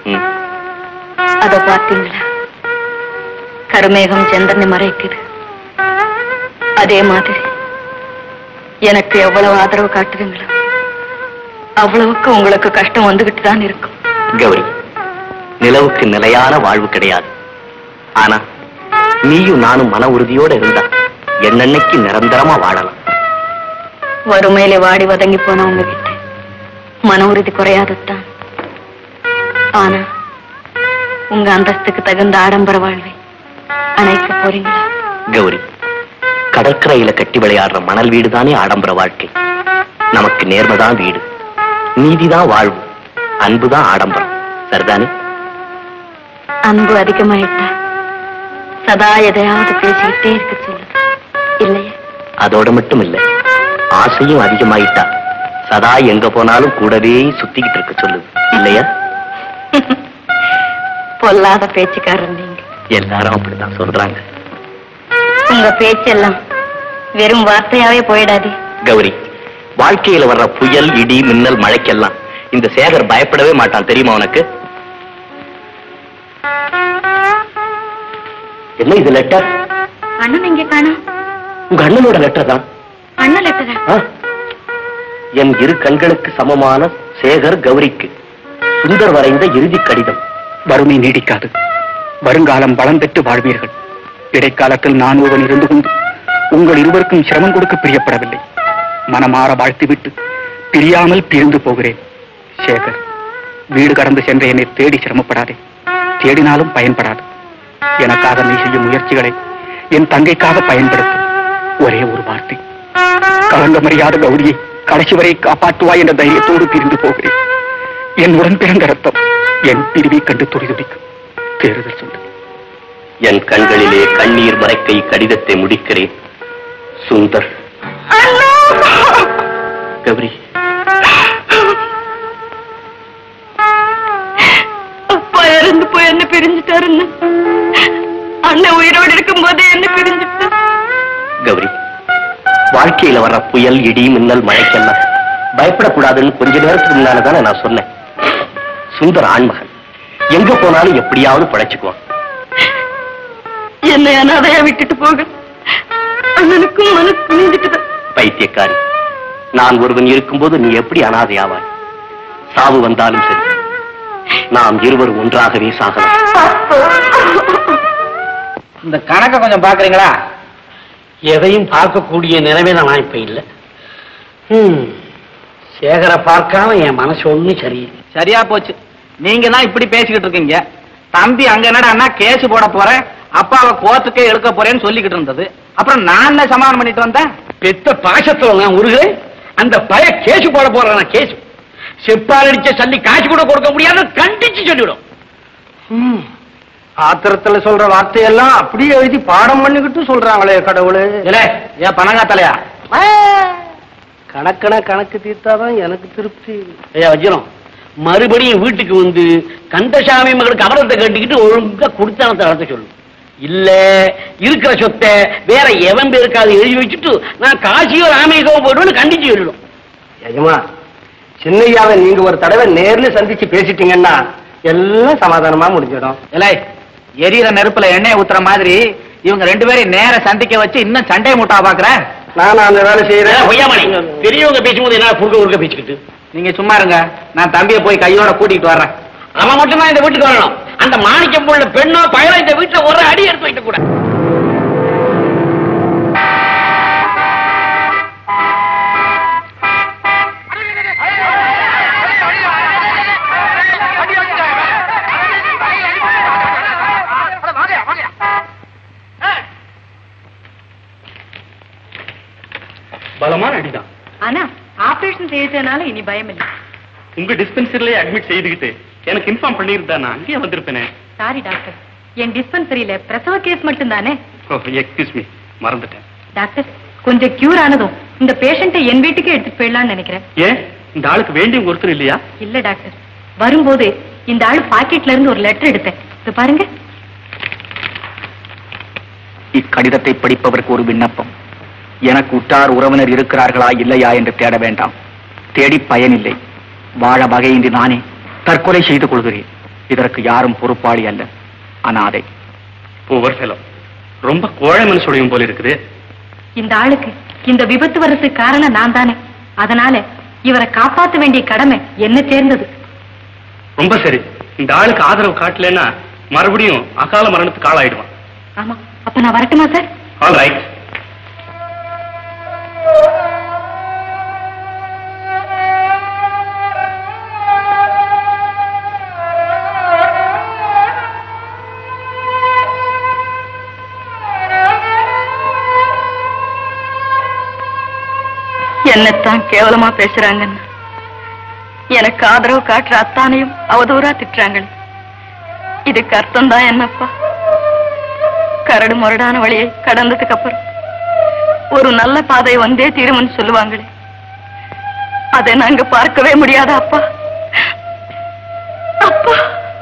அத பாத்தீங்களா? கருமேகம் சந்திரனை மறைக்குது. அதே மாதிரி எனக்கு எவ்வளவு ஆதரவு காட்டுறீங்களோ அவ்வளவுக்கு உங்களுக்கு கஷ்டம் வந்துகிட்டு தான் இருக்கும். கௌரி, நிலவுக்கு நிலையான வாழ்வு கிடையாது. ஆனா நீயும் நானும் மன உறுதியோட இருந்தா என்னன்னைக்கு நிரந்தரமா வாழலாம். வறுமையில வாடி வதங்கி போனவங்க கிட்ட மன உறுதி குறையாதுத்தான். ஆனா உங்க அந்தஸ்துக்கு தகுந்த ஆடம்பர வாழ்வை அணைக்க போறீங்களா? கௌரி, கடற்கரையில கட்டி விளையாடுற மணல் வீடு தானே ஆடம்பர வாழ்க்கை. நமக்கு நேர்மைதான் வீடு, நீதிதான் வாழ்வு, அன்புதான் ஆடம்பரம். சரிதானே? அன்பு அதிகமாயிட்டா சதா எதையாவது பேசிக்கிட்டே இருக்க சொல்லுது இல்லையா? அதோட மட்டும் இல்ல, ஆசையும் அதிகமாயிட்டா சதா எங்க போனாலும் கூடவே சுத்திக்கிட்டு இருக்க சொல்லுது இல்லையா? பொல்லாத பேச்சுக்காரன் நீங்க. எல்லாரும் அப்படித்தான் சொல்றாங்க. உங்க பேச்செல்லாம் வெறும் வார்த்தையாவே போயிடாது. கௌரி, வாழ்க்கையில வர்ற புயல், இடி, மின்னல், மழைக்கெல்லாம் இந்த சேகர் பயப்படவே மாட்டான், தெரியுமா உனக்கு? என்ன இது லெட்டர்? அண்ணன் இங்க காணோம். உங்க அண்ணனோட லெட்டர் தான். அண்ணன் லெட்டரா? என் இரு கண்களுக்கு சமமான சேகர் கௌரிக்கு சுந்தர் வரைந்த இறுதி கடிதம். வறுமை நீடிக்காது, வருங்காலம் வளம் பெற்று வாழ்வீர்கள். இடைக்காலத்தில் நான் ஒருவன் இருந்து கொண்டு உங்கள் இருவருக்கும் சிரமம் கொடுக்க பிரியப்படவில்லை. மனமாற வாழ்த்துவிட்டு பிரியாமல் பிரிந்து போகிறேன். சேகர், வீடு கடந்து சென்ற என்னை தேடி சிரமப்படாதே, தேடினாலும் பயன்படாது. எனக்காக நீ செய்யும் முயற்சிகளை என் தங்கைக்காக பயன்படுத்தும். ஒரே ஒரு வார்த்தை, கலங்கமறியாத கௌரியை கடைசி வரை காப்பாற்றுவாய் என்ற தைரியத்தோடு பிரிந்து போகிறேன். என் உடன் பிறந்த ரத்தம் என் பிரிவை கண்டு துடிதுடிக்கும். தேறுதல் சொல்லு. என் கண்களிலே கண்ணீர் மறைக்கை கடிதத்தை முடிக்கிறேன். சுந்தர். கௌரி, அப்பா இறந்து போய் என்ன பிரிஞ்சுட்டாருன்னு அண்ணன் உயிரோடு இருக்கும் போதே என்ன பிரிஞ்சுட்டு. கௌரி, வாழ்க்கையில வர்ற புயல், இடி, மின்னல், மழைக்கெல்லாம் பயப்படக்கூடாதுன்னு கொஞ்ச நேரத்துக்கு முன்னாலதானே நான் சொன்னேன். சுந்தர் ஆண்மகன், எங்க போனாலும் எப்படியாவது படைச்சுக்குவான். என்னை அனாதையா விட்டுட்டு போக அண்ணனுக்கும் மனசு புரிஞ்சுக்குது. பைத்தியக்காரி, நான் ஒருவன் இருக்கும்போது நீ எப்படி அனாதையாவாய்? சாவு வந்தாலும் சரி, நாம் இருவரும் ஒன்றாகவே சாகலாம். இந்த கணக்கை கொஞ்சம் பாக்குறீங்களா? எதையும் பார்க்கக்கூடிய நிலைமையில நான் இப்ப இல்லை. சேகரை பார்க்காம என் மனசு ஒண்ணும் சரியில்லை. சரியா போச்சு. நீங்க தான் இப்படி பேசிக்கிட்டு இருக்கீங்க. தம்பி அங்க என்னடா கேஸ் போட போறேன், அப்பாவை கோர்ட்டுக்கே எடுக்க போறேன்னு சொல்லிக்கிட்டு இருந்தது. அப்புறம் நான் சமாதானம் பண்ணிட்டு வந்தேன். பெத்த பாசத்துல நான் உருகு. அந்த பய கேசு போட போறேன். கேசு செப்பால் அடிச்ச சல்லி காசு கூட கொடுக்க முடியாது, கண்டிச்சு சொல்லிவிடும். ஆத்திரத்துல சொல்ற வார்த்தையெல்லாம் அப்படியே எழுதி பாடம் பண்ணிக்கிட்டு சொல்றாங்களே கடவுளே. ஏன் பணங்கா தலையா? கணக்கு தீர்த்தாதான் எனக்கு திருப்தி. ஐயா வச்சிரும், மறுபடியும் வீட்டுக்கு வந்து கந்தசாமி மகளுக்கு அவரத்தை கட்டிக்கிட்டு ஒழுங்கா குடித்தனத்தை நடத்த சொல்லு. இல்ல இருக்கிற சொத்தை வேற எவன் பேருக்காது எழுதி வச்சுட்டு நான் காசியோ ராமேஸ்வரம் போயிடுவேன்னு கண்டிச்சு சொல்லிடும். ஏமா, சின்னையாவை நீங்க ஒரு தடவை நேர்ல சந்திச்சு பேசிட்டீங்கன்னா எல்லாம் சமாதானமா முடிஞ்சிடும். இல்லை, எரியிற நெருப்புல எண்ணெய் ஊத்துற மாதிரி இவங்க ரெண்டு பேரும் நேர சந்திக்க வச்சு இன்னும் சண்டையை முட்டா பாக்குற. நான் அந்த வேலை செய்யறேன். பெரியவங்க பேசும்போது என்ன குறுக்க பேசிக்கிட்டு? நீங்க சும்மா இருங்க, நான் தம்பியை போய் கையோட கூட்டிட்டு வர்றேன். அவன் மட்டும்தான் இந்த வீட்டுக்கு வரணும். அந்த மாணிக்கம் உள்ள பெண்ணோ பயணம் இந்த வீட்டுல ஒரு அடி எடுத்து வைக்க கூட. பலமான அடிதான். ஆனா ஆபரேஷன் செய்ததுனால இனி பயம் இல்லை. உங்க டிஸ்பென்சரிலேயே அட்மிட் செய்துகிட்டு எனக்கு இன்ஃபார்ம் பண்ணியிருந்தா நான் அங்கேயே வந்திருப்பேனே. சாரி டாக்டர், என் டிஸ்பென்சரியில பிரசவ கேஸ் மட்டும் தானே. எக்ஸ்கியூஸ் மீ, மறந்துட்டேன். டாக்டர், கொஞ்சம் கியூர் ஆனதும் இந்த பேஷண்ட்டை என் வீட்டுக்கு எடுத்துட்டு போயிடலாம்னு நினைக்கிறேன். ஏன், இந்த ஆளுக்கு வேண்டியவங்க ஒருத்தர் இல்லையா? இல்ல டாக்டர், வரும்போது இந்த ஆள் பாக்கெட்ல இருந்து ஒரு லெட்டர் எடுத்தேன். இது பாருங்க. இக்கடிதத்தை படிப்பவருக்கு ஒரு விண்ணப்பம். எனக்கு உற்றார் உறவினர் இருக்கிறார்களா இல்லையா என்று தேட வேண்டாம். தேடி பயனில்லை. வாழ வகையின்றி நானே தற்கொலை செய்து கொள்கிறேன். இதற்கு யாரும் பொறுப்பாளி அல்ல, அனாதை. ஓவர் ஃபெலோ, ரொம்ப கோழை மனசுடையும் போல இருக்குது. இந்த ஆளுக்கு இந்த விபத்து வர்றதுக்கு காரணம் நான் தானே. அதனால இவரை காப்பாற்ற வேண்டிய கடமை என்ன சேர்ந்தது. ரொம்ப சரி, இந்த ஆளுக்கு ஆதரவு காட்டலன்னா மறுபடியும் அகால மரணத்துக்கு ஆளாயிடுவான். ஆமா, அப்ப நான் வரட்டுமா சார்? All right. என்னத்தான் கேவலமா பேசுறாங்கன்னு எனக்கு ஆதரவு காட்டுற அத்தானையும் அவதூறா திட்டுறாங்களே. இதுக்கு அர்த்தம் தான் என்னப்பா? கரடு முரடான வழியை கடந்ததுக்கு அப்புறம் ஒரு நல்ல பாதை வந்தே தீரும்னு சொல்லுவாங்களே, அதை நாங்க பார்க்கவே முடியாதா அப்பா? அப்பா,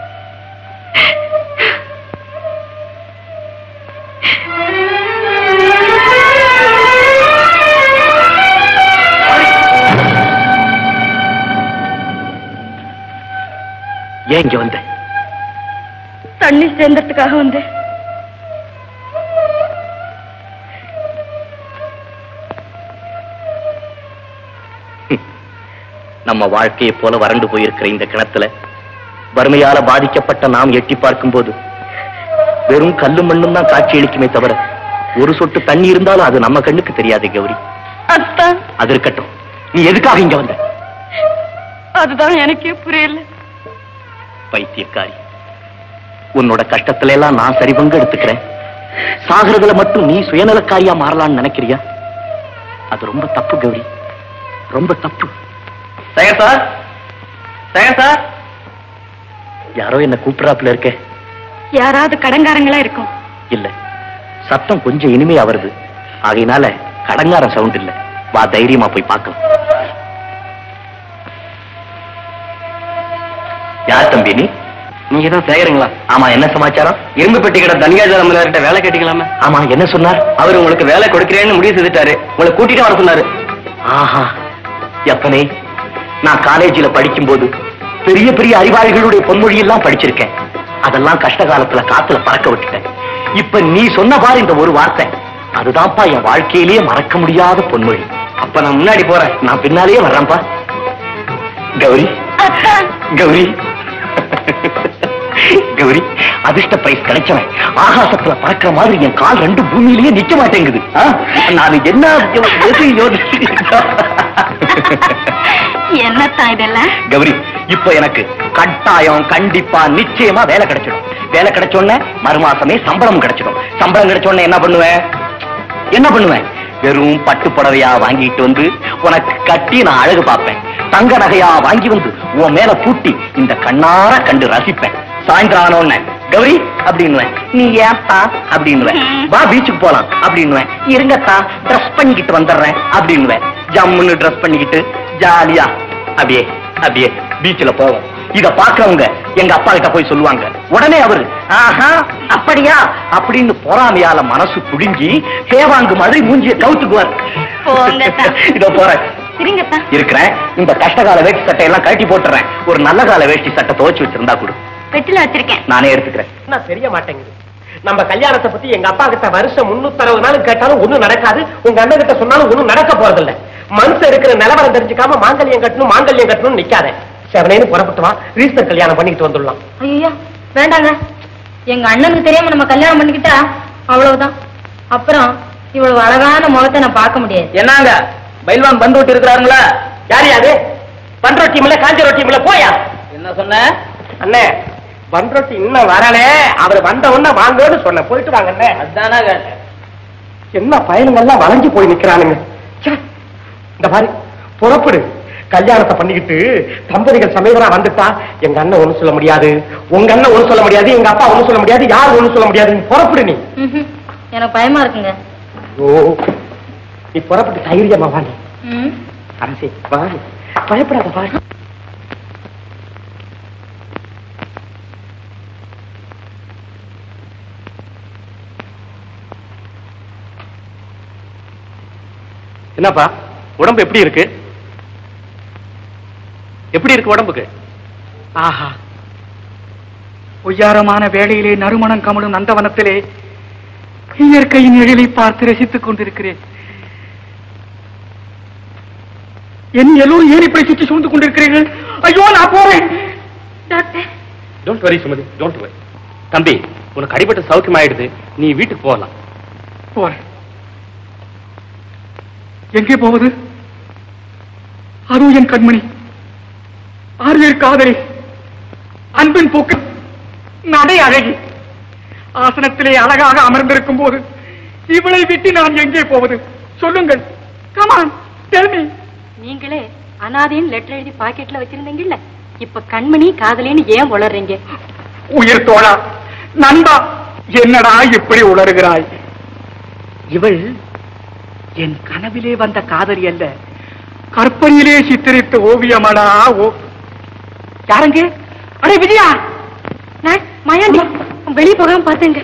ஏன் இங்க வந்த? தண்ணி சேர்ந்ததுக்காக வந்தேன். நம்ம வாழ்க்கையை போல வறண்டு போயிருக்கிற இந்த கிணத்துல வறுமையால பாதிக்கப்பட்ட நாம் எட்டி பார்க்கும் போது வெறும் கல்லு மண்ணும் தான் காட்சி அளிக்குமே தவிர ஒரு சொட்டு தண்ணி இருந்தாலும் அது நம்ம கண்ணுக்கு தெரியாது கௌரி. அது இருக்கட்டும், நீ எதுக்காக இங்க வந்த? அதுதான் எனக்கே புரியல. பைத்தியக்காரி, உன்னோட கஷ்டத்துல எல்லாம் நான் சரி பங்கு எடுத்துக்கிறேன். சாகரதுல மட்டும் நீ சுயநலக்காரியா மாறலான்னு நினைக்கிறியா? அது ரொம்ப தப்பு கௌரி, ரொம்ப தப்பு. Sekar sir, Sekar sir. யாரோ என்ன கூப்பிடறாப்புல இருக்க. யாராவது கடங்காரங்களா இருக்கும். இல்ல, சத்தம் கொஞ்சம் இனிமையா வருது. ஆகையினால கடங்கார சவுண்ட் இல்ல. வா, தைரியமா போய் பார்க்கலாம். யார் தம்பி நீ? நீங்க தான் சேகருங்களா? ஆமா, என்ன சமாச்சாரம்? இரும்பு பெட்டி கடை தனியாஜாரம்கிட்ட வேலை கேட்டீங்களாமே. ஆமா, என்ன சொன்னார்? அவர் உங்களுக்கு வேலை கொடுக்கிறேன்னு முடிவு செய்துட்டாரு. உங்களை கூட்டிட்டு வர சொன்னாரு. ஆஹா, எப்பனே, நான் காலேஜில படிக்கும் போது பெரிய பெரிய அறிவாளிகளுடைய பொன்மொழி எல்லாம் படிச்சிருக்கேன். அதெல்லாம் கஷ்ட காலத்துல காத்துல பறக்க விட்டுட்டேன். இப்ப நீ சொன்ன பாரு இந்த ஒரு வார்த்தை, அதுதான்ப்பா என் வாழ்க்கையிலேயே மறக்க முடியாத பொன்மொழி. அப்ப நான் முன்னாடி போறேன், நான் பின்னாலேயே வர்றேன்ப்பா. கௌரி கௌரி கௌரி, அதிர்ஷ்ட பிரைஸ் கிடைச்சவன் ஆகாசத்துல பறக்கிற மாதிரி என் கால் ரெண்டு பூமியிலேயே நிக்க மாட்டேங்குது. நான் என்ன என்னத்தான் இதெல்லாம்? கௌரி, இப்ப எனக்கு கட்டாயம் கண்டிப்பா நிச்சயமா வேலை கிடைச்சிடும். வேலை கிடைச்ச உடனே மறுமாசமே சம்பளம் கிடைச்சிடும். சம்பளம் கிடைச்ச உடனே என்ன பண்ணுவேன்? வெறும் பட்டு புடவையா வாங்கிட்டு வந்து உனக்கு கட்டி நான் அழகு பார்ப்பேன். தங்க நகையா வாங்கி வந்து உன் மேல பூட்டி இந்த கண்ணார கண்டு ரசிப்பேன். சாயந்தரம் ஆனோன்னு கௌரி அப்படின்னுவேன். நீ ஏப்பா அப்படின்னுவேன். வா பீச்சுக்கு போலாம் அப்படின்னுவேன். இருங்கத்தா ட்ரெஸ் பண்ணிக்கிட்டு வந்துடுறேன் அப்படின்னுவேன். ஜம்முன்னு ட்ரெஸ் பண்ணிக்கிட்டு ஜாலியா அப்படியே அப்படியே பீச்சில் போவோம். இத பாக்குறவங்க எங்க அப்பா கிட்ட போய் சொல்லுவாங்க. உடனே அவரு ஆஹா அப்படியா அப்படின்னு பொறாமையால மனசு புடிஞ்சி தேவாங்கு மாதிரி மூஞ்சிய கவுத்துக்குவார். இதோ போறேன் இருக்கிறேன். இந்த கஷ்டகால வேஷ்டி சட்டை எல்லாம் கட்டி போட்டுறேன். ஒரு நல்ல கால வேஷ்டி சட்டை துவச்சு வச்சிருந்தா கொடு. பெட்டில வச்சிருக்கேன், நானே எடுத்துக்கிறேன். தெரிய மாட்டேங்குது. நம்ம கல்யாணத்தை பத்தி எங்க அப்பா கிட்ட வருஷம் 360 நாள் கேட்டாலும் ஒண்ணும் நடக்காது. உங்க அண்ணன் கிட்ட சொன்னாலும் ஒண்ணும் நடக்க போறதில்ல. மனுஷன் இருக்கிற நிலவரம் தெரிஞ்சுக்காம மாங்கல்யம் கட்டணும் நிக்காத. செவனேன்னு புறப்பட்டு வா, ரீசர் கல்யாணம் பண்ணிக்கிட்டு வந்துடலாம். ஐயா வேண்டாங்க, எங்க அண்ணனுக்கு தெரியாம நம்ம கல்யாணம் பண்ணிக்கிட்டா அவ்வளவுதான். அப்புறம் இவ்வளவு அழகான முகத்தை நான் பார்க்க முடியாது. என்னங்க பைல்வான் பந்து ரொட்டி இருக்கிறாருங்களா? யாரு அது? பன் ரொட்டி இல்ல காஞ்ச ரொட்டி இல்ல போயா? என்ன சொன்ன அண்ணே? பன் ரொட்டி இன்னும் வரலே, அவர் வந்த உடனே வாங்கன்னு சொன்ன. போயிட்டு வாங்க அண்ணே. அதானா கேட்டேன். என்ன பயனுங்கெல்லாம் வளைஞ்சு போய் நிக்கிறானுங்க. இந்த மாதிரி புறப்படு. கல்யாணத்தை பண்ணிக்கிட்டு தம்பதிகள் சமயவரா வந்துட்டா எங்க அண்ணன் ஒண்ணு சொல்ல முடியாது, உங்க அண்ணன் ஒண்ணு சொல்ல முடியாது, எங்க அப்பா ஒண்ணு சொல்ல முடியாது, யாரும் ஒண்ணு சொல்ல முடியாது. புறப்படு நீ. எனக்கு பயமா இருக்குங்க. ஓ நீ புறப்பட்டு தைரியமா வா. நீ அரசே வா, பயப்படாத வா. என்னப்பா உடம்பு எப்படி இருக்கு? எப்படி இருக்கு உடம்புக்கு? ஆஹா, ஒய்யாரமான வேளையிலே நறுமணம் கமலும் நந்தவனத்திலே இயற்கையின் எழிலை பார்த்து ரசித்துக் கொண்டிருக்கிறேன். என் எல்லோரும் ஏன் இப்படி சுற்றி சூழ்ந்து கொண்டிருக்கிறீர்கள்? ஐயோ நான் போறேன். Don't worry Sumathi, don't worry. தம்பி உனக்கு அடிபட்ட சௌக்கியம் ஆயிடுது, நீ வீட்டுக்கு போகலாம். போறேன். எங்கே போவது? அதுவும் என் கண்மணி, ஆர்வேர் காதலி, அன்பின் போக்கு, நடை அழகி, ஆசனத்திலே அழகாக அமர்ந்திருக்கும் போது இவளை விட்டு நான் எங்கே போவது? சொல்லுங்கள். Come on tell me. நீங்களே அனாதையின் லெட்டர் எழுதி பாக்கெட்ல வச்சிருந்தீங்கல்ல, இப்ப கண்மணி காதலின்னு ஏன் உளறீங்க? உயிர் தோழா, நண்பா, என்னடா இப்படி உளறுகிறாய்? இவள் என் கனவிலே வந்த காதலி அல்ல, கற்பனையிலே சித்தரித்த ஓவியமடா. யாருங்க? அடே விஜயா, நான் மயாண்டி வெளியே போகாம பார்த்தேங்க.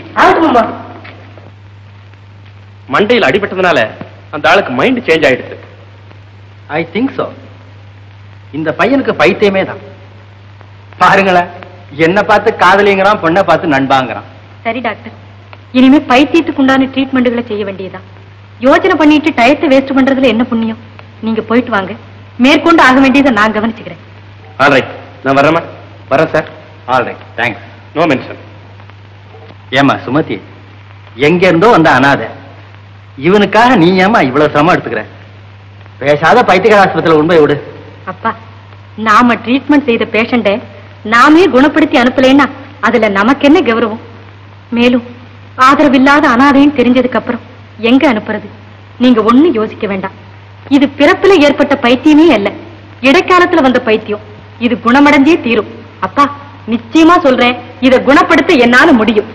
மண்டையில் அடிபட்டதுனால அந்த ஆளுக்கு மைண்ட் சேஞ்ச் ஆயிடுச்சு. I think so. இந்த பையனுக்கு பைத்தியமே தான். பாருங்களேன், என்ன பார்த்து காதலிங்கிறான், பொண்ணை பார்த்து நண்பாங்கிறான். சரி டாக்டர், இனிமே பைத்தியத்துக்கு உண்டான ட்ரீட்மெண்ட்களை செய்ய வேண்டியதுதான். யோசனை பண்ணிட்டு டயத்தை வேஸ்ட் பண்றதுல என்ன புண்ணியம்? நீங்க போயிட்டு வாங்க, மேற்கொண்டு ஆக வேண்டியதை நான் கவனிச்சுக்கிறேன். ஆல்ரைட், நான் வரேன். வரேன் sir. Alright, thanks. No mention. ஏமா சுமதி, எங்க இருந்தோ வந்த அனாதை, இவனுக்காக நீ ஏமா இவ்வளவு சிரமம் எடுத்துக்கிற? பேசாத பைத்தியக்கார ஆஸ்பத்திரியில் உண்மை விடு. அப்பா, நாம ட்ரீட்மெண்ட் செய்த பேஷண்ட நாமே குணப்படுத்தி அனுப்பலைன்னா அதுல நமக்கு என்ன கௌரவம்? மேலும் ஆதரவில்லாத அனாதைன்னு தெரிஞ்சதுக்கு அப்புறம் எங்க அனுப்புறது? நீங்க ஒண்ணும் யோசிக்க வேண்டாம். இது பிறப்புல ஏற்பட்ட பைத்தியமே அல்ல, இடைக்காலத்துல வந்த பைத்தியம். இது குணமடைஞ்சே தீரும். அப்பா நிச்சயமா சொல்றேன், இதை குணப்படுத்த என்னால முடியும்.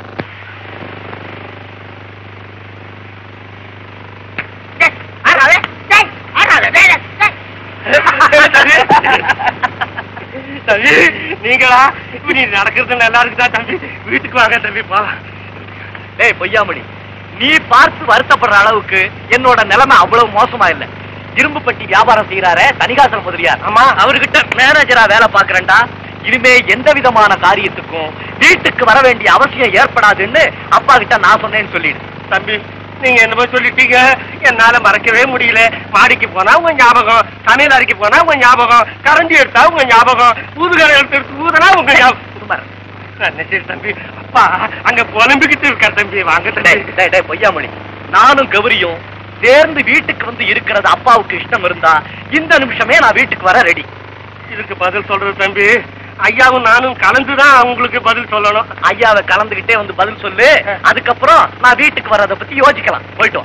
நீங்களா? நீ நடக்கிறது நல்லா இருக்குதான் தம்பி. வீட்டுக்கு வாங்க தம்பி. டேய் பொய்யாமணி, நீ பார்த்து வருத்தப்படுற அளவுக்கு என்னோட நிலைமை அவ்வளவு மோசமா இல்ல. இரும்பு பட்டி வியாபாரம் செய்யறாரே தணிகாசலம் முதலியார், ஆமா, அவர்கிட்ட மேனேஜரா வேலை பாக்குறேன்டா. இனிமே எந்த விதமான காரியத்துக்கும் வீட்டுக்கு வர வேண்டிய அவசியம் ஏற்படாதுன்னு அப்பா கிட்ட நான் சொன்னேன்னு சொல்லிடு. தம்பி நீங்க என்னமோ சொல்லிட்டீங்க, என்னால மறக்கவே முடியல. மாடிக்கு போனா உங்க ஞாபகம், சமையல் அறைக்கு போனா உங்க ஞாபகம், கரண்டி எடுத்தா உங்க ஞாபகம், ஊதுகார எடுத்து ஊதுனா உங்க ஞாபகம். தம்பி, அப்பா அங்க புலம்பிக்கிட்டு இருக்கார் தம்பி. வாங்க பொய்யாமொழி, நானும் கௌரியும் சேர்ந்து வீட்டுக்கு வந்து இருக்கிறது அப்பாவுக்கு இஷ்டம் இருந்தா இந்த நிமிஷமே நான் வீட்டுக்கு வர ரெடி. இதுக்கு பதில் சொல்றது தம்பி, ஐயாவும் நானும் கலந்துதான் உங்களுக்கு பதில் சொல்லணும். ஐயாவை கலந்துகிட்டே வந்து பதில் சொல்லு, அதுக்கப்புறம் நான் வீட்டுக்கு வர்றதை பத்தி யோசிக்கலாம். போயிட்டோம்.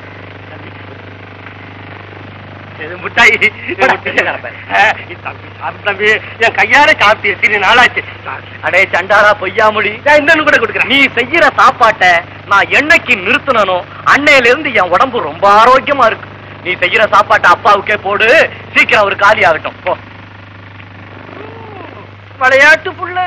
முட்டாய் தம்பி, என் கையார சாப்பிட்டு எத்தனை நாளாச்சு. அடே சண்டாரா பொய்யாமொழி, இன்னொன்னு கூட கொடுக்குறேன். நீ செய்யற சாப்பாட்டை நான் என்னைக்கு நிறுத்தணும், அன்னையில இருந்து என் உடம்பு ரொம்ப ஆரோக்கியமா இருக்கு. நீ செய்யற சாப்பாட்டை அப்பாவுக்கே போடு, சீக்கிரம் அவரு காலி ஆகட்டும். போ. விளையாட்டு புள்ள.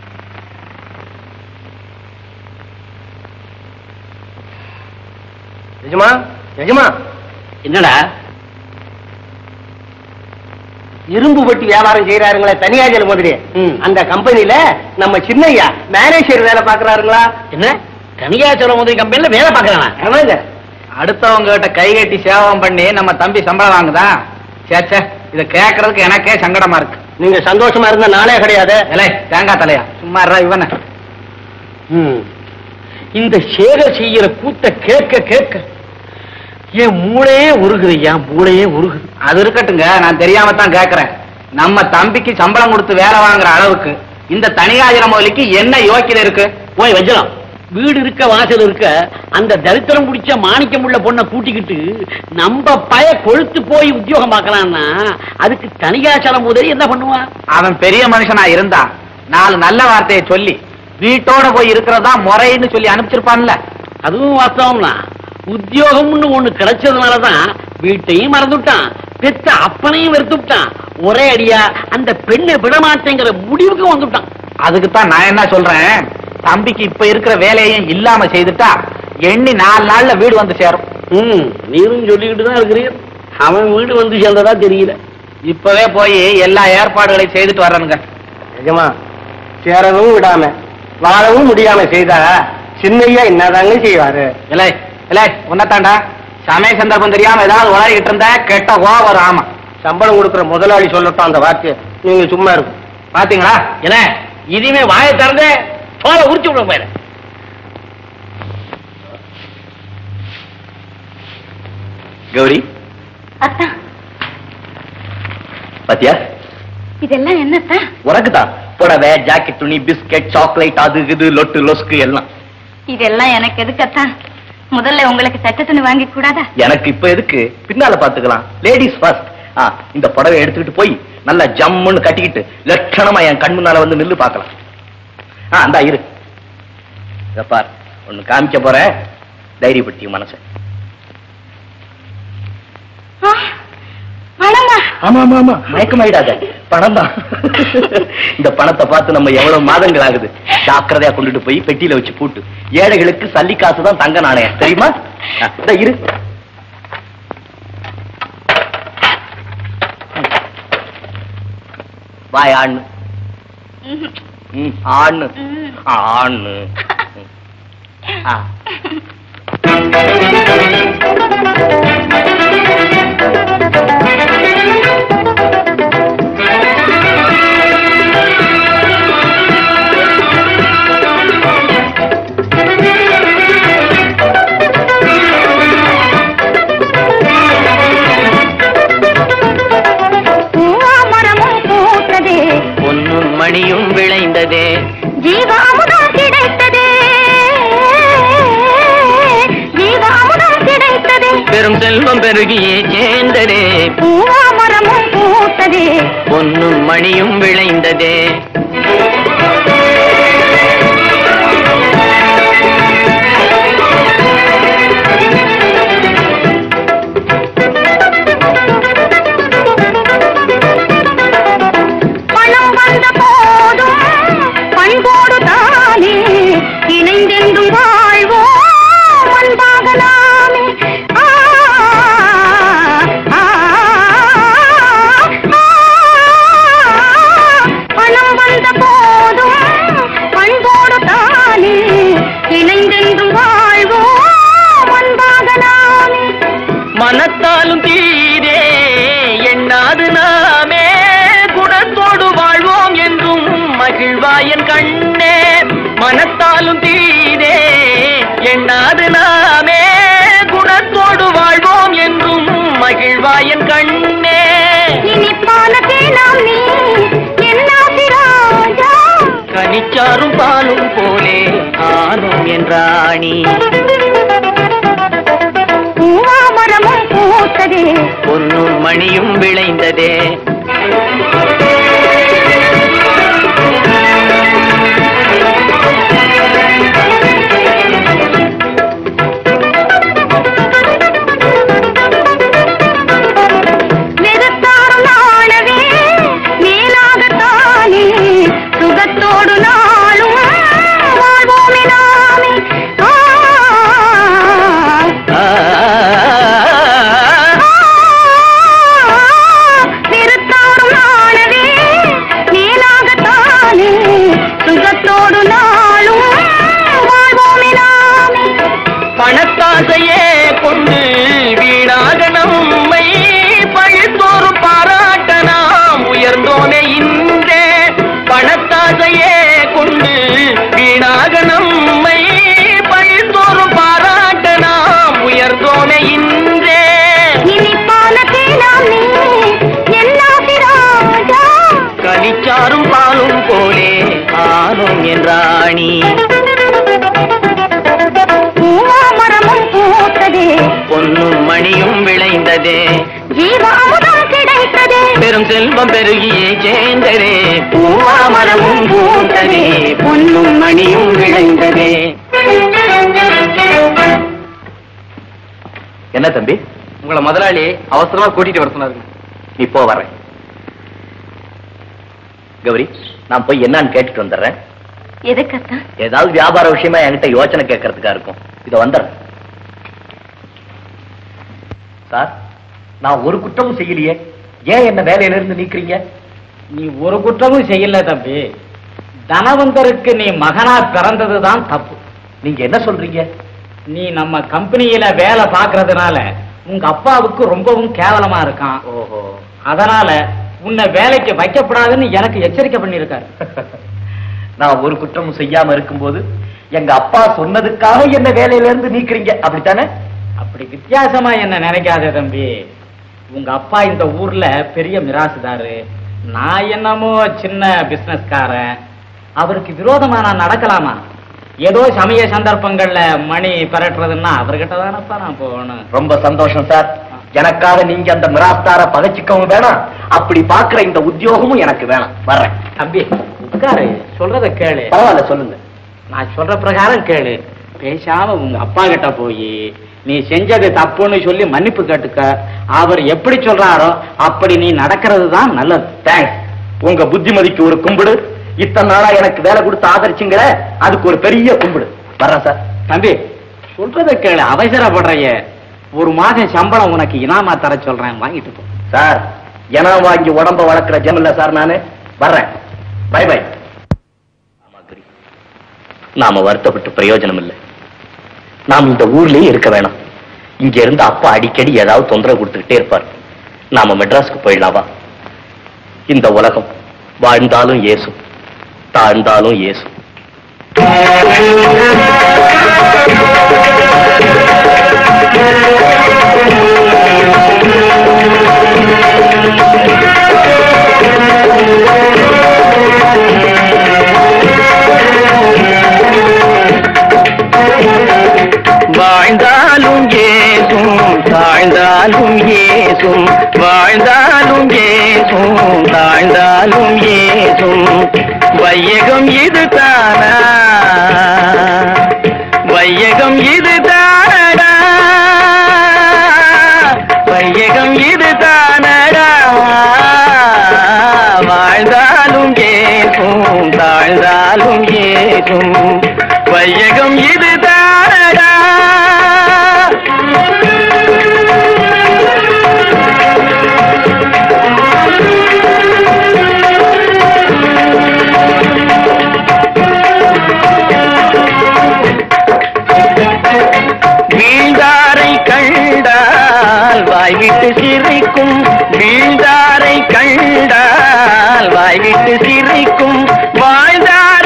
எஜமா, எஜமா, என்னடா இரும்பு பட்டி வியாபாரம் செய்யறாருங்களே தனியாஜல் முதலிய அந்த கம்பெனில நம்ம சின்னையா மேனேஜர் வேலை பாக்குறாருங்களா? என்ன தனியாச்சலம் முதல் கம்பெனில வேலை பாக்குறானா? ஆமாங்க. அடுத்தவங்க கிட்ட கை கட்டி சேவம் பண்ணி நம்ம தம்பி சம்பளம் வாங்குதா? சேச்சே, இத கேக்குறதுக்கு எனக்கே சங்கடமா இருக்கு. நீங்க சந்தோஷமா இருந்த நாளே கிடையாது. தேங்காய் தலையா சும்மா இவன. இந்த சேகர் செய்யற கூத்த கேட்க கேட்க என் மூளையே உருகுது. மூளையே உருகுது. அது இருக்கட்டுங்க, நான் தெரியாம தான் கேக்குறேன். நம்ம தம்பிக்கு சம்பளம் கொடுத்து வேலை வாங்குற அளவுக்கு இந்த தனியாஜர முதலிக்கு என்ன யோக்கியம் இருக்கு? போய் வச்சலாம். வீடு இருக்க வாசல் இருக்க அந்த தரித்திரம் பிடிச்ச மாணிக்கம் உள்ள பொண்ணை கூட்டிக்கிட்டு நம்ம பய கொழுத்து போய் உத்தியோகம் பார்க்கலாம்னா அதுக்கு தனியாச்சலம் முதலி என்ன பண்ணுவான்? அவன் பெரிய மனுஷனா இருந்தா 4 நல்ல வார்த்தையை சொல்லி வீட்டோட போய் இருக்கிறதா முறைன்னு சொல்லி அனுப்பிச்சிருப்பான்ல. அதுவும் வாஸ்தவம்னா உத்தியோகம்னு ஒண்ணு கிடைச்சதுனாலதான் வீட்டையும் மறந்துட்டான், பெத்த அப்பனையும் வெறுத்துட்டான், ஒரே அடியா அந்த பெண்ணை விடமாட்டேங்கிற முடிவுக்கு வந்துட்டான். அதுக்குத்தான் நான் என்ன சொல்றேன், தம்பிக்கு இப்ப இருக்கிற வேலையையும் இல்லாம செய்துட்டா எண்ணி 4 நாள்ல வீடு வந்து சேரும். நீரும் சொல்லிக்கிட்டு தான் இருக்கிறீர். அவன் வீடு வந்து சேர்ந்ததா தெரியல. இப்பவே போய் எல்லா ஏற்பாடுகளையும் செய்துட்டு வர்றனுங்க. எஜமா, சேரவும் விடாம வாழவும் முடியாம செய்தா சின்னையா என்னதாங்க செய்வாரு? உன்னதாண்டா சமய சந்தர்ப்பம் தெரியாம ஏதாவது உலகிட்டு இருந்தா கெட்ட கோவம். ஆமா, சம்பளம் கொடுக்குற முதலாளி சொல்லட்டும் அந்த வார்த்தையை, நீங்க சும்மா இருக்கும். பாத்தீங்களா? என்ன இனிமே வாயை திறந்து தோலை உரிச்சு விட போயிட. கௌரி, அத்தா, பாத்தியா இதெல்லாம் என்னத்தா? உனக்குதான் புடவை, ஜாக்கெட், துணி, பிஸ்கட், சாக்லேட், அது இது லொட்டு லொஸ்கு எல்லாம். இதெல்லாம் எனக்கு எதுக்கு அத்தா? முதல்ல உங்களுக்கு சட்ட துணி வாங்கி கூடாதா? எனக்கு இப்ப எதுக்கு, பின்னால பாத்துக்கலாம். Ladies first. இந்த புடவை எடுத்துக்கிட்டு போய் நல்லா ஜம்முன்னு கட்டிக்கிட்டு லட்சணமா என் கண் முன்னால வந்து நில்லு பாக்கலாம். அந்தா இரு, பார், ஒண்ணு காமிக்க போறேன், தைரியப்படுத்தி மனச. ஆமா ஆமா ஆமா, மயக்கமாயிடாத, பணம் தான். இந்த பணத்தை பார்த்து நம்ம எவ்வளவு மாதங்கள் ஆகுது. ஜாக்கிரதையா கொண்டுட்டு போய் பெட்டியில வச்சு பூட்டு. ஏழைகளுக்கு சல்லி காசு தான் தங்க நாணயம், தெரியுமா? இரு, வாய் ஆண்ணு ஆண்ணு ஆண்ணு. பொன்னும் மணியும் விளைந்ததே, ஜீவாமுதம் கிடைத்ததே, ஜீவாமுதம் கிடைத்ததே, பெரும் செல்வம் பெருகியே சேர்ந்ததே, பூவாமரமும் பூத்ததே, பொன்னும் மணியும் விளைந்ததே. பணம் வந்த போதும் பண்போடு தானே இணைந்தென்றும் வாழ்வோம் அன்பாகலாமே. பணம் வந்த போதும் மகிழ்வாயன் கண்ணே மனத்தாலும் தீதே எண்ணாது நாமே குணத்தோடு வாழ்வோம் என்றும் மகிழ்வாயன் கண்ணே இனிப்பான தேனாம் நீ என்னாசிராஜா கனிச்சாரும் பாலும் போலே ஆனும் என்றாணி பூவாமரமும் பூத்ததே பொன்னும் மணியும் விளைந்ததே சுகத்தோடு நாளும் வாழ்வோமே நாமே நிறுத்தாரும் நாளவே மேலாகத்தானே சுகத்தோடு நாளும் வாழ்வோமே நாமே பணத்தாசையே கொண்டு வீணாக நம்மை பழித்தோறும் பாராட்ட நாம் உயர்ந்தோமே இன்றே பணத்தாசையே கொண்டு வீணாக நம்மை பழித்தோறும் பாராட்ட நாம் உயர்ந்தோமே இன்றே இனிப்பான தேனாம் நீ என்னாசிராஜா கனிச்சாரும் பாலும் போலே ஆனும் என்றாணி பூவாமரமும் பூத்ததே பொன்னும் மணியும் விளைந்ததே ஜீவாமுதம் கிடைத்ததே பெரும் செல்வம் பெருகியே சேர்ந்ததே பூவாமரமும் பூத்ததே பொன்னும் மணியும் விளைந்ததே என்ன தம்பி, உங்களை முதலாளி அவசரமா கூட்டிட்டு வர சொன்னாரு. நீ போ, வரேன். கௌரி, நான் போய் என்னன்னு கேட்டுட்டு வந்துடுறேன். எதுக்கத்தான்? ஏதாவது வியாபார விஷயமா என்கிட்ட யோசனை கேட்கறதுக்கா இருக்கும். இத வந்துடுறேன். சார், நான் ஒரு குற்றமும் செய்யலையே, ஏன் என்ன வேலையில இருந்து நீக்குறீங்க? நீ ஒரு குற்றமும் செய்யல தம்பி. தனவந்தருக்கு நீ மகனா பிறந்ததுதான் தப்பு. நீங்க என்ன சொல்றீங்க? நீ நம்ம கம்பெனியில வேலை பாக்குறதுனால உங்க அப்பாவுக்கு ரொம்பவும் கேவலமா இருக்கான். ஓஹோ, அதனால உன்னை வேலைக்கு வைக்கப்படாதுன்னு எனக்கு எச்சரிக்கை பண்ணிருக்காரு. நான் ஒரு குற்றமும் செய்யாம இருக்கும்போது எங்க அப்பா சொன்னதுக்காக என்ன வேலையில இருந்து நீக்குறீங்க, அப்படித்தானே? அப்படி வித்தியாசமா என்ன நினைக்காத தம்பி. உங்க அப்பா இந்த ஊர்ல பெரிய மிராசுதாரு, நான் என்னமோ சின்ன பிசினஸ்காரன். அவருக்கு விரோதமா நான் நடக்கலாமா? ஏதோ சமய சந்தர்ப்பங்கள்ல மணி பரட்டுறதுன்னா அவர்கிட்ட தானப்பா நான் போகணும். ரொம்ப சந்தோஷம் சார். எனக்காக நீங்க அந்த மிராஸ்தார பகைச்சிக்கவும் வேணாம், அப்படி பாக்குற இந்த உத்தியோகமும் எனக்கு வேணாம். வர்றேன். தம்பி உட்காரு, சொல்றத கேளு. பரவாயில்ல, சொல்லுங்க. நான் சொல்ற பிரகாரம் கேளு. பேசாம உங்க அப்பா கிட்ட போய் நீ செஞ்சது தப்புன்னு சொல்லி மன்னிப்பு கேட்டுக்க. அவர் எப்படி சொல்றாரோ அப்படி நீ நடக்கிறது தான் நல்லது. தேங்க்ஸ். உங்க புத்திமதிக்கு ஒரு கும்பிடு. இத்தனை நாளா எனக்கு வேலை கொடுத்து ஆதரிச்சுங்களே, அதுக்கு ஒரு பெரிய கும்பிடு. வர்றேன் சார். தம்பி சொல்றத கேளு, அவசரப்படுறைய. ஒரு மாதம் சம்பளம் உனக்கு இனாமா தர சொல்றேன், வாங்கிட்டு போ. சார், இனம் வாங்கி உடம்ப வளர்க்கிற ஜெமில்ல சார் நானு. வர்றேன். Bye bye. நாம வருத்தப்பட்டு பிரயோஜனம் இல்லை. நாம் இந்த ஊர்லயே இருக்க வேணாம். இங்க இருந்து அப்பா அடிக்கடி ஏதாவது தொந்தரவு கொடுத்துக்கிட்டே இருப்பார். நாம மெட்ராஸ்க்கு போயிடலாவா? இந்த உலகம் வாழ்ந்தாலும் ஏசும், தாழ்ந்தாலும் ஏசும். வாழ்ந்தாலும் ஏசும், தாழ்ந்தாலும் ஏசும், வாழ்ந்தாலும் ஏசும், தாழ்ந்தாலும் ஏசும். வையகம் இது தானா, வையகம் இது தானடா, வையகம் இது தானடா. வாழ்ந்தாலும் ஏசும், தாழ்ந்தாலும் ஏசும், வையகம் இது தானடா. வீழ்ந்தாரை கண்டால் வாய்விட்டு சிரிக்கும், வீழ்ந்தாரை கண்டால் வாய்விட்டு சிரிக்கும், வாழ்ந்தார்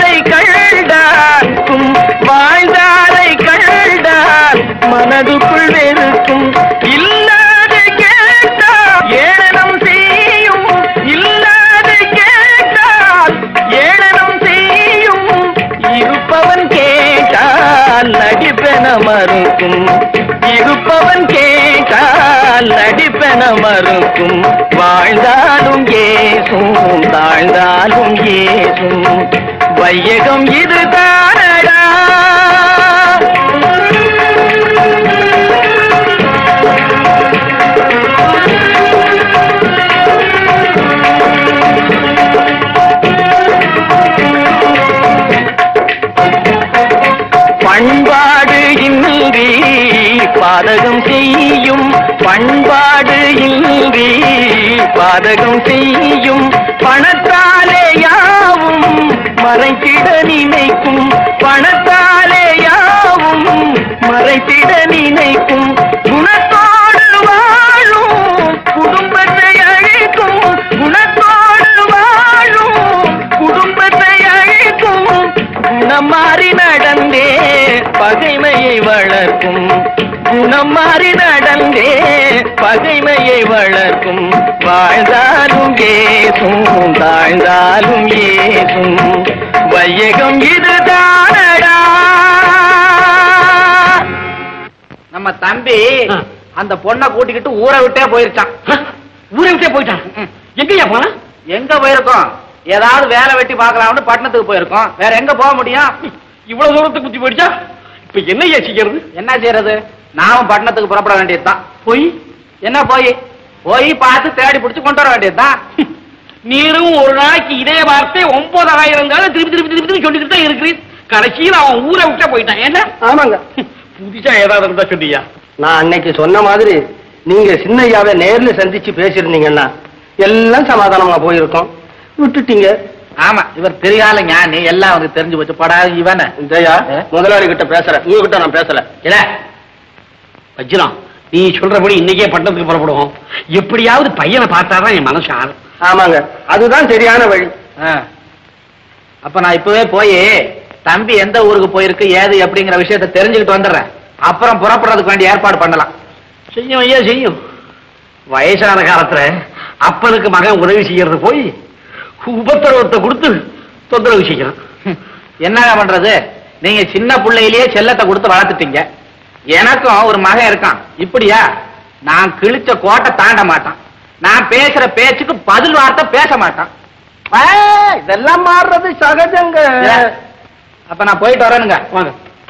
மனதுக்குள் வெறுக்கும். இல்லாத கேட்டால் ஏளனம் செய்யும், இல்லாத கேட்டால் ஏளனம் செய்யும். இருப்பவன் கேட்டால் நடிப்பென மறுக்கும், இருப்பவன் கேட்டால் நடிப்பென மறுக்கும். வாழ்ந்தாலும் ஏசும் தாழ்ந்தாலும் ஏசும், வையகம் இதுதானடா. பண்பாடு இன்றி பாதகம் செய்யும், பண்பாடு இன்றி பாதகம் செய்யும். பணத்தாலே யாவும் மறைத்திட நினைக்கும், பணத்தாலே யாவும் மறைத்திட நினைக்கும். குணத்தோடு வாழும் குடும்பத்தை அழிக்கும், குணத்தோடு வாழும் குடும்பத்தை அழிக்கும். குணம் மாறி நடந்தே பகைமையை வளர்க்கும், குணம் மாறி நடந்தே பகைமையை வளர்க்கும். வாழ்ந்தாலும் ஏசும் தாழ்ந்தாலும் ஏசும், வையகம் இதுதானடா. நம்ம தம்பி அந்த பொண்ணை கூட்டிக்கிட்டு ஊரை விட்டே போயிருச்சான். ஊரை விட்டே போயிட்டான்? எங்கயா போனா? எங்க போயிருக்கோம்? ஏதாவது வேலை வெட்டி பார்க்கலாம்னு பட்டணத்துக்கு போயிருக்கோம். வேற எங்க போக முடியும்? இவ்வளவு தூரத்துக்கு குத்தி போயிடுச்சா? இப்ப என்ன செய்யறது? என்ன செய்யறது? நாமும் பட்டணத்துக்கு புறப்பட வேண்டியதுதான். போய் என்ன போய் போய் பார்த்து தேடி பிடிச்சு கொண்டு வர வேண்டியதுதான். நீரும் ஒரு நாளைக்கு இதே வார்த்தை 9000 திருப்பி திருப்பி திருப்பி சொல்லிக்கிட்டு தான் இருக்கிறீர். கடைசியில் அவன் ஊரை விட்டே போயிட்டான். என்ன? ஆமாங்க. புதுசா ஏதாவது இருந்தா சொல்லியா? நான் அன்னைக்கு சொன்ன மாதிரி நீங்க சின்னையாவை நேர்ல சந்திச்சு பேசியிருந்தீங்கன்னா எல்லாம் சமாதானமா போயிருக்கோம். விட்டுட்டீங்க. ஆமா, இவர் தெரியாத ஞானி, எல்லாம் வந்து தெரிஞ்சு போச்சு. படாது இவன ஜெயா, முதலாளி கிட்ட பேசுறேன், உங்ககிட்ட நான் பேசல. இல்ல வச்சிரம், நீ சொல்றபடி இன்னைக்கே பட்டணத்துக்கு புறப்படுவோம். எப்படியாவது பையனை பார்த்தாதான் என் மனசு ஆறும். ஆமாங்க, அதுதான் சரியான வழி. அப்ப நான் இப்பவே போய் தம்பி எந்த ஊருக்கு போயிருக்கு ஏது அப்படிங்கிற விஷயத்தை தெரிஞ்சுக்கிட்டு வந்துடுறேன். அப்புறம் புறப்படுறதுக்கு வேண்டிய ஏற்பாடு பண்ணலாம். செய்யும் ஐயா செய்யும். வயசான காலத்துல அப்பனுக்கு மகன் உதவி செய்யறது போய் உபத்திரவத்தை கொடுத்து தொந்தரவு செய்யறான். என்னங்க பண்றது? நீங்க சின்ன பிள்ளையிலேயே செல்லத்தை கொடுத்து வளர்த்துட்டீங்க. எனக்கும் ஒரு மகன் இருக்கான். இப்படியா? நான் கிழிச்ச கோட்டை தாண்ட மாட்டான். நான் பேசுற பேச்சுக்கு பதில் வார்த்தை பேச மாட்டான். இதெல்லாம் மாறுறது சகஜங்க. அப்ப நான் போயிட்டு வரேனுங்க. வாங்க.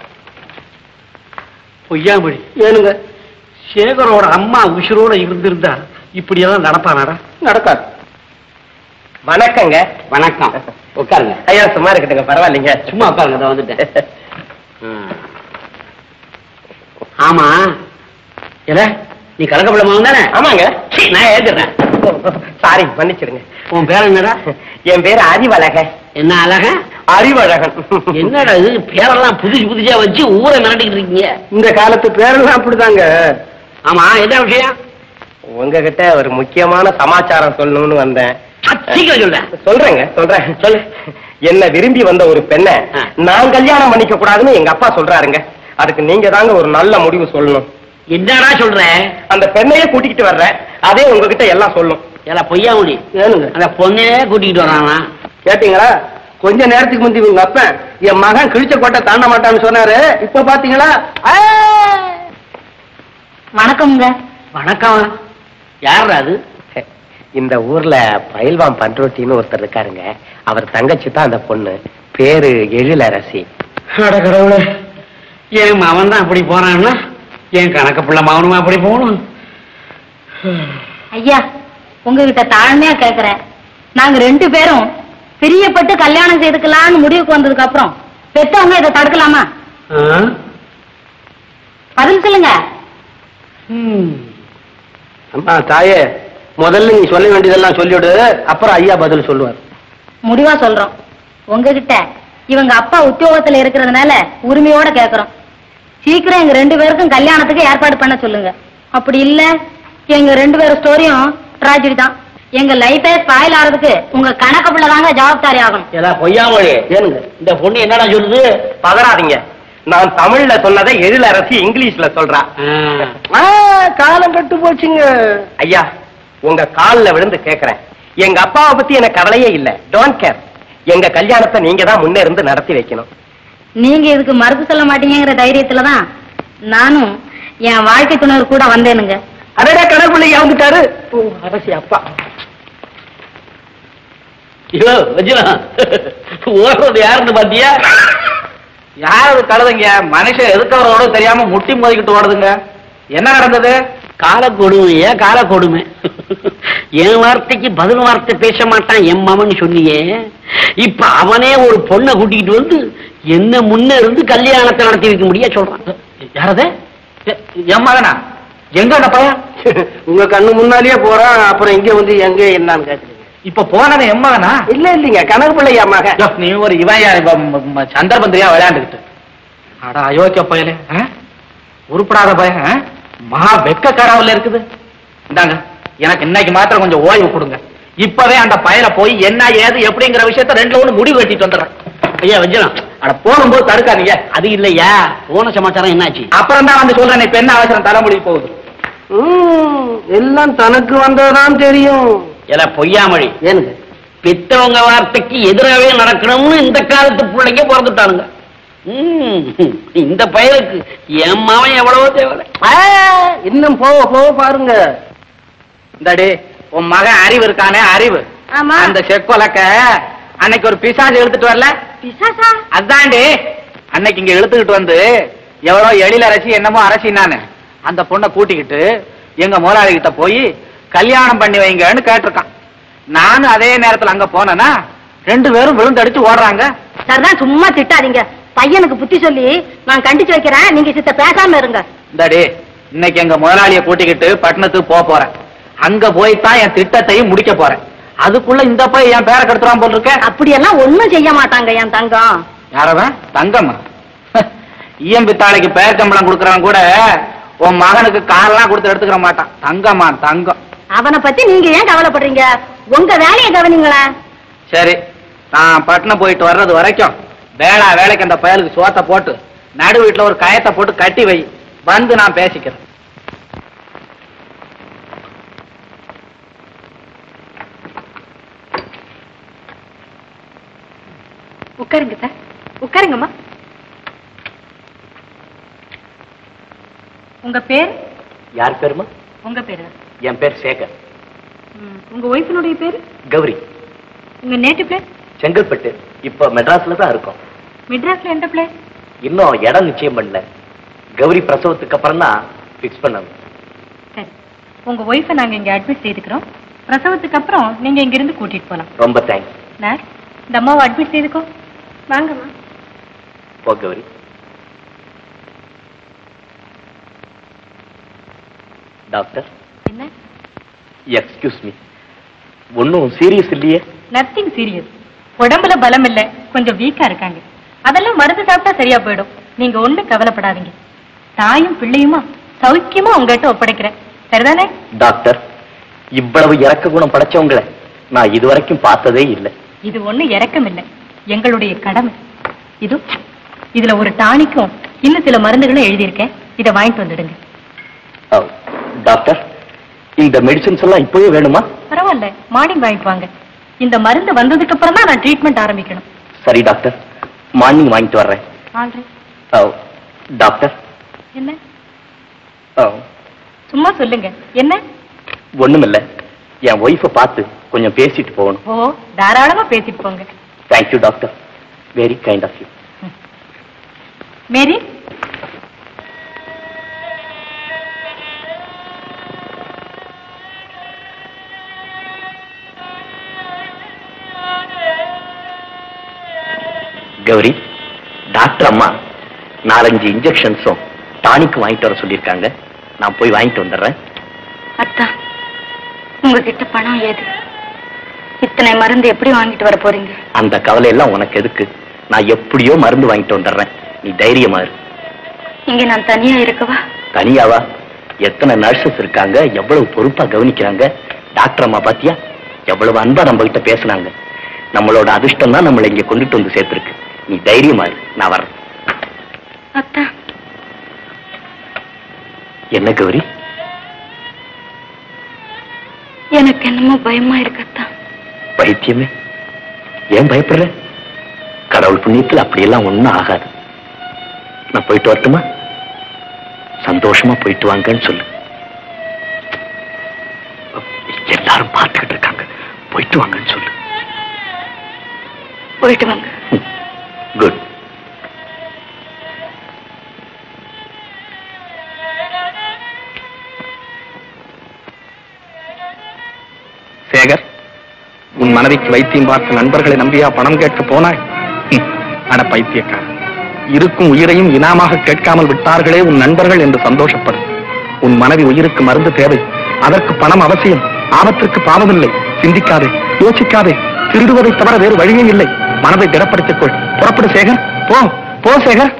பொய்யாமொழி ஏனுங்க? சேகரோட அம்மா உயிரோட இருந்திருந்தா இப்படியெல்லாம் நடப்பானாடா? நடக்காது. வணக்கங்க. வணக்கம். உட்காருங்க. ஐயா சும்மா இருக்கட்டுங்க, பரவாயில்லைங்க. சும்மா உட்காருங்க, தான் வந்துட்டேன். ஆமா, இல்ல நீ கலக்கப்பட மகன் தானே? ஆமாங்க. நான் ஏத்துறேன். சாரி, மன்னிச்சிருங்க. உன் பேர் என்னடா? என் பேரு அறிவழக. என்ன அழக? அறிவழகன். என்னடா இது பேரெல்லாம் புதுசு புதுசா வச்சு ஊரை மிரட்டிக்கிட்டு இருக்கீங்க? இந்த காலத்து பேரெல்லாம் அப்படிதாங்க. ஆமா, என்ன விஷயம்? உங்ககிட்ட ஒரு முக்கியமான சமாச்சாரம் சொல்லணும்னு வந்தேன். சொல்றேங்க. சொல்றேன். சொல்லு. என்ன விரும்பி வந்த ஒரு பெண்ணை நான் கல்யாணம் பண்ணிக்க கூடாதுன்னு எங்க அப்பா சொல்றாருங்க. அதுக்கு நீங்க தாங்க ஒரு நல்ல முடிவு சொல்லணும். என்னடா சொல்ற? அந்த பெண்ணையே கூட்டிக்கிட்டு வர்றேன், அதே உங்ககிட்ட எல்லாம் சொல்லும். எல்லாம் பொய்யா முடி. ஏனுங்க? அந்த பொண்ணையே கூட்டிக்கிட்டு வரானா? கேட்டீங்களா? கொஞ்ச நேரத்துக்கு முந்தி உங்க அப்ப என் மகன் கிழிச்ச கோட்டை தாண்ட மாட்டான்னு சொன்னாரு. இப்ப பாத்தீங்களா? வணக்கம்ங்க. வணக்கம். யார் அது? இந்த ஊர்ல பயில்வான் பண்ரோட்டின்னு ஒருத்தர் இருக்காருங்க. அவர் தங்கச்சி தான் அந்த பொண்ணு. பேரு எழிலரசி. கடவுளே, என் மவன் தான் அப்படி போறான்னா என் கணக்கு பிள்ளை மவனும் அப்படி போகணும். ஐயா, உங்ககிட்ட தாழ்மையா கேக்குறேன். நாங்க 2 பேரும் பிரியப்பட்டு கல்யாணம் செய்துக்கலாம்னு முடிவுக்கு வந்ததுக்கு அப்புறம் பெத்தவங்க இதை தடுக்கலாமா? பதில் சொல்லுங்க. அம்மா தாயே, முதல்ல நீ சொல்ல வேண்டியதெல்லாம் சொல்லிவிடு, அப்புறம் ஐயா பதில் சொல்லுவார். முடிவா சொல்றோம். உங்ககிட்ட இவங்க அப்பா உத்தியோகத்துல இருக்கிறதுனால உரிமையோட கேக்குறோம். சீக்கிரம் எங்க 2 பேருக்கும் கல்யாணத்துக்கு ஏற்பாடு பண்ண சொல்லுங்க. அப்படி இல்ல எங்க 2 பேரும் ஸ்டோரியும் டிராஜடி தான். எங்க லைஃபே ஸ்பாயில் ஆறதுக்கு உங்க கணக்கு பிள்ளைதாங்க ஜவாப்தாரி ஆகணும். ஏதா பொய்யாமொழி. ஏனுங்க? இந்த பொண்ணு என்னடா சொல்லுது? பதறாதீங்க. நான் தமிழ்ல சொன்னதை எழிலரசி இங்கிலீஷ்ல சொல்றா. காலம் கட்டு போச்சுங்க. ஐயா, உங்க கால்ல விழுந்து கேக்குறேன், எங்க அப்பாவை பத்தி எனக்கு கவலையே இல்ல. Don't care. எங்க கல்யாணத்தை நீங்க தான் முன்னே இருந்து நடத்தி வைக்கணும். நீங்க இதுக்கு மறுப்பு சொல்ல மாட்டீங்கிற தைரியத்துலதான் நானும் என் வாழ்க்கை துணைவர் கூட வந்தேனுங்க. அதே கடற்பிள்ளை வந்துட்டாரு அரசி அப்பா. ஐயோ வஜ்ரா, ஓடுறது யாருன்னு பாத்தியா? யாராவது கழுதுங்க, மனுஷன் எதுக்கவரோட தெரியாம முட்டி மோதிக்கிட்டு ஓடுதுங்க. என்ன நடந்தது? கால கொடுமையா கால கொடுமை. என் வார்த்தைக்கு பதில் வார்த்தை பேச மாட்டான் என் மாமன் சொன்னியே, இப்ப அவனே ஒரு பொண்ணை கூட்டிக்கிட்டு வந்து என்ன முன்ன இருந்து கல்யாணத்தை நடத்தி வைக்க முடிய சொல்றான். யாரது? என் மகனா? எங்க அந்த பையன்? உங்க கண்ணு முன்னாலேயே போறான், அப்புறம் இங்க வந்து எங்க என்னன்னு கேக்குறீங்க? இப்ப போனவன் என் மகனா? இல்ல இல்லீங்க, கனகப்பிள்ளையா மகன். நீ ஒரு இவன் சந்தர்ப்பந்திரியா விளையாண்டுகிட்டு. அட அயோக்கிய பயலே, உருப்படாத பையன், மகா வெட்கக்காராவில் இருக்குது. இந்தாங்க, எனக்கு இன்னைக்கு மாத்திரம் கொஞ்சம் ஓய்வு கொடுங்க. இப்பவே அந்த பயல போய் என்ன ஏது எப்படிங்கிற விஷயத்த ரெண்டுல ஒண்ணு முடிவு கட்டிட்டு வந்துடுறேன். ஐயா வஜ்ரம், அட போகும்போது தடுக்காதீங்க. அது இல்லையா, போன சமாச்சாரம் என்னாச்சு? அப்புறம் தான் வந்து சொல்றேன். இப்ப என்ன அவசரம்? தலைமுடி போகுது. எல்லாம் தனக்கு வந்ததுதான் தெரியும். இல்ல பொய்யாமொழி. ஏனுங்க? பெத்தவங்க வார்த்தைக்கு எதிராகவே நடக்கணும்னு இந்த காலத்து பிள்ளைங்க பிறந்துட்டானுங்க. இந்த பயலுக்கு என் மாவன் எவ்வளவோ தேவை. இன்னும் போக போக பாருங்க. இந்தாடி, உன் மகன் அறிவு இருக்கானே, அறிவு. ஆமா. அந்த செக்கொலக்க அன்னைக்கு ஒரு பிசாசு இழுத்துட்டு வரல? பிசாசா? அதாண்டி, அன்னைக்கு இங்க இழுத்துக்கிட்டு வந்து எவ்வளவு எழில் அரசி என்னமோ அரசி நானு அந்த பொண்ணை கூட்டிக்கிட்டு எங்க முதலாளி கிட்ட போய் கல்யாணம் பண்ணி வைங்கன்னு கேட்டிருக்கான். நானும் அதே நேரத்துல அங்க போனேன்னா ரெண்டு பேரும் விழுந்தடிச்சு ஓடுறாங்க. சரிதான், சும்மா திட்டாதீங்க. பையனுக்கு புத்தி சொல்லி நான் கண்டிச்சு வைக்கிறேன், நீங்க சித்த பேசாம இருங்க. இந்தாடி, இன்னைக்கு எங்க முதலாளிய கூட்டிக்கிட்டு பட்டணத்துக்கு போறேன். அங்க போய்தான் என் திட்டத்தையும் முடிக்க போறேன். அதுக்குள்ள இந்த போய் என் பேரை கெடுத்துறான் போல் இருக்க. அப்படியெல்லாம் ஒண்ணும் செய்ய மாட்டாங்க என் தங்கம். யாரவன்? தங்கம்மா? ஈயம் பித்தாளைக்கு பெயர் கம்பளம் கொடுக்கறவன் கூட உன் மகனுக்கு காரெல்லாம் கொடுத்து எடுத்துக்கிற மாட்டான். தங்கம்மா, தங்கம். அவனை பத்தி நீங்க ஏன் கவலைப்படுறீங்க? உங்க வேலையை கவனிங்களா. சரி, நான் பட்டணம் போயிட்டு வர்றது வரைக்கும் வேலைக்கு அந்த பயலுக்கு சோத்தை போட்டு நடு வீட்டுல ஒரு கயத்தை போட்டு கட்டி வை. வந்து நான் பேசிக்கிறேன். உட்காருங்க சார், உட்காருங்கம்மா. உங்க பேர்? யார் பேருமா? உங்க பேரு? என் பேர் சேகர். உங்க ஒய்ஃபினுடைய பேரு? கௌரி. உங்க நேட்டிவ் பிளேஸ்? செங்கல்பட்டு. இப்ப மெட்ராஸ்ல தான் இருக்கோம். மெட்ராஸ்ல எந்த பிளேஸ்? இன்னும் இடம் நிச்சயம் பண்ணல. கௌரி பிரசவத்துக்கு அப்புறம் தான் பிக்ஸ் பண்ணணும். சரி, உங்க ஒய்ஃபை நாங்க இங்க அட்மிட் செய்துக்கிறோம். பிரசவத்துக்கு அப்புறம் நீங்க இங்க இருந்து கூட்டிட்டு போலாம். ரொம்ப தேங்க்ஸ். நர்ஸ், இந்த அம்மாவை அட்மிட் செய்துக்கோ. வாங்கம்மா. போ கௌரி. டாக்டர். என்ன? எக்ஸ்கியூஸ் மீ, ஒன்னும் சீரியஸ் இல்லையே? Nothing serious. உடம்புல பலம் இல்ல, கொஞ்சம் வீக்கா இருக்காங்க. அதெல்லாம் மருந்து சாப்பிட்டா சரியா போயிடும். நீங்க ஒண்ணும் கவலைப்படாதீங்க. தாயும் பிள்ளையுமா சௌக்கியமா உங்ககிட்ட ஒப்படைக்கிறேன். சரிதானே? டாக்டர், இவ்வளவு இறக்க குணம் படைச்சவங்களை நான் இதுவரைக்கும் பார்த்ததே இல்லை. இது ஒண்ணு இறக்கம் இல்லை, எங்களுடைய கடமை. இதுல ஒரு டானிக்கும் இன்னும் சில மருந்துகளும் எழுதியிருக்கேன். இதை வாங்கிட்டு வந்துடுங்க. டாக்டர், இந்த மெடிசின்ஸ் எல்லாம் இப்பவே வேணுமா? பரவாயில்ல, மார்னிங் வாங்கிட்டு வாங்க. இந்த மருந்து வந்ததுக்கு அப்புறம் தான் நான் ட்ரீட்மெண்ட் ஆரம்பிக்கணும். சரி டாக்டர், மார்னிங் வாங்கிட்டு வர்றேன். டாக்டர். என்ன? சும்மா சொல்லுங்க. என்ன? ஒண்ணுமில்ல, என் ஒய்ஃபை பார்த்து கொஞ்சம் பேசிட்டு போகணும். ஓ, தாராளமா பேசிட்டு போங்க. Thank you doctor, very kind of you. Mary, Gowri, doctor அம்மா 4-5 இன்ஜெக்ஷன்ஸும் டானிக் வாங்கிட்டு வர சொல்லியிருக்காங்க. நான் போய் வாங்கிட்டு வந்துடுறேன். அத்தா, உங்ககிட்ட பணம் ஏது? இத்தனை மருந்து எப்படி வாங்கிட்டு வர போறீங்க? அந்த கவலை எல்லாம் உனக்கு எதுக்கு? நான் எப்படியோ மருந்து வாங்கிட்டு வந்துடுறேன். நீ தைரியமா இரு. இங்க நான் தனியா இருக்கவா? தனியாவா? எத்தனை நர்சஸ் இருக்காங்க, எவ்வளவு பொறுப்பா கவனிக்கிறாங்க. டாக்டர் அம்மா பாத்தியா, எவ்வளவு அன்பா நம்ம கிட்ட பேசுனாங்க. நம்மளோட அதிர்ஷ்டம் தான் நம்மளை இங்க கொண்டுட்டு வந்து சேர்த்திருக்கு. நீ தைரியமா இரு, நான் வர்றேன். அத்தா, என்ன கௌரி? எனக்கு என்னமோ பயமா இருக்கு அத்தா. பைத்தியமே, ஏன் பயப்படுற? கடவுள் புண்ணியத்தில் அப்படியெல்லாம் ஒண்ணும் ஆகாது. நான் போயிட்டு வரட்டுமா? சந்தோஷமா போயிட்டு வாங்கன்னு சொல்லு. எல்லாரும் பார்த்துக்கிட்டு இருக்காங்க, போயிட்டு வாங்கன்னு சொல்லு. போயிட்டு வாங்க. குட். சேகர், உன் மனைவிக்கு வைத்தியம் பார்த்த நண்பர்களை நம்பியா பணம் கேட்க போனாய்? அட பைத்தியக்கார, இருக்கும் உயிரையும் இனாமாக கேட்காமல் விட்டார்களே உன் நண்பர்கள் என்று சந்தோஷப்படும். உன் மனைவி உயிருக்கு மருந்து தேவை, அதற்கு பணம் அவசியம். ஆபத்திற்கு பாவமில்லை. சிந்திக்காதே, யோசிக்காதே. திருடுவதை தவிர வேறு வழியே இல்லை. மனதை திடப்படுத்திக் கொள். புறப்படு சேகர், போ போ சேகர்.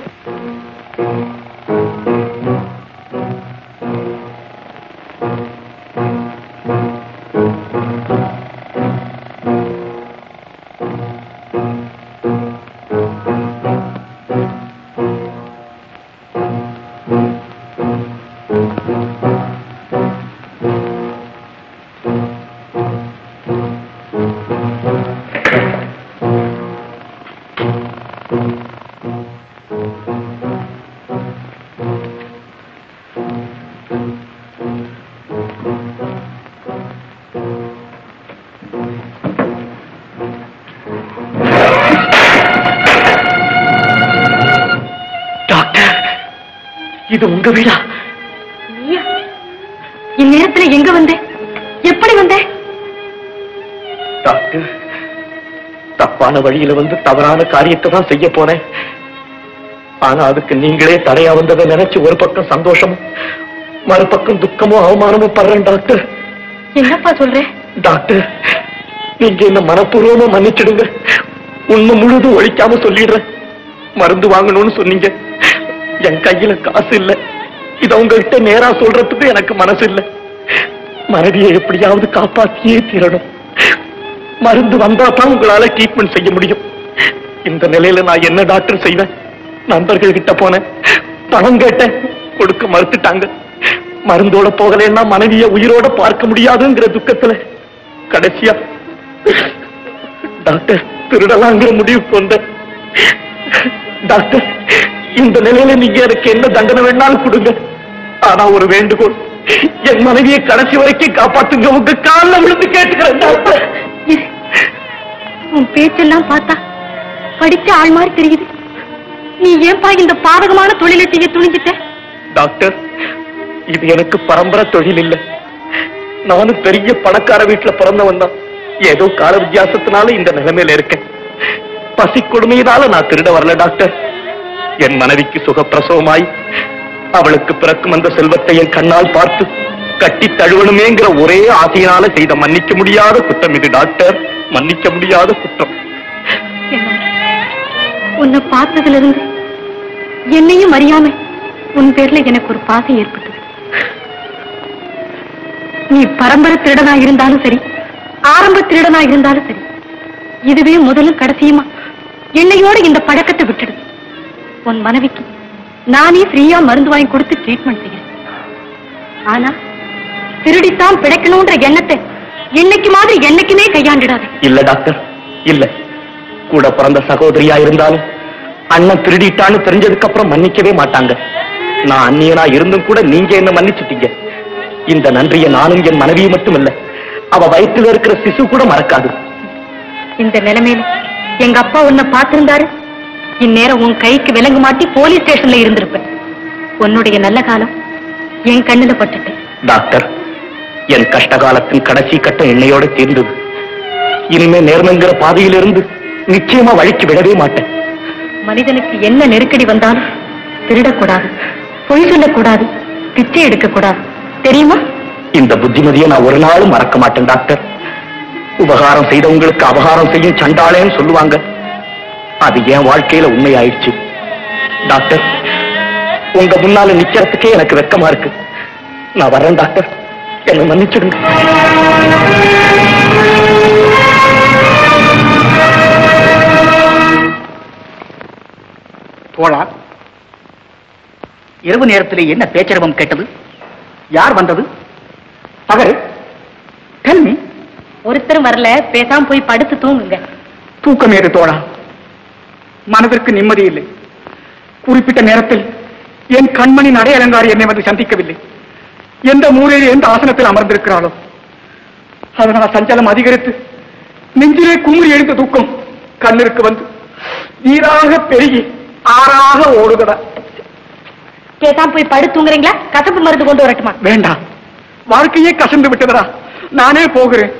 இது உங்க வீடா? இந்நேரத்துல எங்க வந்த? எப்படி வந்த? டாக்டர், தப்பான வழியில வந்து தவறான காரியத்தை தான் செய்ய போனேன். ஆனா அதுக்கு நீங்களே தடையா வந்ததை நினைச்சு ஒரு பக்கம் சந்தோஷமும் மறுபக்கம் துக்கமும் அவமானமும் படுறேன் டாக்டர். என்னப்பா சொல்ற? டாக்டர், நீங்க என்ன மனப்பூர்வமா மன்னிச்சிடுங்க. உண்மை முழுதும் ஒழிக்காம சொல்லிடுறேன். மருந்து வாங்கணும்னு சொன்னீங்க, என் கையில காசு இல்ல. இத உங்ககிட்ட நேரா சொல்றதுக்கு எனக்கு மனசு இல்ல. மனைவியை எப்படியாவது காப்பாத்தியே தீரணும். மருந்து வந்தா தான் உங்களால ட்ரீட்மெண்ட் செய்ய முடியும். இந்த நிலையில நான் என்ன டாக்டர் செய்வேன்? நண்பர்கள் கிட்ட போனேன், பணம் கேட்டேன், கொடுக்க மறுத்துட்டாங்க. மருந்தோட போகலன்னா மனைவியை உயிரோட பார்க்க முடியாதுங்கிற துக்கத்துல கடைசியா டாக்டர் திருடலாங்கிற முடிவுக்கு வந்தேன். டாக்டர், இந்த நிலையில நீங்க எனக்கு என்ன தண்டனை வேணாலும் கொடுங்க. ஆனா ஒரு வேண்டுகோள், என் மனைவியை கடைசி வரைக்கும் காப்பாத்துங்க. உங்க காலில் விழுந்து கேட்டுக்கிறேன் டாக்டர். உன் பேச்செல்லாம் பார்த்தா படிச்ச ஆள் மாதிரி தெரியுது. நீ ஏன்பா இந்த பாதகமான தொழிலை செய்ய துணிஞ்சிட்ட? டாக்டர், இது எனக்கு பரம்பரை தொழில் இல்ல. நானும் பெரிய பணக்கார வீட்டுல பிறந்தவன் தான். ஏதோ கால வித்தியாசத்தினால இந்த நிலைமையில இருக்கேன். பசி கொடுமையினால நான் திருட வரல டாக்டர். என் மனைவிக்கு சுகப்பிரசவமாய் அவளுக்கு பிறக்கும் அந்த செல்வத்தை என் கண்ணால் பார்த்து கட்டி தழுவணுமேங்கிற ஒரே ஆசையினால செய்த மன்னிக்க முடியாத குற்றம் இது டாக்டர். மன்னிக்க முடியாத குற்றம். உன்னை பார்த்ததுல இருந்து என்னையும் அறியாம உன் பேர்ல எனக்கு ஒரு பாசம் ஏற்பட்டது. நீ பரம்பரை திருடனா இருந்தாலும் சரி, ஆரம்ப திருடனா இருந்தாலும் சரி, இதுவே முதலும் கடைசியுமா என்னையோட இந்த பழக்கத்தை விட்டுடு. உன் மனைவிக்கு நானே ஃப்ரீயா மருந்து வாங்கி கொடுத்து ட்ரீட்மெண்ட் செய்கிறேன். ஆனா திருடித்தான் பிழைக்கணும்ன்ற எண்ணத்தை இன்னைக்கு மாதிரி என்னைக்குமே கையாண்டிடாது. இல்ல டாக்டர், இல்ல. கூட பிறந்த சகோதரியா இருந்தாலும் அண்ணன் திருடிட்டான்னு தெரிஞ்சதுக்கு அப்புறம் மன்னிக்கவே மாட்டாங்க. நான் அந்நியனா இருந்தும் கூட நீங்க என்ன மன்னிச்சுட்டீங்க. இந்த நன்றியை நானும் என் மனைவியை மட்டும் இல்ல, அவ வயிற்றுல இருக்கிற சிசு கூட மறக்காது. இந்த நிலைமையில எங்க அப்பா உன்னை பார்த்திருந்தாரு, இந்நேரம் உன் கைக்கு விலங்கு மாட்டி போலீஸ் ஸ்டேஷன்ல இருந்திருப்பேன். உன்னுடைய நல்ல காலம் என் கண்ணுல பட்டுட்டு. டாக்டர், என் கஷ்ட காலத்தின் கடைசி கட்டம் என்னையோட தீர்ந்தது. இனிமே நேர்மைங்கிற பாதையிலிருந்து நிச்சயமா வழிக்கு விடவே மாட்டேன். மனிதனுக்கு என்ன நெருக்கடி வந்தாலும் திருடக்கூடாது, பொய் சொல்லக்கூடாது, பிச்சை எடுக்கக்கூடாது, தெரியுமா? இந்த புத்திமதியை நான் ஒரு நாளும் மறக்க மாட்டேன் டாக்டர். உபகாரம் செய்தவங்களுக்கு அபகாரம் செய்யும் சண்டாளேன்னு சொல்லுவாங்க. அது என் வாழ்க்கையில உண்மையாயிடுச்சு. டாக்டர், உங்க முன்னால நிக்கிறதுக்கே எனக்கு வெக்கமா இருக்கு. நான் வரேன் டாக்டர், என்னை மன்னிச்சிடுங்க. தோழா, இரவு நேரத்தில் என்ன பேச்சரவம் கேட்டது? யார் வந்தது? பகரு டெல்மி. ஒருத்தரும் வரல, பேசாம போய் படுத்து தூங்குங்க. தூக்கம் ஏறு தோழா, மனதிற்கு நிம்மதி இல்லை. குறிப்பிட்ட நேரத்தில் என் கண்மணி நடை அலங்காரி என்னை வந்து சந்திக்கவில்லை. எந்த மூலையில் எந்த ஆசனத்தில் அமர்ந்திருக்கிறாளோ அதனால் சஞ்சலம் அதிகரித்து நெஞ்சிலே குமுறி எழுந்த தூக்கம் கண்ணிற்கு வந்து நீராக பெருகி ஆறாக ஓடுகிறா. பேசாம போய் படுத்து தூங்குறீங்களா? கசப்பு மருந்து கொண்டு வரட்டுமா? வேண்டாம், வாழ்க்கையே கசந்து விட்டதா, நானே போகிறேன்.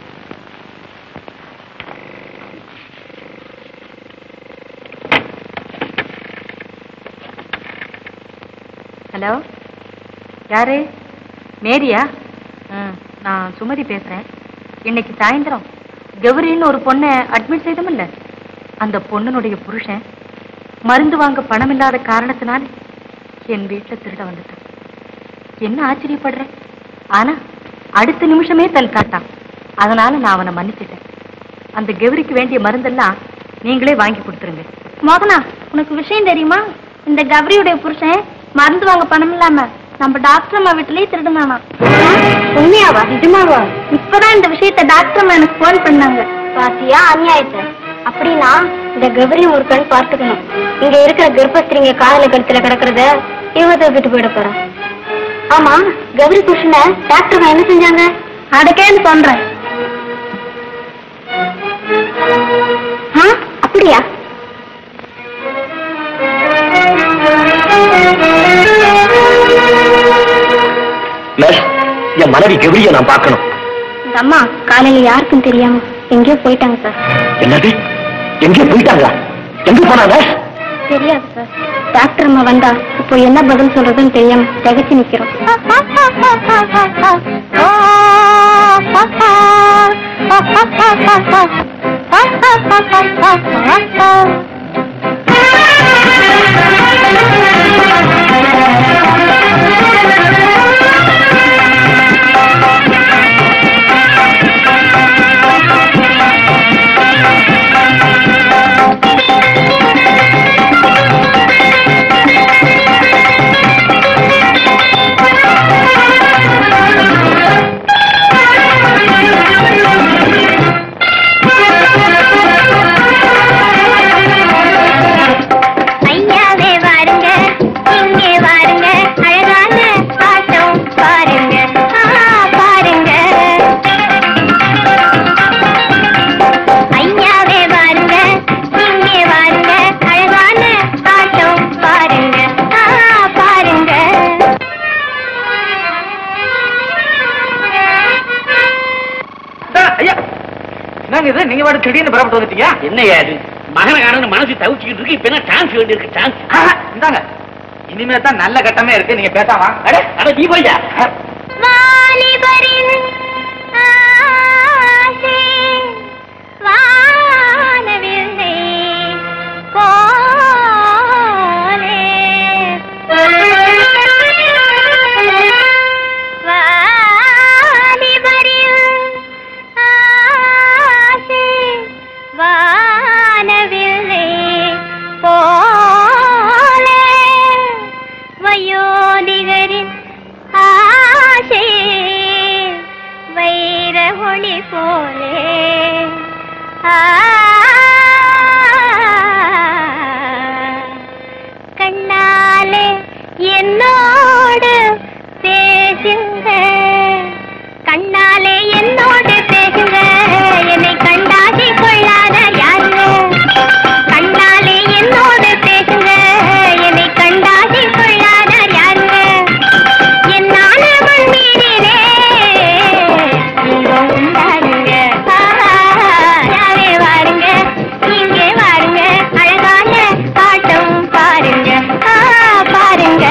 ஹலோ, யாரு? மேரியா? நான் சுமதி பேசுறேன். இன்னைக்கு சாயந்தரம் கௌரின்னு ஒரு பொண்ணை அட்மிட் செய்தோம்ல, அந்த பொண்ணுடைய புருஷன் மருந்து வாங்க பணம் இல்லாத காரணத்தினால என் வீட்டுல திருட வந்துட்டான். என்ன ஆச்சரியப்படுறேன், ஆனா அடுத்த நிமிஷமே தன் காட்டான். அதனால நான் அவனை மன்னிச்சிட்டேன். அந்த கௌரிக்கு வேண்டிய மருந்தெல்லாம் நீங்களே வாங்கி கொடுத்துருங்க. மோகனா, உனக்கு விஷயம் தெரியுமா? இந்த கௌரியுடைய புருஷன் மருந்து வாங்க பணம் இல்லாம நம்ம டாக்டர் அம்மா வீட்டுலயே திருடுனானா. உண்மையாவா? நிஜமாவா? இப்பதான் இந்த விஷயத்த டாக்டர் அம்மா எனக்கு போன் பண்ணாங்க. பாத்தியா அநியாயத்தை? அப்படின்னா இந்த கௌரி ஒரு கண் பார்த்துக்கணும். இங்க இருக்கிற கர்ப்பஸ்திரிங்க காதல கழுத்துல கிடக்குறத இவங்க தூக்கிட்டு போயிட போறான். ஆமா, கௌரி புருஷனை டாக்டர் அம்மா என்ன செஞ்சாங்க? அடக்கேன்னு சொல்றேன். அப்படியா? என் மனைவி கௌரிய நான் பார்க்கணும். இந்த அம்மா காலையில யாருக்கும் தெரியாம எங்கேயோ போயிட்டாங்க சார். என்னது? எங்கேயோ போயிட்டாங்களா? எங்க போனாங்க? தெரியாது சார். டாக்டர் அம்மா வந்தா இப்போ என்ன பதில் சொல்றதுன்னு தெரியாம தகச்சு நிக்கிறோம். நீங்க வாடு திடீர்னு புறப்பட்டு வந்துட்டீங்க. என்னையா இது? மகனகாரன் மனசு தவிச்சுக்கிட்டு இருக்கு. இப்ப என்ன டான்ஸ் வேண்டி இருக்கு? டான்ஸ் இந்தாங்க, இனிமே தான் நல்ல கட்டமே இருக்கு. நீங்க பேசாமா? அட நீ போய்யா. கண்ணாலே என்னோடு பேசுங்க, கண்ணாலே என்னோடு பேசுங்க, என்னை கண்டாசி கொள்ளாத யாருங்க. கண்ணாலே என்னோடு பேசுங்க, என்னை கண்டாசி கொள்ளாத யாருங்க. என்னால மண்ணீரிலே இன்பம் உண்டாருங்க. யாரே வாருங்க, இங்கே வாருங்க, அழகான ஆட்டம் பாருங்க, பாருங்க.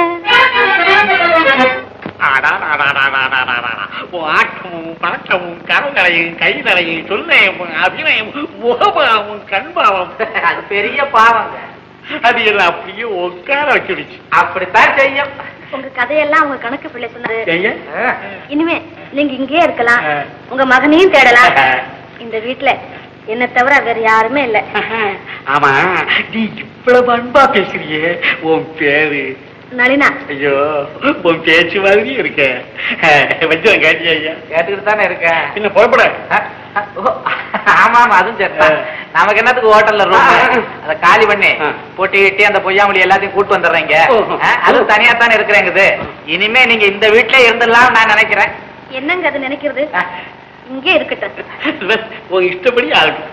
ஆட்டமும் பழக்கமும் கரங்களையும் கைகளையும் சொல்லையும் அபிநயம் முகபாவம் கண்பாவம் அது பெரிய பாவங்க. அது எல்லாம் அப்படியே உட்கார வச்சுடுச்சு. அப்படித்தான் செய்யும். உங்க கதையெல்லாம் உங்க கணக்கு பிள்ளை சொன்னாரு. ஐயா, இனிமே நீங்க இங்கேயே இருக்கலாம், உங்க மகனையும் தேடலாம். இந்த வீட்டுல என்ன தவிர வேற யாருமே இல்ல. ஆமா, நீ இவ்வளவு அன்பா பேசுறியே, உன் பேரு நளினா. ஐயோ உன் பேச்சு மாதிரி இருக்க வச்சு கேட்டியா ஐயா? கேட்டுக்கிட்டு தானே இருக்கேன். இன்னும் புறப்பட. ஆமா ஆமா அதுவும் சரி. நமக்கு என்னத்துக்கு ஹோட்டல்ல ரூம் அதை காலி பண்ணி போட்டி கிட்டி அந்த பொய்யாமொழி எல்லாத்தையும் கூட்டு வந்துடுறீங்க. அது தனியா தானே இருக்கிறேங்குது. இனிமே நீங்க இந்த வீட்டுல இருந்துடலாம் நான் நினைக்கிறேன். என்னங்க அது நினைக்கிறது? இங்கே இருக்கட்டும். உங்க இஷ்டப்படி ஆகட்டும்.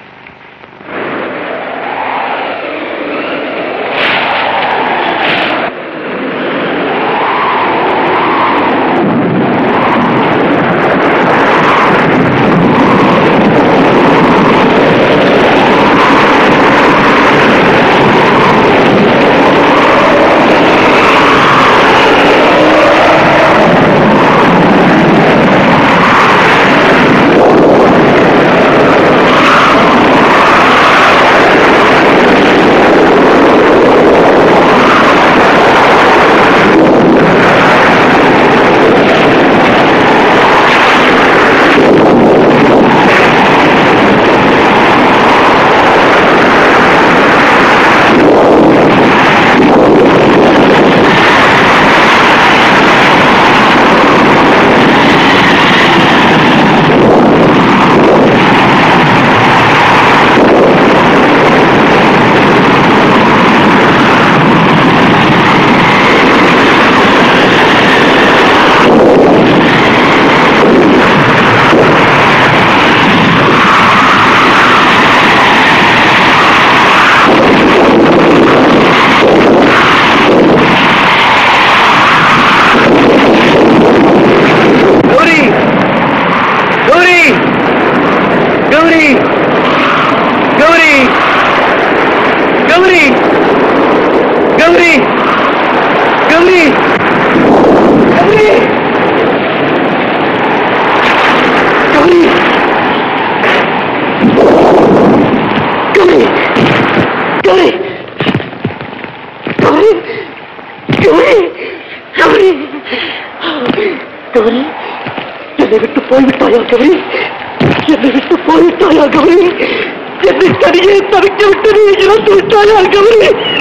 கௌரி, என்னை விட்டு போய்விட்டாயா கௌரி? என்னை விட்டு போய்விட்டாயா கௌரி? என்னை தனியே தவிக்க விட்டு நீ இறந்து விட்டாயா கௌரி?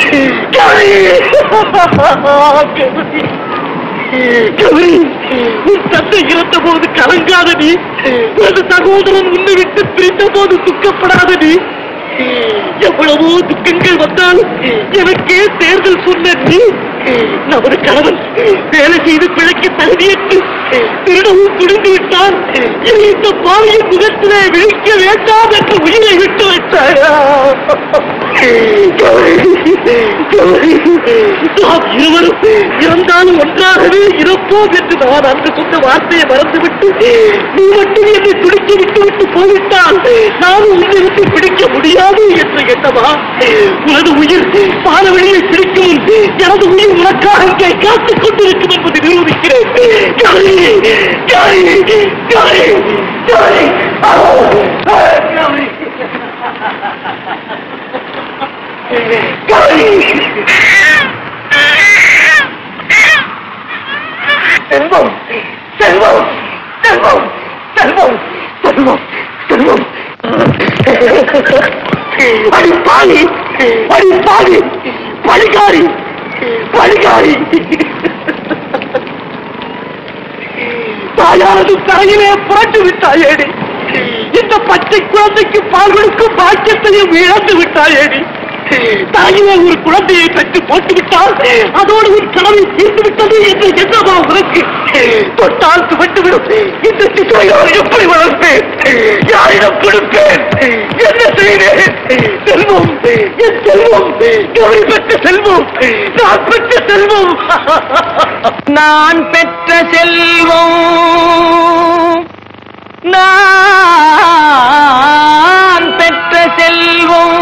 கௌரி, கௌரி, உன் தந்தை இறந்த போது கலங்காத நீ, உனது சகோதரன் உன்னை விட்டு பிரிந்த போது துக்கப்படாத நீ, எவ்வளவோ துக்கங்கள் வந்தாலும் எனக்கே தேர்தல் சொன்ன நீ, நமது கணவன் வேலை செய்து பிழைக்க தகுதியற்று திருடவும் துணிந்து விட்டான். இந்த பாவியின் முகத்திலே விழிக்க வேண்டாம் என்று உயிரை விட்டு வைத்தாயா? நாம் இருவரும் இறந்தாலும் ஒன்றாகவே இருப்போம் என்று நான் அன்று சொன்ன வார்த்தையை மறந்துவிட்டு நீ மட்டும் என்னை துடிக்க விட்டு விட்டு போய்விட்டால் நானும் உன்னிருந்து பிடிக்க முடியாது என்ற எண்ணமா? உனது உயிர் பாலவழியை பிடிக்கும், எனது உயிர் உனக்காக இங்கே காத்துக் கொண்டிருக்கும் என்பதை நிரூபிக்கிறேன். செல்வம், செல்வம், செல்வம், செல்வம், செல்வம், செல்வம். அடிப்பாவி, அடிப்பாவி, பழிகாரி, பழிகாரி. தாயானது தரையிலே புரண்டு விட்டாயேடி. இந்த பச்சை குழந்தைக்கு பால் கொடுக்கும் பாக்கியத்தையும் இழந்து விட்டாயேடி. தாயிலே ஒரு குழந்தையை பெற்று போட்டு விட்டால் அதோடு ஒரு கடமை தீர்ந்து விட்டது என்று எண்ணமா உனக்கு? தொட்டால் துவட்டுவிடும் இந்த சிசுவையோடு எப்படி வளர்ப்பேன்? யாரிடம் கொடுப்பேன்? என்ன செய்வேன்? செல்வம், என் செல்வம், கௌரி பெற்ற செல்வம், நான் பெற்ற செல்வம், நான் பெற்ற செல்வம், நான் பெற்ற செல்வம்,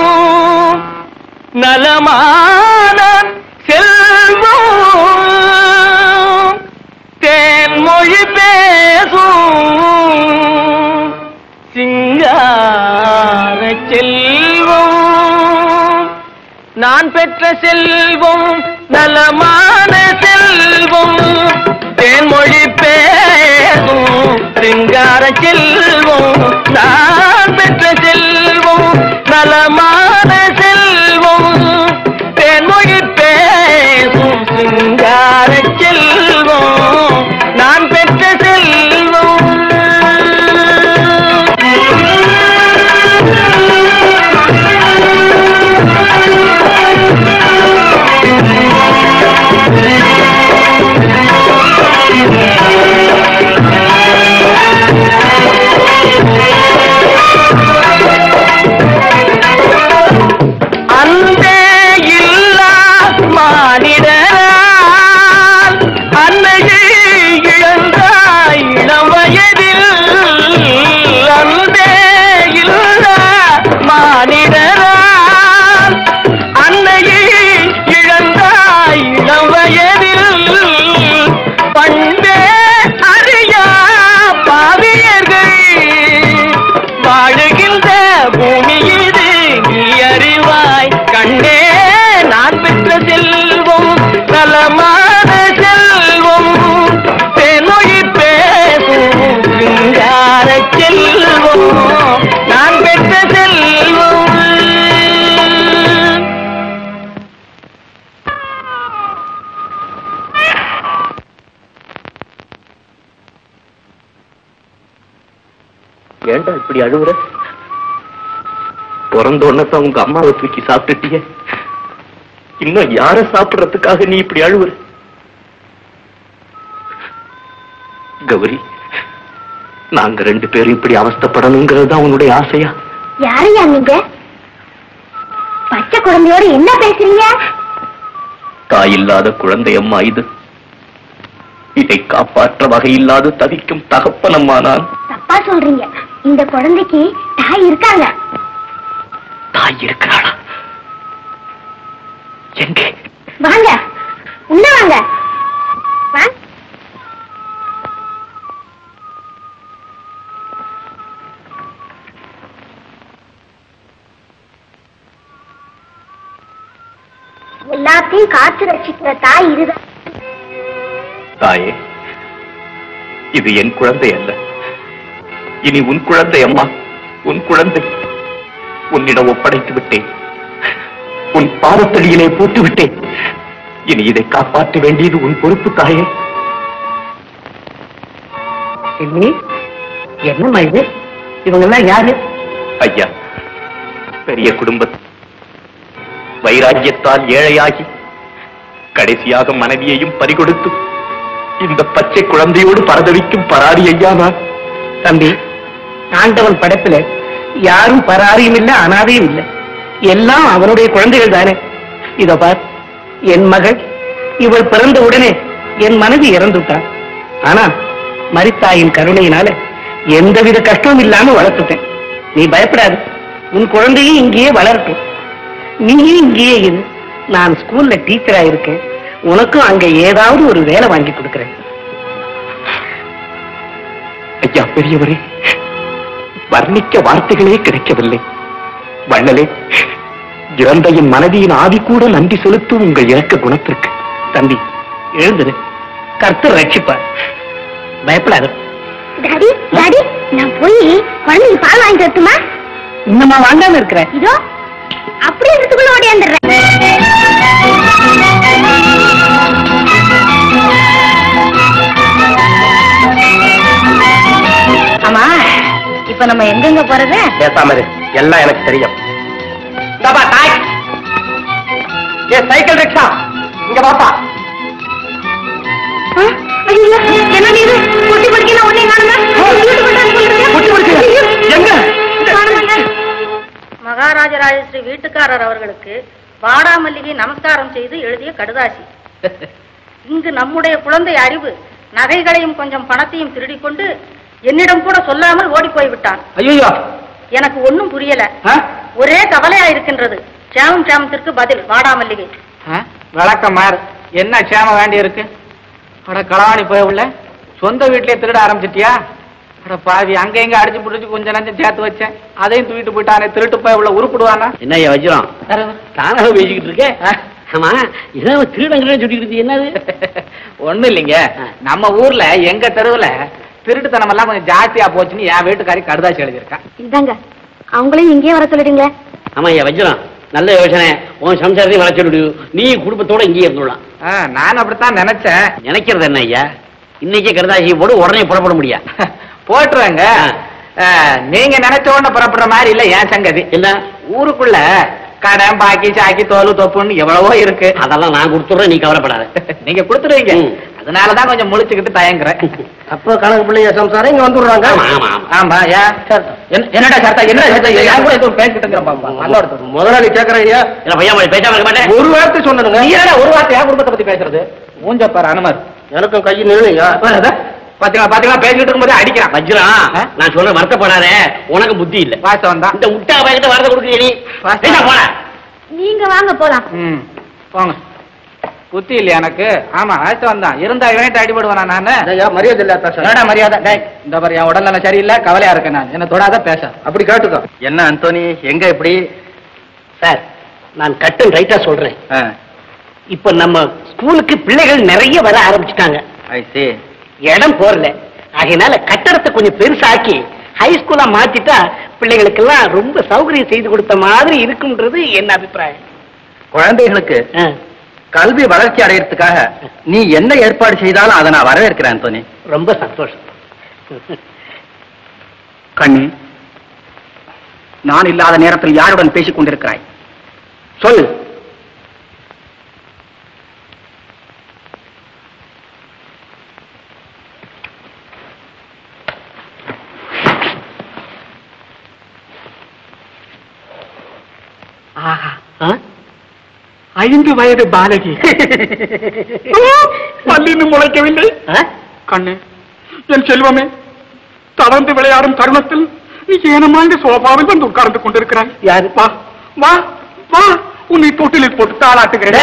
நலமான செல்வம், தேன்மொழி பேசும் சிங்கார செல்வம், நான் பெற்ற செல்வம், நலமான செல்வம், தேன்மொழி பேசும் சிங்கார செல்வம், நான் பெற்ற செல்வம், நலமான செல்வம், தேன்மொழி பேசும் சிங்கார இப்படி அழுவுற? பிறந்த உடனே உங்க அம்மாவை தூக்கி சாப்பிட்டுட்டிய, இன்னும் யார சாப்பிடுறதுக்காக நீ இப்படி அழுவுற? கௌரி, நாங்க 2 பேரும் இப்படி அவஸ்தைப்படணுங்கிறது தான் உன்னுடைய ஆசையா? யாரையா நீங்க? பச்சை குழந்தையோட என்ன பேசுறீங்க? தாய் இல்லாத குழந்தை அம்மா இது. இதை காப்பாற்ற வகையில்லாது தவிக்கும் தகப்பனம்மா நான். தப்பா சொல்றீங்க. இந்த குழந்தைக்கு தாய் இருக்காங்க. தாய் இருக்கிறாளா? எங்கே? வாங்க, உள்ள வாங்க. எல்லாத்தையும் காத்து ரசிக்கிற தாய் இதுதான். தாயே, இது என் குழந்தை அல்ல, இனி உன் குழந்தை அம்மா, உன் குழந்தை. உன்னிடம் ஒப்படைத்து விட்டேன், உன் பாதத்தடியிலே போட்டு விட்டேன். இனி இதை காப்பாற்ற வேண்டியது உன் பொறுப்பு தாயே. என்னம்மா இது? இவங்க எல்லாம் யாரு? ஐயா, பெரிய குடும்பம் வைராக்கியத்தால் ஏழையாகி கடைசியாக மனைவியையும் பறிகொடுத்து இந்த பச்சை குழந்தையோடு பரதவிக்கும் பராரி ஐயா நான். தம்பி, ஆண்டவன் படைப்புல யாரும் பராரியும் இல்லை, அனாதையும் இல்லை. எல்லாம் அவனுடைய குழந்தைகள் தானே. இதோ பார், என் மகள் இவள் பிறந்த உடனே என் மனைவி இறந்துட்டான். ஆனா மரித்தாயின் கருணையினால எந்தவித கஷ்டமும் இல்லாம வளர்த்துட்டேன். நீ பயப்படாது, உன் குழந்தையும் இங்கேயே வளரட்டும். நீயும் இங்கேயே இரு. நான் ஸ்கூல்ல டீச்சரா இருக்கேன், உனக்கும் அங்க ஏதாவது ஒரு வேலை வாங்கி கொடுக்கிறேன். ஐயா பெரியவரே, வர்ணிக்க வார்த்தைகளே கிடைக்கவில்லை. வள்ளலே, இறந்த என் மனைவியின் ஆவி கூட நன்றி செலுத்தும் உங்கள் இறக்க குணத்திற்கு. தம்பி, எழுந்துரு, கர்த்தர் ரட்சிப்பார், பயப்படாது. டாடி, டாடி, நான் போய் குழந்தைக்கு பால் வாங்கி தரட்டுமா? இன்னமா வாங்காம இருக்கிறேன். இதோ அப்படியே எடுத்துக்குள்ள ஓடியாந்துடுறேன். ஆமா, இப்ப நம்ம எங்கெங்க போறது? பேசாம இரு, எல்லாம் எனக்கு தெரியும். சைக்கிள் ரிக்ஷா இங்க பாப்பா. என்ன நீரு குட்டி படிக்கலாம் ஒன்னே மகாராஜராஜஸ்ரீ வீட்டுக்காரர் அவர்களுக்கு வாடாமல்லிகை நமஸ்காரம் செய்து எழுதிய கடுதாசி. இங்கு நம்முடைய குழந்தை அறிவு நகைகளையும் கொஞ்சம் பணத்தையும் திருடிக் கொண்டு என்னிடம் கூட சொல்லாமல் ஓடி போய்விட்டான். ஐயோ, எனக்கு ஒன்னும் புரியல, ஒரே கவலையா இருக்கின்றது. சேமம் சேமத்திற்கு பதில் வாடாமல்லிகை. வழக்கம் மாறு, என்ன சேமம் வேண்டி இருக்கு? அட களவாணி போய் உள்ள சொந்த வீட்லயே திருட ஆரம்பிச்சிட்டியா? அட பாவி, அங்க எங்க அடிச்சு புடிச்சு கொஞ்சம் நஞ்சம் சேர்த்து வச்சேன், அதையும் தூக்கிட்டு போயிட்டானே. திருட்டு போய் உள்ள உருப்பிடுவானா? என்ன வச்சிரும் தானாக பேசிக்கிட்டு இருக்கேன். ஆமா, ஏதாவது திருடங்களே சொல்லிக்கிட்டு என்னது? ஒண்ணும் இல்லைங்க, நம்ம ஊர்ல எங்க தெருவுல திருட்டுத்தனம் எல்லாம் கொஞ்சம் ஜாஸ்தியா போச்சுன்னு என் வீட்டுக்காரி கடுதாசி எழுதியிருக்கா. இதாங்க, அவங்களையும் இங்கேயே வர சொல்லிடுங்க. ஆமா ஐயா வச்சிரும், நல்ல யோசனை. உன் சம்சாரத்தையும் வர சொல்லிடு, நீ குடும்பத்தோட இங்கேயே இருந்துடலாம். நான் அப்படித்தான் நினைச்சேன். நினைக்கிறது என்ன ஐயா, இன்னைக்கே கடுதாசி போடு, உடனே புறப்பட முடியாது. போட்டுருங்க. நீங்க நினைச்ச உடனே புறப்படுற மாதிரி இல்ல என் சங்கதி. இல்ல, ஊருக்குள்ள கடன் பாக்கி சாக்கி தோலு தொப்புன்னு எவ்வளவோ இருக்கு. அதெல்லாம் நான் கொடுத்துறேன், நீ கவலைப்படாத. நீங்க கொடுத்துருவீங்க, அதனாலதான் கொஞ்சம் முழிச்சுக்கிட்டு தயங்குறேன். அப்போ கணக்கு பிள்ளைய சம்சாரம் இங்க வந்துடுறாங்க. ஆமா, என்னடா சர்த்தா, என்ன பேசிட்டு முதலாளி கேக்குறீங்க, பேசாம இருக்க மாட்டேன். ஒரு வார்த்தை சொன்னதுங்க. நீ என்னடா ஒரு வார்த்தை என் குடும்பத்தை பத்தி பேசுறது? மூஞ்சப்பாரு அனுமதி. எனக்கும் கையில் நில்லுங்க. பாத்தீங்களா பேசிட்டு இருக்கும்போது அடிக்கிறான். வஜ்ரம், நான் சொல்ற வருத்தப்படாத, உனக்கு புத்தி இல்ல. வாசம் தான் இந்த முட்டா பையன் வார்த்தை கொடுக்குறீ. நீங்க வாங்க போலாம். போங்க, புத்தி இல்லையா எனக்கு? ஆமா, வாசம் தான் இருந்தா இவன்ட்டு அடிபடுவானா? நானு மரியாதை இல்ல. மரியாதை இந்த மாதிரி என் உடல்நல சரியில்லை, கவலையா இருக்கேன். நான் என்ன தொடாத பேச. அப்படி கேட்டுக்கோ. என்ன அந்தோனி, எங்க இப்படி? சார், நான் கட்டன் ரைட்டா சொல்றேன். இப்ப நம்ம ஸ்கூலுக்கு பிள்ளைகள் நிறைய வர ஆரம்பிச்சுட்டாங்க. இடம் போறல, அதனால கட்டடத்தை கொஞ்சம் பெருசாக்கி ஹைஸ்கூலா மாத்திட்டா பிள்ளைகளுக்கெல்லாம் ரொம்ப சௌகரியம் செய்து கொடுத்த மாதிரி இருக்கும்ன்றது என்ன அபிப்பிராயம். குழந்தைகளுக்கு கல்வி வளர்ச்சி அடையறதுக்காக நீ என்ன ஏற்பாடு செய்தாலும் அதை நான் வரவேற்கிறேன் அந்தோனி. ரொம்ப சந்தோஷம். கண்ணி, நான் இல்லாத நேரத்தில் யாருடன் பேசிக் கொண்டிருக்கிறாய்? சொல். ஐந்து வயது பாலகி பல்லின்னு முளைக்கவில்லை. கண்ணே, என் செல்வமே, தவழ்ந்து விளையாடும் தருணத்தில் நீ ஏனமா இந்த சோபாவில் வந்து உட்கார்ந்து கொண்டிருக்கிறாய்? யாரு? வா வா வா, உன்னை தொட்டிலில் போட்டு தாளாட்டுகிறேன்.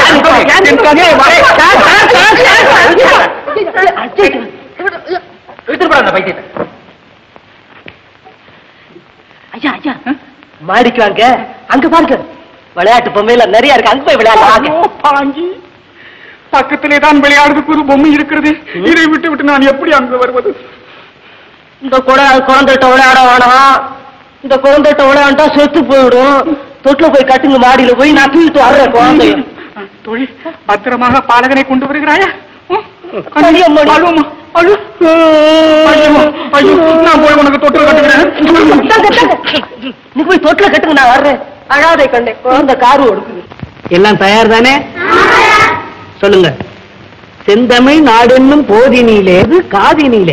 ஐயா ஐயா, மாடிக்கு வாங்க, அங்க பாருங்க விளையாட்டு பொம்மையில நிறைய இருக்கு, அங்க போய் விளையாடலாம். பக்கத்திலே தான் விளையாடுறதுக்கு ஒரு பொம்மை இருக்கிறது, இதை விட்டு விட்டு நான் எப்படி அங்கு வருவது? இந்த குழந்தைகிட்ட விளையாட வேணாம், இந்த குழந்தைகிட்ட விளையாண்டா செத்து போயிடும். தொட்டில போய் கட்டுங்க, மாடியில போய் நான் தூக்கிட்டு வர்றேன் குழந்தைய. தொழில் பத்திரமாக பாலகனை கொண்டு வருகிறாயா? நான் போய் உனக்கு தொட்டில் கட்டுகிறேன். நீ போய் தொட்டில கட்டுங்க, நான் வர்றேன். அழாதை கண்டே, குழந்தை காரு ஒடுக்குது. எல்லாம் தயார் தானே? சொல்லுங்க. செந்தமிழ் நாடென்னும் போதினிலே காதினிலே.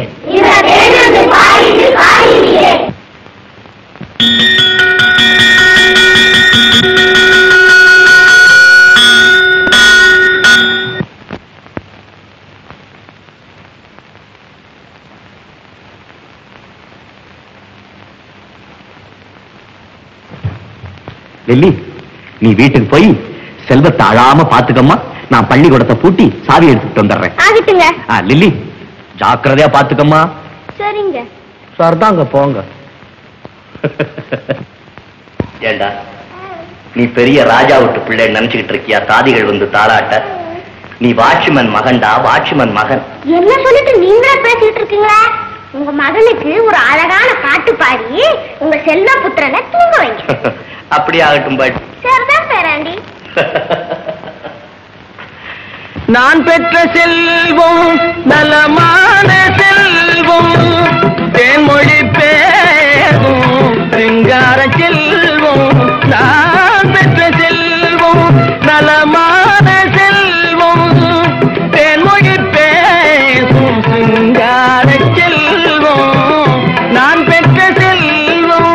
லில்லி, நீ வீட்டுக்கு போய் செல்வத்தை அழாம பாத்துக்கம்மா. நான் பள்ளிக்கூடத்தை பூட்டி சாவி எடுத்துட்டு வந்துடுறேன். ஆகட்டுங்க. லில்லி, ஜாக்கிரதையா பாத்துக்கம்மா. சரிங்க. சரிதாங்க, போங்க. ஏண்டா, நீ பெரிய ராஜா விட்டு பிள்ளை நினைச்சுக்கிட்டு இருக்கியா? தாதிகள் வந்து தாளாட்ட. நீ வாட்ச்மேன் மகன்டா, வாட்ச்மேன் மகன். என்ன சொல்லிட்டு நீங்களே பேசிட்டு இருக்கீங்களா? உங்க மகனுக்கு ஒரு அழகான பாட்டு பாடி உங்க செல்வ புத்திரனை தூங்க வைங்க. அப்படி ஆகட்டும் பாட்டி. சரிதான் பேராண்டி. நான் பெற்ற செல்வம் நலமான செல்வம், தேன்மொழி பேரும் சிங்கார செல்வம். நான் பெற்ற செல்வம் நலமான செல்வம், தேன்மொழி பேசும் சிங்கார செல்வம். நான் பெற்ற செல்வம்.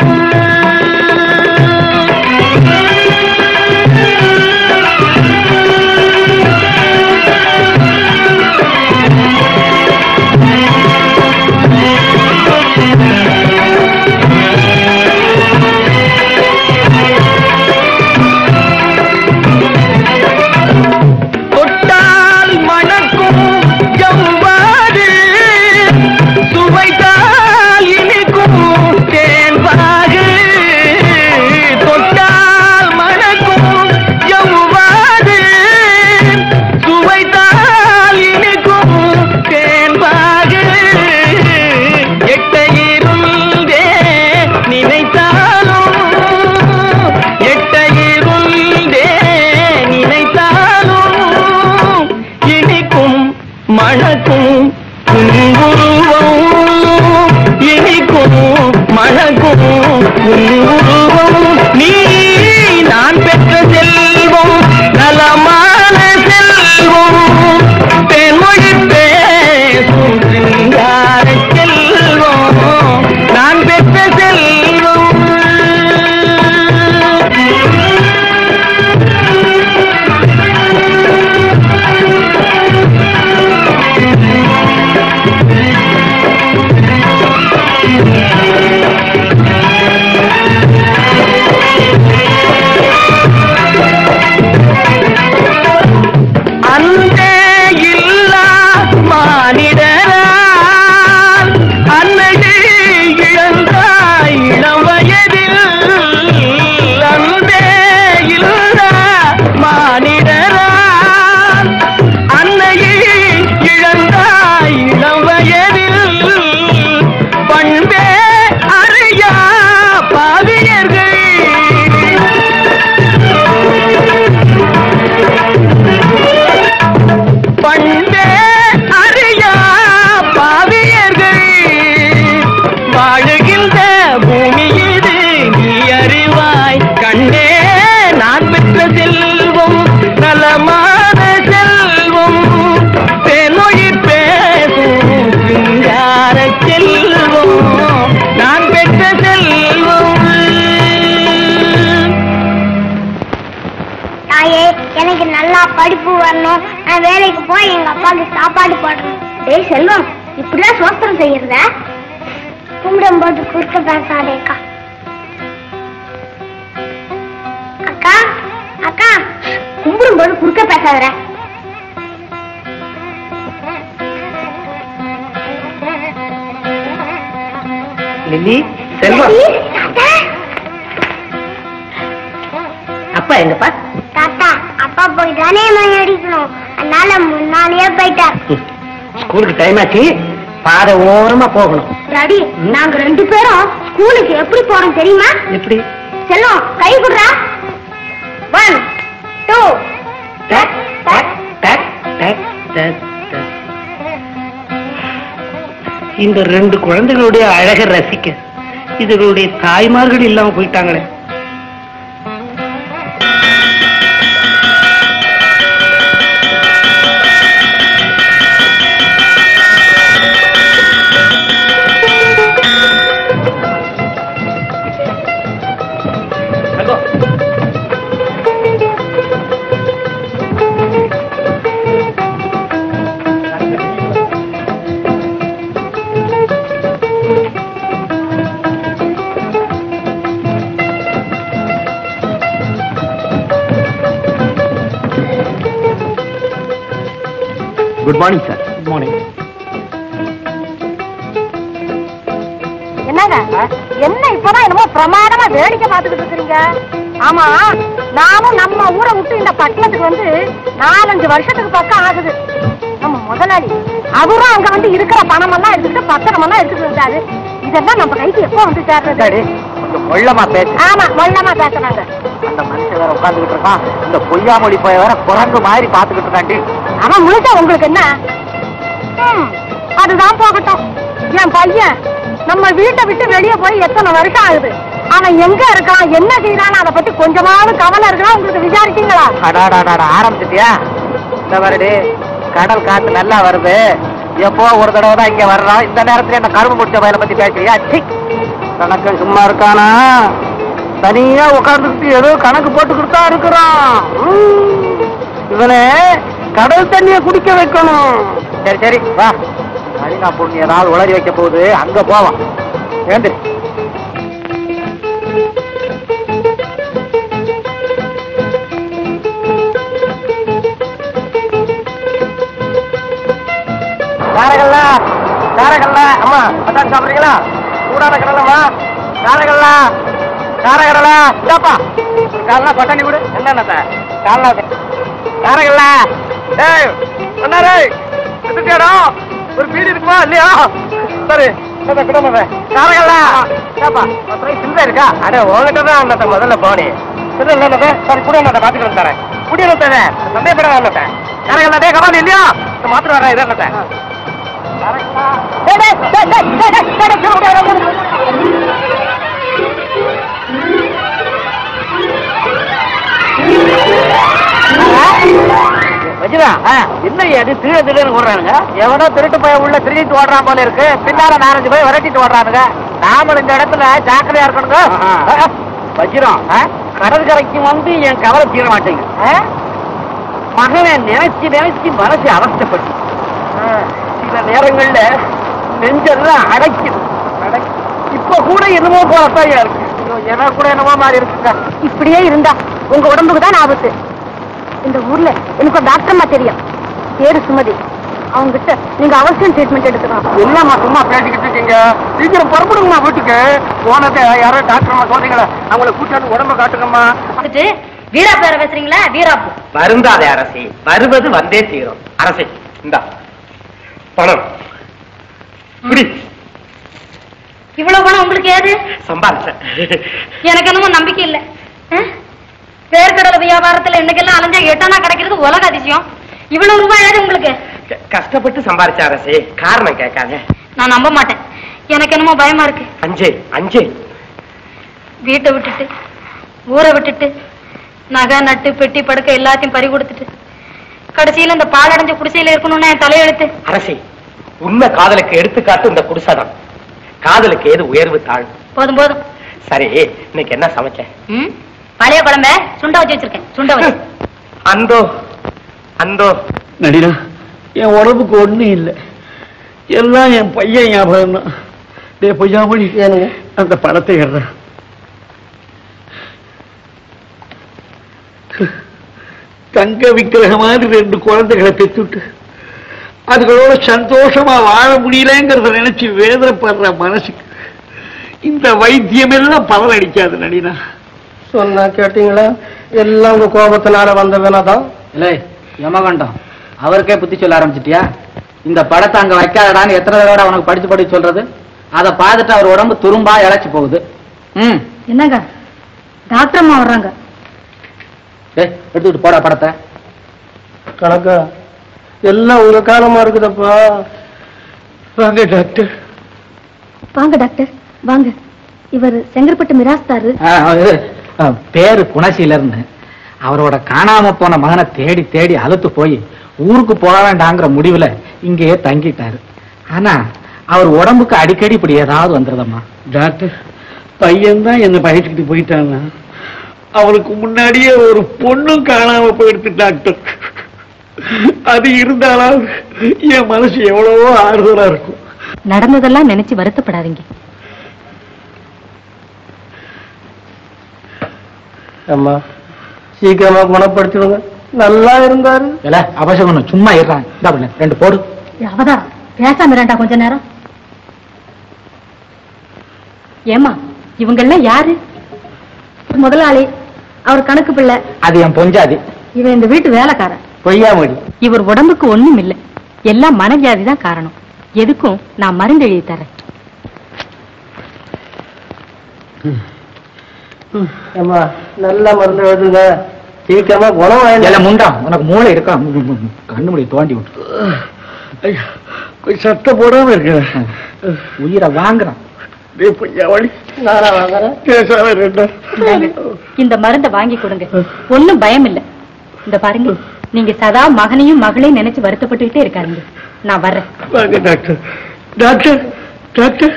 மணக்கும் உருவம் இனிக்கும், மணக்கும் உருவம் நீ. நான் பெற்ற செல்வம் நலமான செல்வம், தென்மொழி பேசும் சிங்கார செல்வம். நான் பெற்ற செல்வம். வரணும், நான் வேலைக்கு போய் எங்க அப்பாவுக்கு சாப்பாடு போடணும். டேய் செல்வம், இப்படிதான் சோஸ்திரம் செய்யறத? கும்பிடும்போது குறுக்க பேசாதேக்கா. அக்கா அக்கா, கும்பிடும்போது குறுக்க பேசாதற. லில்லி, செல்வம், அப்பா எங்கப்பா? தாத்தா, அப்பா போய் தானே மணி அடிக்கணும், அதனால முன்னாலேயே போயிட்டார். ஸ்கூலுக்கு டைம் ஆச்சு, பாதை ஓரமா போகணும். டாடி, நாங்க 2 பேரும் ஸ்கூலுக்கு எப்படி போறோம் தெரியுமா? எப்படி? செல்வம், கை குடுறா. 1 2 டக் டக் டக் டக் டக் டக். இந்த 2 குழந்தைகளுடைய அழகை ரசிக்க இதுகளுடைய தாய்மார்கள் இல்லாம போயிட்டாங்களே. Good morning sir. Good morning. என்னங்க என்ன இப்பதான் என்னமோ பிரமாதமா வேடிக்கை பார்த்துக்கிட்டு இருக்கிறீங்க? ஆமா, நானும் நம்ம ஊரை விட்டு இந்த பட்டணத்துக்கு வந்து 4-5 வருஷத்துக்கு பக்கம் ஆகுது. நம்ம முதலாளி அவரும் அங்க வந்து இருக்கிற பணம் எல்லாம் எடுத்துக்கிட்டு பத்திரம் எல்லாம் எடுத்துட்டு இருந்தாரு. இதெல்லாம் நம்ம கைக்கு எப்போ வந்து சேர்றது? கொஞ்சம் மொள்ளமா பேசு. ஆமா, மொள்ளமா பேசுறாங்க. அந்த மனுஷன் வேற உட்கார்ந்துகிட்டு இருக்கான், இந்த பொய்யாமொழி போய் வேற குரங்கு மாதிரி பாத்துக்கிட்டு இருக்காண்டி. அவன் முழுசா உங்களுக்கு என்ன? அதுதான் போகட்டும். என் பையன் நம்ம வீட்டை விட்டு வெளியே போய் எத்தனை வருஷம் ஆகுது. அவன் எங்க இருக்கான், என்ன செய்யறான்னு அதை பத்தி கொஞ்சமாவது கவலை இருக்கலாம். உங்களுக்கு விசாரிச்சீங்களா? ஆரம்பிச்சிட்டியா? இந்த வருடி கடல் காத்து நல்லா வருது, எப்போ ஒரு தடவை தான் இங்க வர்றோம். இந்த நேரத்துல என்ன கரும்பு முடிச்ச வயலை பத்தி பேசுறியா? கணக்கு சும்மா இருக்கானா? தனியா உட்கார்ந்துக்கிட்டு ஏதோ கணக்கு போட்டுக்கிட்டு தான் இருக்கிறான். இவனை கடல் தண்ணிய குடிக்க வைக்கணும். சரி சரி வா, அரினா பொண்ணு ஏதாவது உளறி வைக்க போகுது, அங்க போவான். ஏந்திரு. காரகல்லா காரகல்லா, அம்மா பட்டாணி சாப்பிடுறீங்களா? சூடான கடலம்மா. காரகல்லா காரகடலா, இதாப்பா காலனா பட்டாணி கொடு. என்னென்ன காலனா காரகல்லா. டேய் அண்ணாரே, எடுத்துட்டியாடா? ஒரு பீடி இருக்குமா இல்லையா? சரி குடும்பமே காரகல்லா. இதாப்பா 10 ரூபாய் சில்லறை இருக்கா? அட உங்ககிட்ட தான் அண்ணாத்த முதல்ல போனி. சரி என்னத்த சரி கூட அண்ணாத்த பாத்துக்கிட்டு தரேன். குடியில தரேன், சந்தேகப்படாத அண்ணாத்த. காரகல்லா டே கபாலி இல்லையா? மாத்திரம் வரேன். இதை அண்ணாத்த என்ன அது திரு திடீர்னு ஓடுறானுங்க? எவனோ திருட்டு போய் உள்ள திருடிட்டு ஓடுறான் போல இருக்கு. பின்னால 4-5 போய் விரட்டிட்டு ஓடுறானுங்க. நாம இந்த இடத்துல ஜாக்கிரதையா இருக்கணுங்க. வச்சிரும் கடற்கரைக்கு வந்து என் கவலை தீர மாட்டேங்குது. மகனை நினைச்சு நினைச்சு மனசு அவஸ்தைப்பட்டு சில நேரங்கள்ல நெஞ்செல்லாம் அடைக்குது. இப்ப கூட என்னமோ போலத்தான் இருக்கு. எனக்கு கூட என்னமோ மாதிரி இருக்குங்க. இப்படியே இருந்தா உங்க உடம்புக்கு தான் ஆபத்து. இந்த ஊர்ல எனக்கு ஒரு டாக்டர்மா தெரியும், பேரு சுமதி. அவங்க கிட்ட நீங்க அவசியம் ட்ரீட்மெண்ட் எடுத்துக்கலாம். என்னம்மா சும்மா பேசிக்கிட்டு இருக்கீங்க? சீக்கிரம் புறப்படுங்கம்மா வீட்டுக்கு. போனதை யாரோ டாக்டர்மா சொல்றீங்களா? அவங்களை கூட்டாந்து உடம்ப காட்டுங்கம்மா. வீரா பேர பேசுறீங்களா? வீராப்பு வருந்தாதே அரசி, வருவது வந்தே தீரும். அரசி இந்தா பணம். இவ்வளவு பணம் உங்களுக்கு ஏது? சம்பாதிச்சேன். எனக்கு என்னமோ நம்பிக்கை இல்ல. பேர்கடலை வியாபாரத்துல இன்னைக்கெல்லாம் அலைஞ்சா 8 அணா கிடைக்கிறது உலக அதிசயம். இவ்வளவு ரூபாய் ஏது உங்களுக்கு? கஷ்டப்பட்டு சம்பாதிச்ச அரசி, காரணம் கேட்காத. நான் நம்ப மாட்டேன். எனக்கு என்னமோ பயமா இருக்கு. அஞ்சே வீட்டை விட்டுட்டு ஊரை விட்டுட்டு நகை நட்டு பெட்டி படுக்க எல்லாத்தையும் பறி கொடுத்துட்டு கடைசியில இந்த பாலடைஞ்ச குடிசையில இருக்கணும்னா என் தலையெழுத்து. அரசி, உண்மை காதலுக்கு எடுத்துக்காட்டு இந்த குடிசாதான். காதலுக்கு ஏது உயர்வு தாழ்? போதும் போதும். சரி, இன்னைக்கு என்ன சமைச்ச? பழைய குழம்ப சுண்ட வச்சு வச்சிருக்கேன். சுண்ட வச்சு அந்தோ நடினா என் உடம்புக்கு ஒண்ணும் இல்லை, எல்லாம் என் பையன் ஞாபகம் தான். டே பொய்யாமொழி, அந்த படத்தை ஏற தங்க விக்கிரகம் மாதிரி 2 குழந்தைகளை பெற்றுட்டு அதுகளோட சந்தோஷமா வாழ முடியலங்கிறத நினைச்சு வேதனைப்படுற மனசுக்கு இந்த வைத்தியம் எல்லாம் பலன் அடிக்காது நடினா. சொன்னா கேட்டீங்களா? எல்லாம் உங்க கோபத்தினால வந்த வேணாதான். இல்லை யமகண்டம், அவருக்கே புத்தி சொல்ல ஆரம்பிச்சிட்டியா? இந்த படத்தை அங்க வைக்காதடான்னு எத்தனை தடவை அவனுக்கு படிச்சு சொல்றது? அதை பார்த்துட்டு அவர் உடம்பு துரும்பா இழைச்சு போகுது. என்னங்க டாக்டர் அம்மா வர்றாங்க. எடுத்துக்கிட்டு போடா படத்தை. கணக்கா எல்லாம் உங்க காலமா இருக்குதப்பா. வாங்க டாக்டர். வாங்க டாக்டர் வாங்க. இவர் செங்கற்பட்டு மிராஸ்தாரு. பேரு குணசீலர்னு. அவரோட காணாம போன மகனை தேடி தேடி அழுத்து போய் ஊருக்கு போக வேண்டாங்கிற முடிவுல இங்கேயே தங்கிட்டாரு. ஆனா அவர் உடம்புக்கு அடிக்கடி இப்படி ஏதாவது வந்துருதம்மா. டாக்டர், பையன்தான் என்ன பயத்துக்கிட்டு போயிட்டாங்க. அவனுக்கு முன்னாடியே ஒரு பொண்ணும் காணாம போயிடுது டாக்டர். அது இருந்தாலும் என் மனசு எவ்வளவோ ஆறுதலா இருக்கும். நடந்ததெல்லாம் நினைச்சு வருத்தப்படாதீங்க. அம்மா சீக்கிரமா குணப்படுத்திடுங்க. நல்லா இருந்தாரு. அவசரம் சும்மா இருறான். 2 போடு. அவதான் பேசாம இரண்டா கொஞ்ச நேரம். ஏமா இவங்க எல்லாம் யாரு? முதலாளி, அவர் கணக்கு பிள்ளை. அது என் பொஞ்சாதி. இவன் இந்த வீட்டு வேலைக்காரன். பொய்யாமொழி. இவர் உடம்புக்கு ஒண்ணும் இல்லை, எல்லாம் மனவியாதி தான் காரணம். எதுக்கும் நான் மருந்து எழுதி தரேன். அம்மா நல்ல மருந்து எழுதுங்க. சீக்கிரமா குணம் வாங்கி. முண்டா உனக்கு மூளை இருக்கா? கண்ணுமுடி தோண்டி விட்டு சத்தம் போடாம இருக்க. உயிரை வாங்குறான். இந்த மருந்தை வாங்கி கொடுங்க, ஒண்ணும் பயம் இல்ல. இந்த பாருங்க, நீங்க சதா மகனையும் மகளையும் நினைச்சு வருத்தப்பட்டுக்கிட்டே இருக்காருங்க. நான் வர்றேன். வாங்க டாக்டர். டாக்டர் டாக்டர்,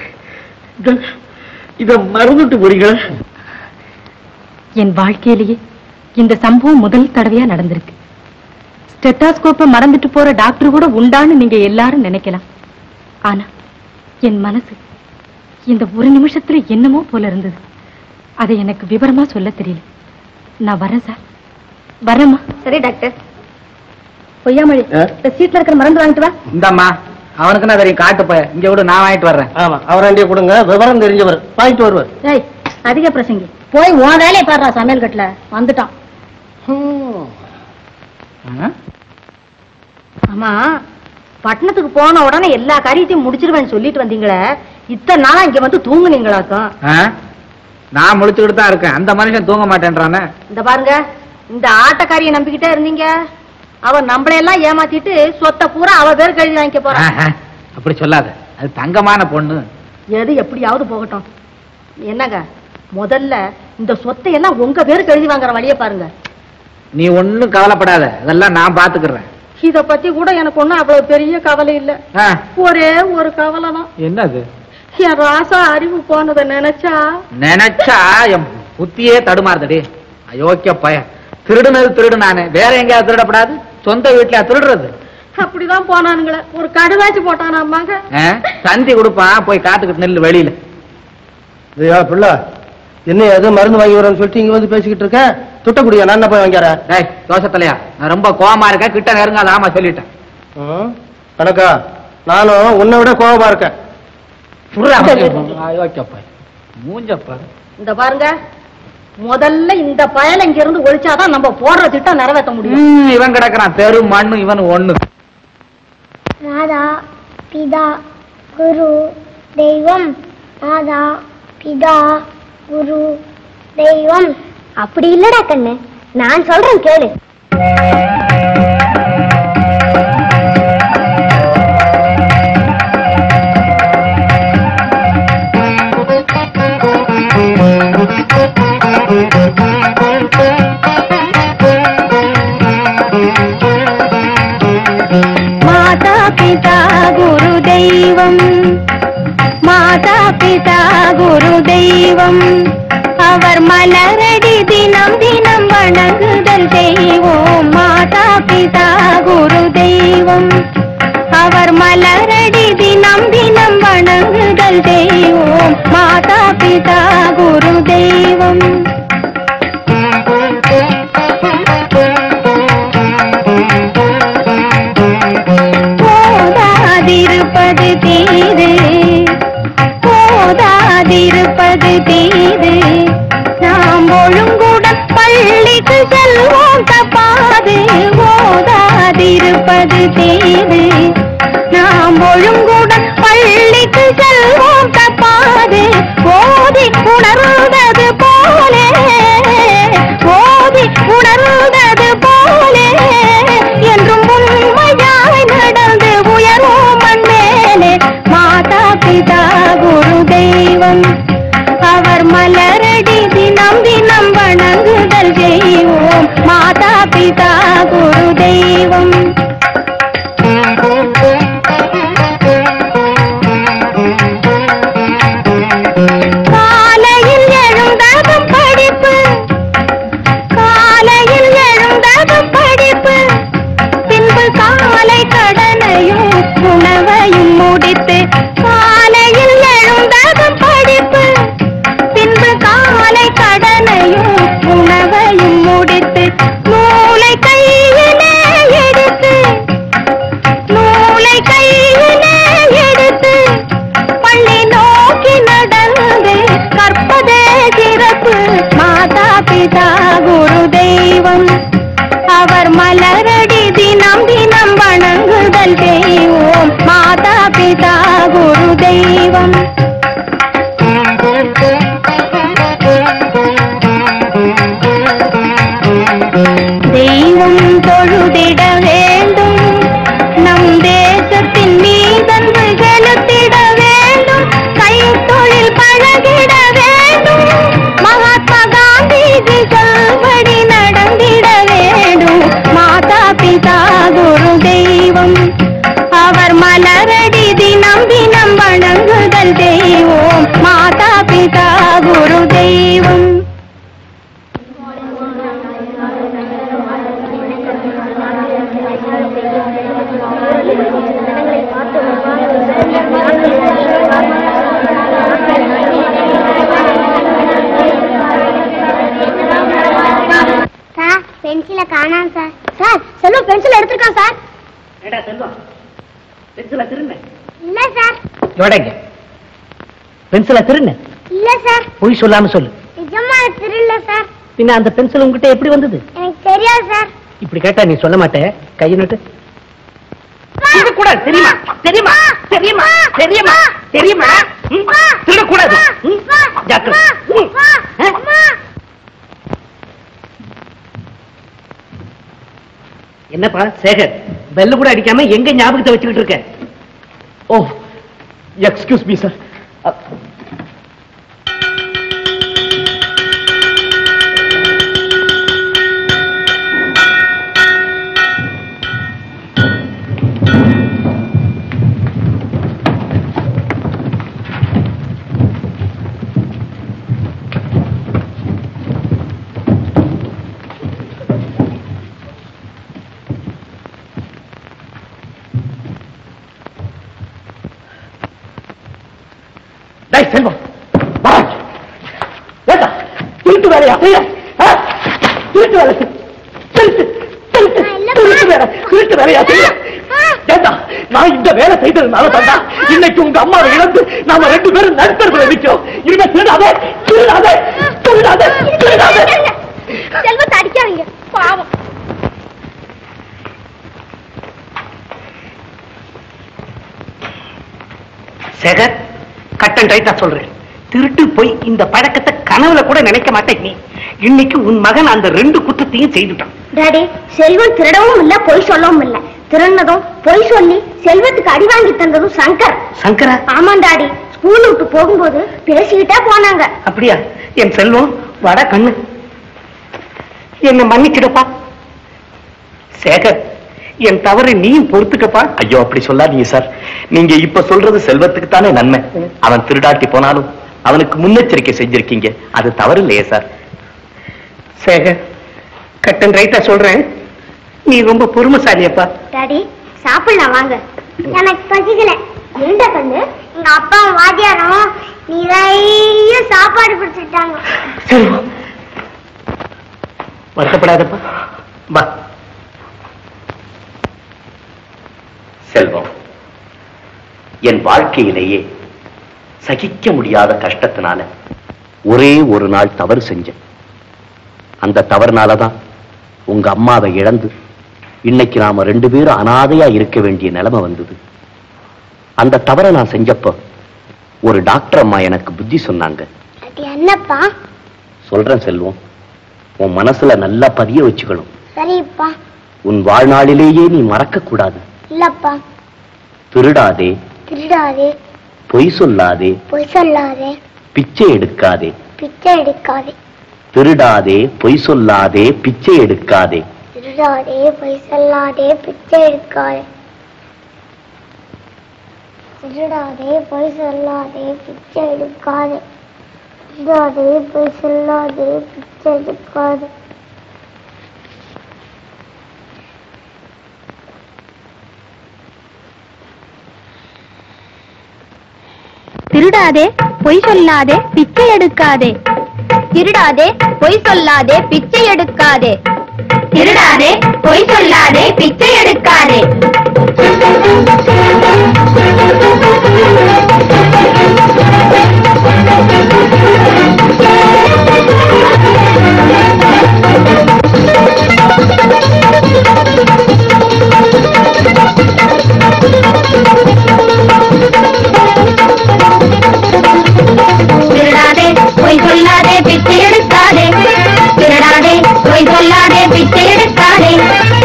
இத மறந்துட்டு போறீங்களா? என் வாழ்க்கையிலேயே இந்த சம்பவம் முதல் தடவையா நடந்திருக்கு. ஸ்டெத்தாஸ்கோப்பை மறந்துட்டு போற டாக்டர் கூட உண்டான்னு நீங்க எல்லாரும் நினைக்கலாம். ஆனா என் மனசு இந்த ஒரு நிமிஷத்துல என்னமோ போல இருந்தது. அதை எனக்கு விவரமா சொல்ல தெரியல. நான் வரேன் சார். வரேம்மா. சரி டாக்டர். பொய்யாமொழி, சீட்ல இருக்கிற மருந்து வாங்கிட்டு வா. இந்தம்மா, அவனுக்கு நான் தெரியும். காட்டு போய் இங்க விட, நான் வாங்கிட்டு வர்றேன். ஆமா, அவராண்டிய கொடுங்க. விவரம் தெரிஞ்சவர் வாங்கிட்டு வருவார். ஏய், அதிக பிரசங்கி, போய் உன் வேலையை பாடுறா. சமையல் கட்டுல வந்துட்டான். ஆமா, பட்டணத்துக்கு போன உடனே எல்லா காரியத்தையும் முடிச்சிருவேன்னு சொல்லிட்டு வந்தீங்களே, இத்தனை நாளா இங்க வந்து தூங்குனீங்களாக்கும். நான் முழிச்சுக்கிட்டு தான் இருக்கேன். அந்த மனுஷன் தூங்க மாட்டேன்றானே. இந்த பாருங்க, இந்த ஆட்டக்காரியை நம்பிக்கிட்டே இருந்தீங்க. அவன் நம்மளையெல்லாம் ஏமாத்திட்டு சொத்தை பூரா அவ பேர் கழுதி வாங்கிக்க போறான். அப்படி சொல்லாத, அது தங்கமான பொண்ணு. எது எப்படியாவது போகட்டும். என்னங்க, முதல்ல இந்த சொத்தை எல்லாம் உங்க பேருக்கு எழுதி வாங்குற வழியை பாருங்க. நீ ஒண்ணும் கவலைப்படாத, அதெல்லாம் நான் பாத்துக்கிறேன். இத பத்தி கூட எனக்கு ஒண்ணும் அவ்வளவு பெரிய கவலை இல்ல. ஒரே ஒரு கவலை தான். என்னது? என் ராசா அறிவு போனதை நினைச்சா என் புத்தியே தடுமாறுதடி. அயோக்கிய பையன். திருடுனது திருடு நானு, வேற எங்கேயாவது திருடப்படாது? சொந்த வீட்டுல திருடுறது? அப்படிதான் போனானுங்களே. ஒரு கடுதாச்சு போட்டானா அம்மாங்க. சந்தி கொடுப்பான், போய் காத்துக்கிட்டு நெல்லு வெளியில. பிள்ளை என்ன ஏதோ மருந்து வாங்கி வரேன்னு சொல்லிட்டு இங்க வந்து பேசிக்கிட்டு இருக்க. துட்டக்குடியா? நான் போய் வாங்கிறேன். தோசத்தலையா, நான் ரொம்ப கோவமா இருக்கேன். கிட்ட நெருங்காத. ஆமா சொல்லிட்டேன். கணக்கா, நானும் உன்னை விட கோவமா இருக்கேன். மூஞ்சப்பா. இந்த பாருங்க, முதல்ல இந்த பயலை இங்க இருந்து ஒழிச்சாதான் நம்ம போடுற திட்டம் நிறைவேற்ற முடியும். இவன் கிடக்குறான் தெரு மண்ணு. இவன் ஒண்ணு. மாதா பிதா குரு தெய்வம். மாதா பிதா குரு தெய்வம். அப்படி இல்லடா கண்ணு, நான் சொல்றேன் கேளு. மாதா பிதா குரு தெய்வம். மாதா பிதா குரு தெய்வம். அவர் மலரடி தினம் தினம் வணங்குதல் செய்வோம் மாதா பிதா குரு தெய்வம் அவர் மலரடி தினம் தினம் வணங்குதல் செய்வோம் மாதா பிதா குரு தெய்வம் போதாதிருப்பது தீது போதாதிருப்பது தீது நாம் ஒழுங்குடன் பள்ளிக்கு செல்வோம் தப்பாது போதாதிருப்பது தீது நாம் ஒழுங்குடன் பள்ளிக்கு செல்வோம் தப்பாது போதி உணர்ந்தது போலே போதி உணர்ந்தது போலே என்றும் உண்மையாய் நடந்து உயரும் மண்மேலே மாதா பிதா குரு தெய்வம் அவர் மலரடி தினம் தினம் வணங்குதல் செய்வோம் மாதா பிதா குரு தெய்வம் காலையில் எழுந்ததும் படிப்பு காலையில் எழுந்ததும் படிப்பு பின்பு காலை கடனையும் உணவையும் முடித்து காலையில் எழுந்ததும் படிப்பு பின்பு காலை கடனையும் உணவையும் முடித்து நூலை கையிலே எடுத்து நூலை கையிலே எடுத்து பள்ளி நோக்கி நடந்து கற்பதே சிறப்பு மாதா பிதா குரு தெய்வம் அவர் மலரடி தினம் தினம் வணங்குதல் செய்வோம் மாதா பிதா குரு தெய்வம் தெய்வம் தொழுதிட வேண்டும் நம் தேசத்தின் மீதன்பு செலுத்திட வேண்டும் கைத்தொழில் பழகிட வேண்டும் மகாத்மா காந்திஜி சொல்படி நடந்திட வேண்டும் மாதா பிதா குரு தெய்வம் அவர் மலரடி தினம் தினம் வணங்குதல் செய்வோம் மாதா பிதா குரு தெய்வம் சார் பென்சிலை காணாம் சார் சார் செல்வம் பென்சில் எடுத்திருக்கான் சார் ஏடா செல்வம் பென்சிலை திரும்ப இல்ல சார் ஜோடங்க பென்சிலை திருண்ண இல்ல சார் பொய் சொல்லாம சொல்லு நிஜமா திருடல சார் பின்ன அந்த பென்சில் உங்ககிட்ட எப்படி வந்தது எனக்கு தெரியாது சார் இப்படி கேட்டா நீ சொல்ல மாட்டே கையை நட்டு திருடக்கூடாது தெரியுமா தெரியுமா தெரியுமா தெரியுமா தெரியுமா திருடக்கூடாது ஜாக்கிரதை என்னப்பா சேகர் பெல்லு கூட அடிக்காம எங்க ஞாபகத்தை வச்சுக்கிட்டு இருக்க oh excuse me sir Selvam திருட்டு வேலையா திருட்டு வேலை திருட்டு வேலையா நான் இந்த வேலை செய்ததுனால தாண்டா இன்னைக்கு உங்க அம்மாவை இழந்து நாம ரெண்டு பேரும் நடுத்தரத்துல நிற்கிறோம் இனிமே திருடாதே திருடாதே திருடாதே திருடாதே செல்வத்தை அடிக்காதீங்க பாவம் சேகர் கட்டன் ரைட்டா சொல்றேன் திருட்டு போய் இந்த பழக்கத்தை கனவுல கூட நினைக்க மாட்டேன் நீ இன்னைக்கு உன் மகன் அந்த ரெண்டு குற்றத்தையும் செய்துட்டான் டாடி செல்வம் திருடவும் இல்ல பொய் சொல்லவும் இல்ல திருநதும் பொய் சொல்லி செல்வத்துக்கு அடி வாங்கி தந்ததும் சங்கர் சங்கரா ஆமா டாடி ஸ்கூல் விட்டு போகும்போது பேசிக்கிட்டே போனாங்க அப்படியா என் செல்வம் வட கண்ணு என்ன மன்னிச்சிடப்பா சேகர் என் தவறு நீயும் பொறுத்துக்கப்பா ஐயோ அப்படி சொல்லாதீங்க சார் நீங்க இப்ப சொல்றது செல்வத்துக்கு தானே நன்மை அவன் திருடாட்டி போனாலும் அவனுக்கு முன்னெச்சரிக்கை செஞ்சிருக்கீங்க. அது தவறு இல்லையே சார். சேகர், கட்டன் ரைட்டா சொல்றேன், நீ ரொம்ப பொறுமைசாலியப்பா. டாடி சாப்பிடலாம் வாங்க. எனக்கு பசிக்கல. ஏண்டா கண்ணு, எங்க அப்பா வாத்தியாரும் நிறைய சாப்பாடு பிடிச்சிட்டாங்க. சரி வருத்தப்படாதப்பா, வா. செல்வம், என் வாழ்க்கையிலேயே சகிக்க முடியாத கஷ்டத்தினால ஒரே ஒரு நாள் தவறு செஞ்சேன். அந்த தவறுனாலதான் உங்க அம்மாவை இழந்து இன்னைக்கு நாம 2 பேரும் அனாதையா இருக்க வேண்டிய நிலைமை வந்தது. அந்த தவறை நான் செஞ்சப்போ ஒரு டாக்டர் அம்மா எனக்கு புத்தி சொன்னாங்க. என்னப்பா? சொல்றேன் செல்வம், உன் மனசுல நல்லா பதிய வச்சுக்கணும். சரிப்பா. உன் வாழ்நாளிலேயே நீ மறக்க கூடாது. இல்லப்பா. திருடாதே, திருடாதே, பொய் சொல்லாதே, பொய் சொல்லாதே, பிச்சை எடுக்காதே, பிச்சை எடுக்காதே, திருடாதே, பொய் சொல்லாதே, பிச்சை எடுக்காதே, திருடாதே, பொய் சொல்லாதே, பிச்சை எடுக்காதே, திருடாதே, பொய் சொல்லாதே, பிச்சை எடுக்காதே, திருடாதே, பொய் சொல்லாதே, பிச்சை எடுக்காதே. திருடாதே, பொய் சொல்லாதே, பிச்சை எடுக்காதே. திருடாதே, பொய் சொல்லாதே, பிச்சை எடுக்காதே. திருடாதே, பொய் சொல்லாதே, பிச்சை எடுக்காதே. திருடாதே, பொய் சொல்லாதே, பிச்சை எடுக்காதே. திருடாதே, பொய் சொல்லாதே, பிச்சை எடுக்காதே.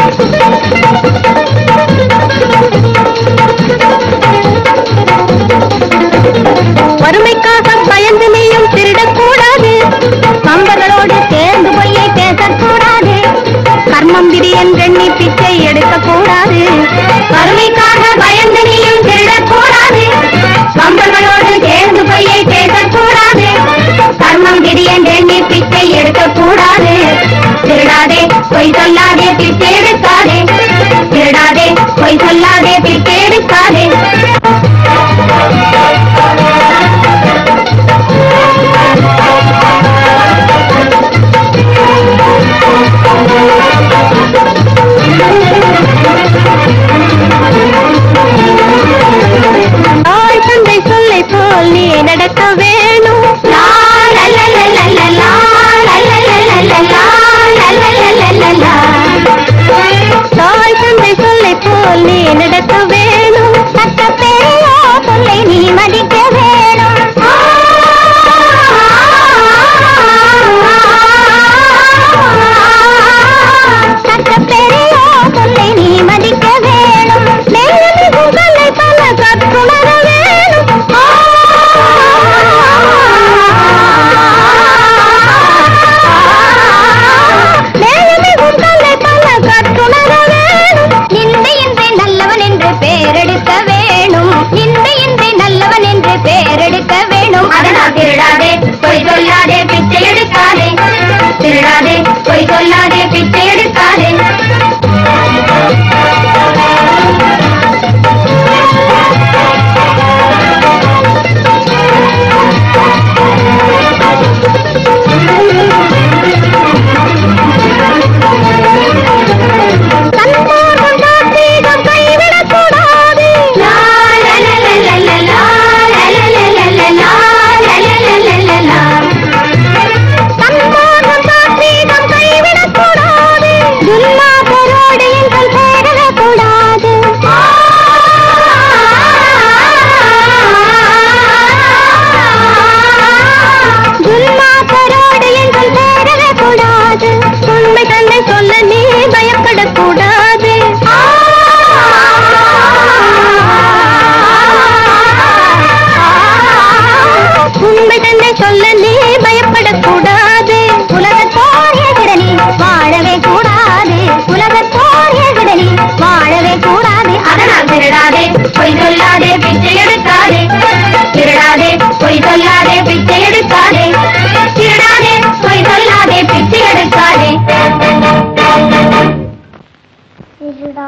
வறுமைக்காக பயந்து நீயும் திருடக்கூடாது. நண்பர்களோடு சேர்ந்து பொய்யை பேசக்கூடாது. கர்மம் விதி என்றெண்ணி பிச்சை எடுக்கக்கூடாது. வறுமைக்காக பயந்து நீயும் திருடக்கூடாது. நண்பர்களோடு சேர்ந்து பொய்யை பேசக்கூடாது. கர்மம் விதி என்றெண்ணி பிச்சை எடுக்கக்கூடாது. திருடாதே, பொய் சொல்லாதே, பிச்சை எடுக்காதே. திருடாதே, பொய் சொல்லாதே, பிச்சை எடுக்காதே.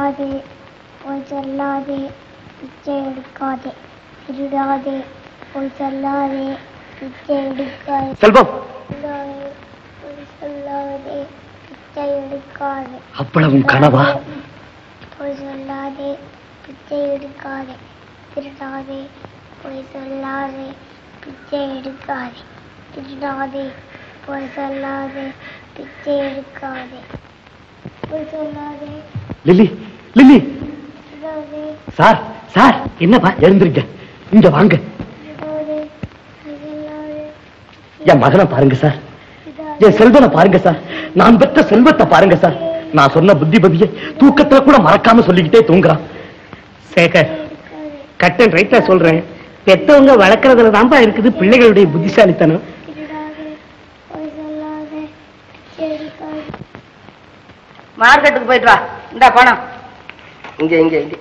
சொல்லாதே பொய் சொல்லாதே பிச்சை எடுக்காதே திருடாதே பொய் சொல்லாதே பிச்சை எடுக்காதே செல்வம் பொய் சொல்லாதே பிச்சை எடுக்காதே அவ்வளவு கனவா? பொய் சொல்லாதே பிச்சை எடுக்காதே திருடாதே பொய் சொல்லாதே பிச்சை எடுக்காதே திருடாதே பொய் சொல்லாதே பிச்சை எடுக்காதே பொய் சொல்லாதே லில்லி லில்லி திருடாதே சார் சார் என்னப்பா எழுந்திருக்க இங்க வாங்க. திருடாதே பொய் சொல்லாதே என் மகனை பாருங்க சார், என் செல்வனை பாருங்க சார், நான் பெற்ற செல்வத்தை பாருங்க சார். நான் சொன்ன புத்திபதியை தூக்கத்துல கூட மறக்காம சொல்லிக்கிட்டே தூங்குறான். சேகர், கட் அண்ட் ரைட்டா சொல்றேன், பெத்தவங்க வளர்க்கறதுல தான்ப்பா இருக்குது பிள்ளைகளுடைய புத்திசாலித்தனம். திருடாதே பொய் சொல்லாதே பிச்சை எடுக்காதே. மார்க்கெட்டுக்கு போயிட்டு வா, இந்த பணம். இங்க இங்க இங்க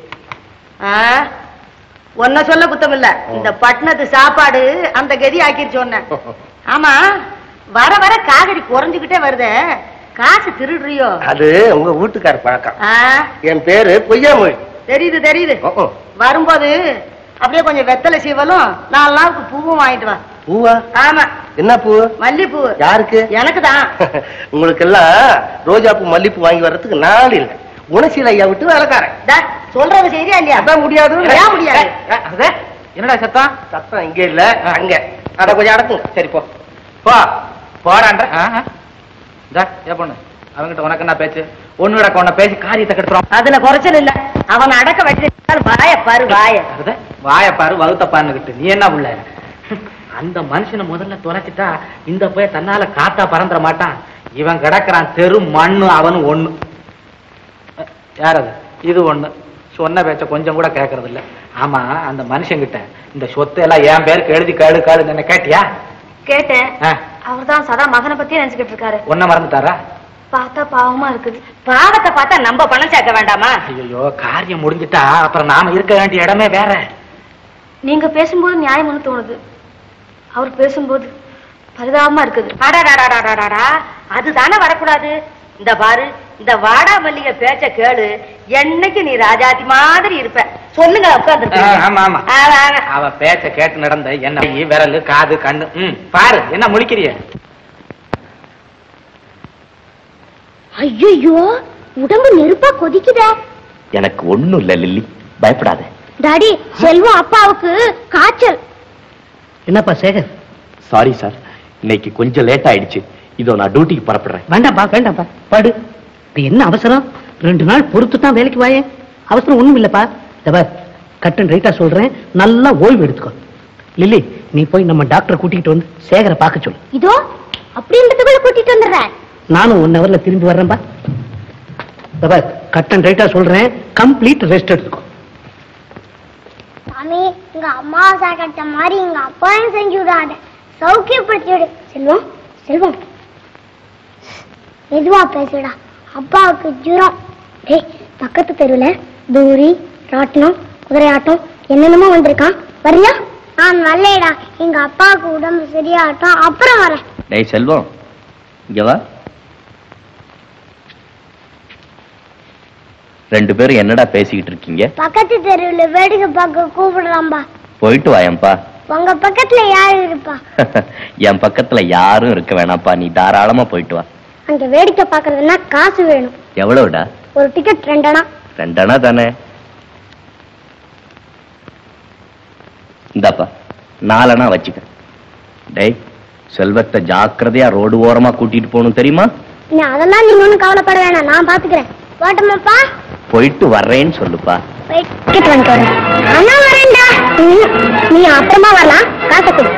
ஒன்ன சொல்ல குத்தம் இல்ல, இந்த பட்டணத்து சாப்பாடு அந்த கதி ஆக்கிருச்சு ஒன்ன. ஆமா, வர வர காகடி குறைஞ்சுக்கிட்டே வருதே, காசு திருடுறியோ? அது உங்க வீட்டுக்கார பழக்கம். ஆ, என் பேரு பொய்யாமொழி. தெரியுது தெரியுது. வரும்போது அப்படியே கொஞ்சம் வெத்தலை சீவலும் 4 நாளுக்கு பூவும் வாங்கிட்டு வா. பூவா? ஆமா. என்ன பூ? மல்லிப்பூ. யாருக்கு? எனக்கு தான். உங்களுக்கு எல்லாம் ரோஜா பூ மல்லிப்பூ வாங்கி வர்றதுக்கு நாள் இல்லை. குணசீல ஐயா விட்டு வேலைக்காரன். சொல்றது சரியா இல்லையா? அதான் முடியாது. ஏன் முடியாது? என்னடா சத்தம்? சத்தம் இங்க இல்ல, அங்க. அட கொஞ்சம் அடக்குங்க. சரி போ போ போறான்ற. ஏ பொண்ணு, அவங்கிட்ட உனக்கு என்ன பேச்சு? ஒண்ணு கிடக்க உன்ன பேசி காரியத்தை கெடுத்துறோம். அதுல குறைச்சல் இல்ல, அவன் அடக்க வச்சு வாய பாரு வாய. வாய பாரு வகுத்தப்பான்னுகிட்டு நீ என்ன புள்ள? அந்த மனுஷனை முதல்ல தொலைச்சிட்டா இந்த போய் தன்னால காத்தா பறந்துட மாட்டான். இவன் கிடக்குறான் தெரு மண்ணு, அவனு ஒண்ணு. யார் அது? இது ஒண்ணு. சொன்ன பேச்ச கொஞ்சம் கூட கேட்கறது இல்ல. ஆமா, அந்த மனுஷங்கிட்ட இந்த சொத்து எல்லாம் என் பேருக்கு எழுதி கேளு கேளு என்ன கேட்டியா? கேட்டேன். அவர்தான் சதா மகனை பத்தி நினைச்சுக்கிட்டு இருக்காரு. ஒன்ன மறந்துட்டாரா? பார்த்தா பாவமா இருக்குது. பாவத்தை பார்த்தா நம்ம பணம் சேர்க்க வேண்டாமா? ஐயோ, காரியம் முடிஞ்சிட்டா அப்புறம் நாம இருக்க வேண்டிய இடமே வேற. நீங்க பேசும்போது நியாயம்னு தோணுது, அவர் பேசும்போது பரிதாபமா இருக்குது. அடாடாடாடாடாடா, அதுதானே வரக்கூடாது. இந்த பாரு, இந்த வாடா மல்லிகை பேச்ச கேளு, என்னைக்கு நீ ராஜாத்தி மாதிரி இருப்ப. சொல்லுங்க உட்கார்ந்து. ஆமா ஆமா, அவ பேச்ச கேட்டு நடந்த என்ன விரலு காது கண்ணு. பாரு என்ன முழிக்கிறிய? ஐயோ, உடம்பு நெருப்பா கொதிக்குதே. எனக்கு ஒண்ணும் இல்ல லில்லி, பயப்படாத. டாடி, செல்வம் அப்பாவுக்கு காய்ச்சல். என்னப்பா சேகர்? சாரி சார், இன்னைக்கு கொஞ்சம் லேட் ஆயிடுச்சு. இதோ நான் டியூட்டிக்கு புறப்படுறேன். வேண்டாம்ப்பா வேண்டாம்ப்பா, படு. இப்ப என்ன அவசரம்? 2 நாள் பொறுத்து தான் வேலைக்கு வாயே. அவசரம் ஒண்ணும் இல்லப்பா. கட் அண்ட் ரைட்டா சொல்றேன், நல்லா ஓய்வு எடுத்துக்கோ. லில்லி, நீ போய் நம்ம டாக்டரை கூட்டிகிட்டு வந்து சேகரை பார்க்க சொல்லு. இதோ அப்படின்றதுக்குள்ள கூட்டிட்டு வந்துடுறேன். நானும் 1 ஹவர்ல திரும்பி வர்றேன்பா. கட் அண்ட் ரைட்டா சொல்றேன், கம்ப்ளீட் ரெஸ்ட் எடுத்துக்கோ. சாமி, எங்க அம்மாவை கட்ட மாதிரி எங்க அப்பாவையும் செஞ்சு விடாத, சௌக்கியப்படுத்தி விடு. செல்வம் செல்வம், மெதுவா பேசுடா, அப்பாவுக்கு ஜுரம். டேய், பக்கத்து தெருவில் தூரி, ராட்டினம், குதிரையாட்டம் என்னென்னமோ வந்திருக்கான், வரியா? நான் வரலடா, எங்க அப்பாவுக்கு உடம்பு சரியாகட்டும், அப்புறம் வரேன். டேய் செல்வம், இங்க வா. 2 பேரும் என்னடா பேசிக்கிட்டு இருக்கீங்க? பக்கத்து தெருவில் வேடிக்கை பார்க்க கூப்பிடலாம்பா. போயிட்டு வாயம்பா. உங்க பக்கத்துல யாரு இருப்பா? என் பக்கத்துல யாரும் இருக்க வேணாப்பா, நீ தாராளமா போயிட்டு வா. அங்க வேடிக்கை பாக்குறதுன்னா காசு வேணும். எவ்வளவுடா? ஒரு டிக்கெட் 2 அணா. 2 அணா தானே? இந்தாப்பா 4 அணா வச்சுக்க. டேய், செல்வத்தை ஜாக்கிரதையா ரோடு ஓரமா கூட்டிட்டு போகணும், தெரியுமா? அதெல்லாம் நீங்க ஒண்ணும் கவலைப்பட வேணாம், நான் பாத்துக்கிறேன். வாட்டமாப்பா, போயிட்டு வர்றேன்னு சொல்லுப்பா. டிக்கெட் வாங்கிட்டு வரேன். அண்ணா வரேன்டா. நீ அப்புறமா வரலாம், காசை கொடு.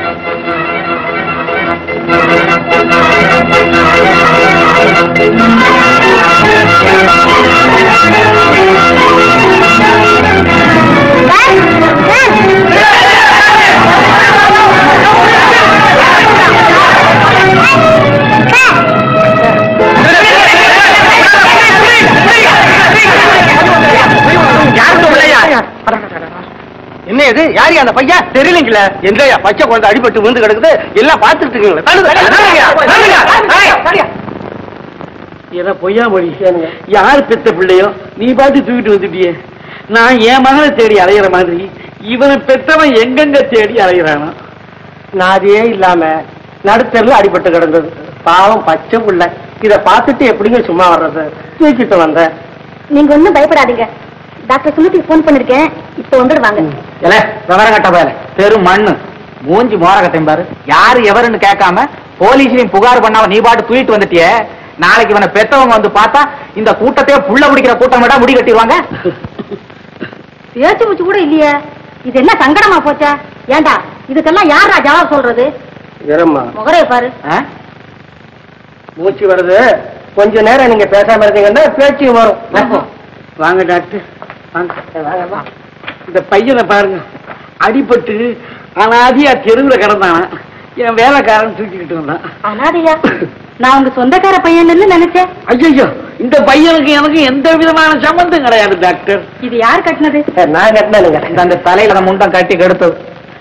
என்ன இது? யாரு அந்த பையன்? தெரியலீங்களா? எங்கயா பச்சை குழந்தை அடிபட்டு விழுந்து கிடக்குது, எல்லாம் பார்த்துட்டு இருக்கீங்களா? என்ன பொய்யா மொழி யார் பெத்த பிள்ளையோ நீ பாட்டு தூக்கிட்டு வந்துட்டியே. நான் என் மகனை தேடி அலையிற மாதிரி இவனை பெத்தவன் எங்கெங்க தேடி அலைகிறானோ. நாதியே இல்லாம நடுத்தரில் அடிபட்டு கிடந்தது. பாவம் பச்சை புள்ள. இத பார்த்துட்டு எப்படிங்க சும்மா வர்றது? தூக்கிட்டு வந்தேன். நீங்க ஒண்ணும் பயப்படாதீங்க. டாக்டர் சுமதிக்கு போன் பண்ணிருக்கேன். இப்ப வந்துடுவாங்க. விவரம் கட்ட போயல பெரும் மண்ணு மூஞ்சி மோரகத்தையும் பாரு. யாரு எவருன்னு கேட்காம போலீஸ்லயும் புகார் பண்ணாம நீ பாட்டு தூக்கிட்டு வந்துட்டியே. நாளைக்கு இவனை பெத்தவங்க வந்து பார்த்தா இந்த கூட்டத்தையே புள்ள பிடிக்கிற கூட்டம் விட முடி கட்டிடுவாங்க. பேச்சு முச்சு கூட இல்லையே. இது என்ன சங்கடமா போச்சா? ஏண்டா இதுக்கெல்லாம் யாரா ஜவாப் சொல்றது? முகரைய பாரு. மூச்சு வருது. கொஞ்ச நேரம் நீங்க பேசாம இருந்தீங்கன்னா பேச்சு வரும். வாங்க டாக்டர் வாங்க. இந்த பையனை பாருங்க, அடிபட்டு அனாதியா தெருவில் கிடந்தானா. என் வேலைக்காரன் தூக்கிக்கிட்டு வந்தான். அனாதையா? நான் உங்க சொந்தக்கார பையன் நினைச்சேன். ஐயோ, இந்த பையனுக்கு எனக்கு எந்த விதமான சம்பந்தம் கிடையாது டாக்டர். இது யார் கட்டினது? நான் கட்டினதுங்க. அந்த தலையில முண்டம் கட்டி கெடுத்தது.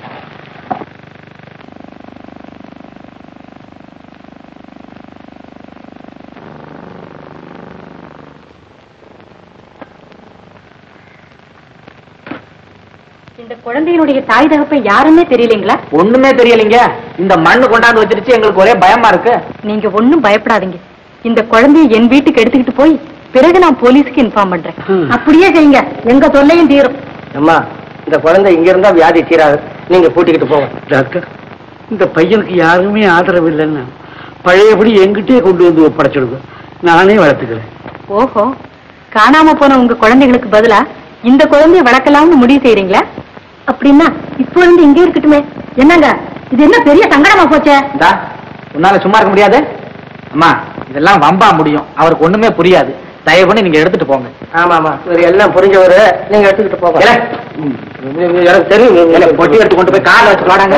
இந்த குழந்தையினுடைய தாய் தகப்பை யாருமே தெரியலீங்களா? ஒண்ணுமே தெரியலீங்க. இந்த மண்ணு கொண்டாந்து வச்சிருச்சு. எங்களுக்கு ஒரே பயமா இருக்கு. நீங்க ஒண்ணும் பயப்படாதீங்க. இந்த குழந்தையை என் வீட்டுக்கு எடுத்துக்கிட்டு போய் பிறகு நான் போலீஸ்க்கு இன்ஃபார்ம் பண்றேன். அப்படியே செய்யுங்க, எங்க தொல்லையும் தீரும். அம்மா, இந்த குழந்தை இங்க இருந்தா வியாதி தீராது. நீங்க கூட்டிக்கிட்டு போங்க. டாக்டர், இந்த பையனுக்கு யாருமே ஆதரவு இல்லைன்னா பழையபடி எங்கிட்டே கொண்டு வந்து ஒப்படைச்சிடுங்க. நானே வளர்த்துக்கிறேன். ஓஹோ, காணாம போன உங்க குழந்தைகளுக்கு பதிலா இந்த குழந்தைய வளர்க்கலாம்னு முடிவு செய்யறீங்களா? அப்படின்னா இப்போ இருந்து இங்கே இருக்கட்டுமே. என்னங்க இது என்ன பெரிய சங்கடமா போச்சே? உன்னால சும்மா இருக்க முடியாது. அம்மா, இதெல்லாம் வம்பா முடியும். அவருக்கு ஒண்ணுமே புரியாது. தயவு பண்ணி நீங்க எடுத்துட்டு போங்க. ஆமாமா, எல்லாம் புரிஞ்சவரு. நீங்க எடுத்துக்கிட்டு போங்க. எனக்கு தெரியும். பொட்டி எடுத்து கொண்டு போய் கார்ல வச்சு போடாங்க.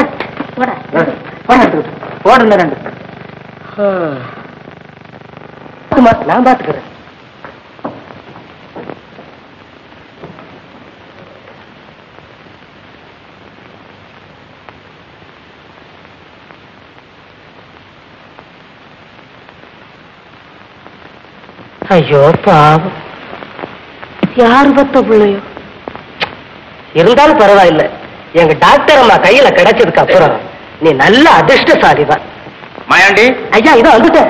போடுங்க ரெண்டு. நான் பாத்துக்கிறேன். ஐயோ பாவம், யாரு பத்த பிள்ளையோ. இருந்தாலும் பரவாயில்ல, எங்க டாக்டர் அம்மா கையில கிடைச்சதுக்கு அப்புறம் நீ நல்ல அதிர்ஷ்டசாலிதான். மாயாண்டி ஐயா, இதோ வந்துட்டேன்.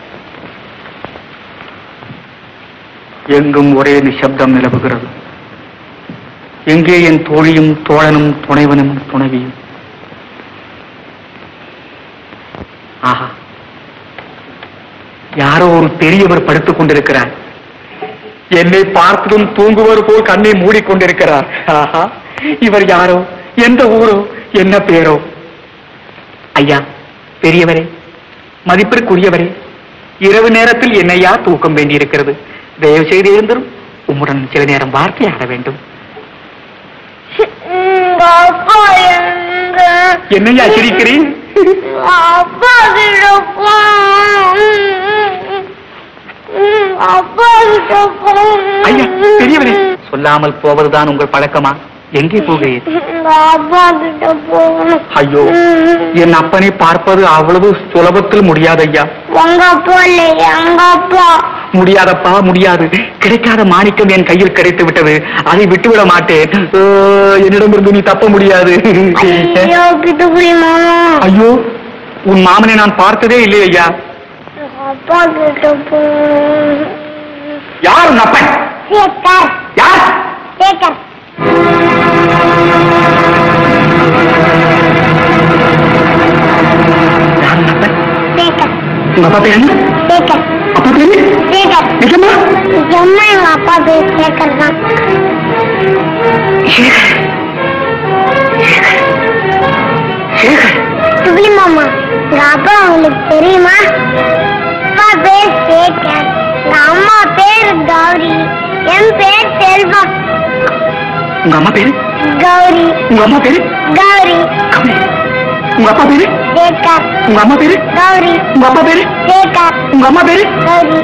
எங்கும் ஒரே நிசப்தம் நிலவுகிறது. எங்கே என் தோழியும் தோழனும் துணைவனும் துணைவியும்? ஆஹா, யாரோ ஒரு பெரியவர் படுத்துக் கொண்டிருக்கிறார். என்னை பார்த்ததும் தூங்குவர் போல் கண்ணை மூடிக்கொண்டிருக்கிறார். ஆஹா, இவர் யாரோ, எந்த ஊரோ, என்ன பேரோ? ஐயா, பெரியவரே, மதிப்பிற்குரியவரே, இரவு நேரத்தில் என்னையா தூக்கம் வேண்டியிருக்கிறது. தயவு செய்து எழுந்தரும். உம்முடன் சில நேரம் வார்த்தையாட வேண்டும். என்னையா சிரிக்கிறீன்? ஐயா, பெரியவரே, சொல்லாமல் போவதுதான் உங்கள் பழக்கமா? எங்கே போகிறீர்கள்? ஐயோ, என் அப்பனை பார்ப்பது அவ்வளவு சுலபத்தில் முடியாது ஐயா. முடியாதப்பா, முடியாது. கிடைக்காத மாணிக்கம் என் கையில் கிடைத்து விட்டது. அதை விட்டுவிட மாட்டேன். என்னிடமிருந்து நீ தப்ப முடியாது. ஐயோ, உன் மாமனை நான் பார்த்ததே இல்லை ஐயா. யார் உன் அப்பன்? யார்? உங்க அப்பா பேர் என்ன? அப்பா பேரு? நிஜமா? எங்க அப்பா பேர் சேகர் தான். சுப்ளி மாமா, எங்க அப்பா உங்களுக்கு தெரியுமா? அப்பா பேர் சேகர், எங்க அம்மா பேர் கௌரி, என் பேர் செல்வம். உங்க அம்மா பேரு? கௌரி. உங்க அம்மா பேரு? கௌரி. கௌரி. உங்க அப்பா பேரு? சேகர். உங்க அம்மா பேரு? கௌரி. உங்க அப்பா பேரு? சேகர். உங்க அம்மா பேரு? கௌரி.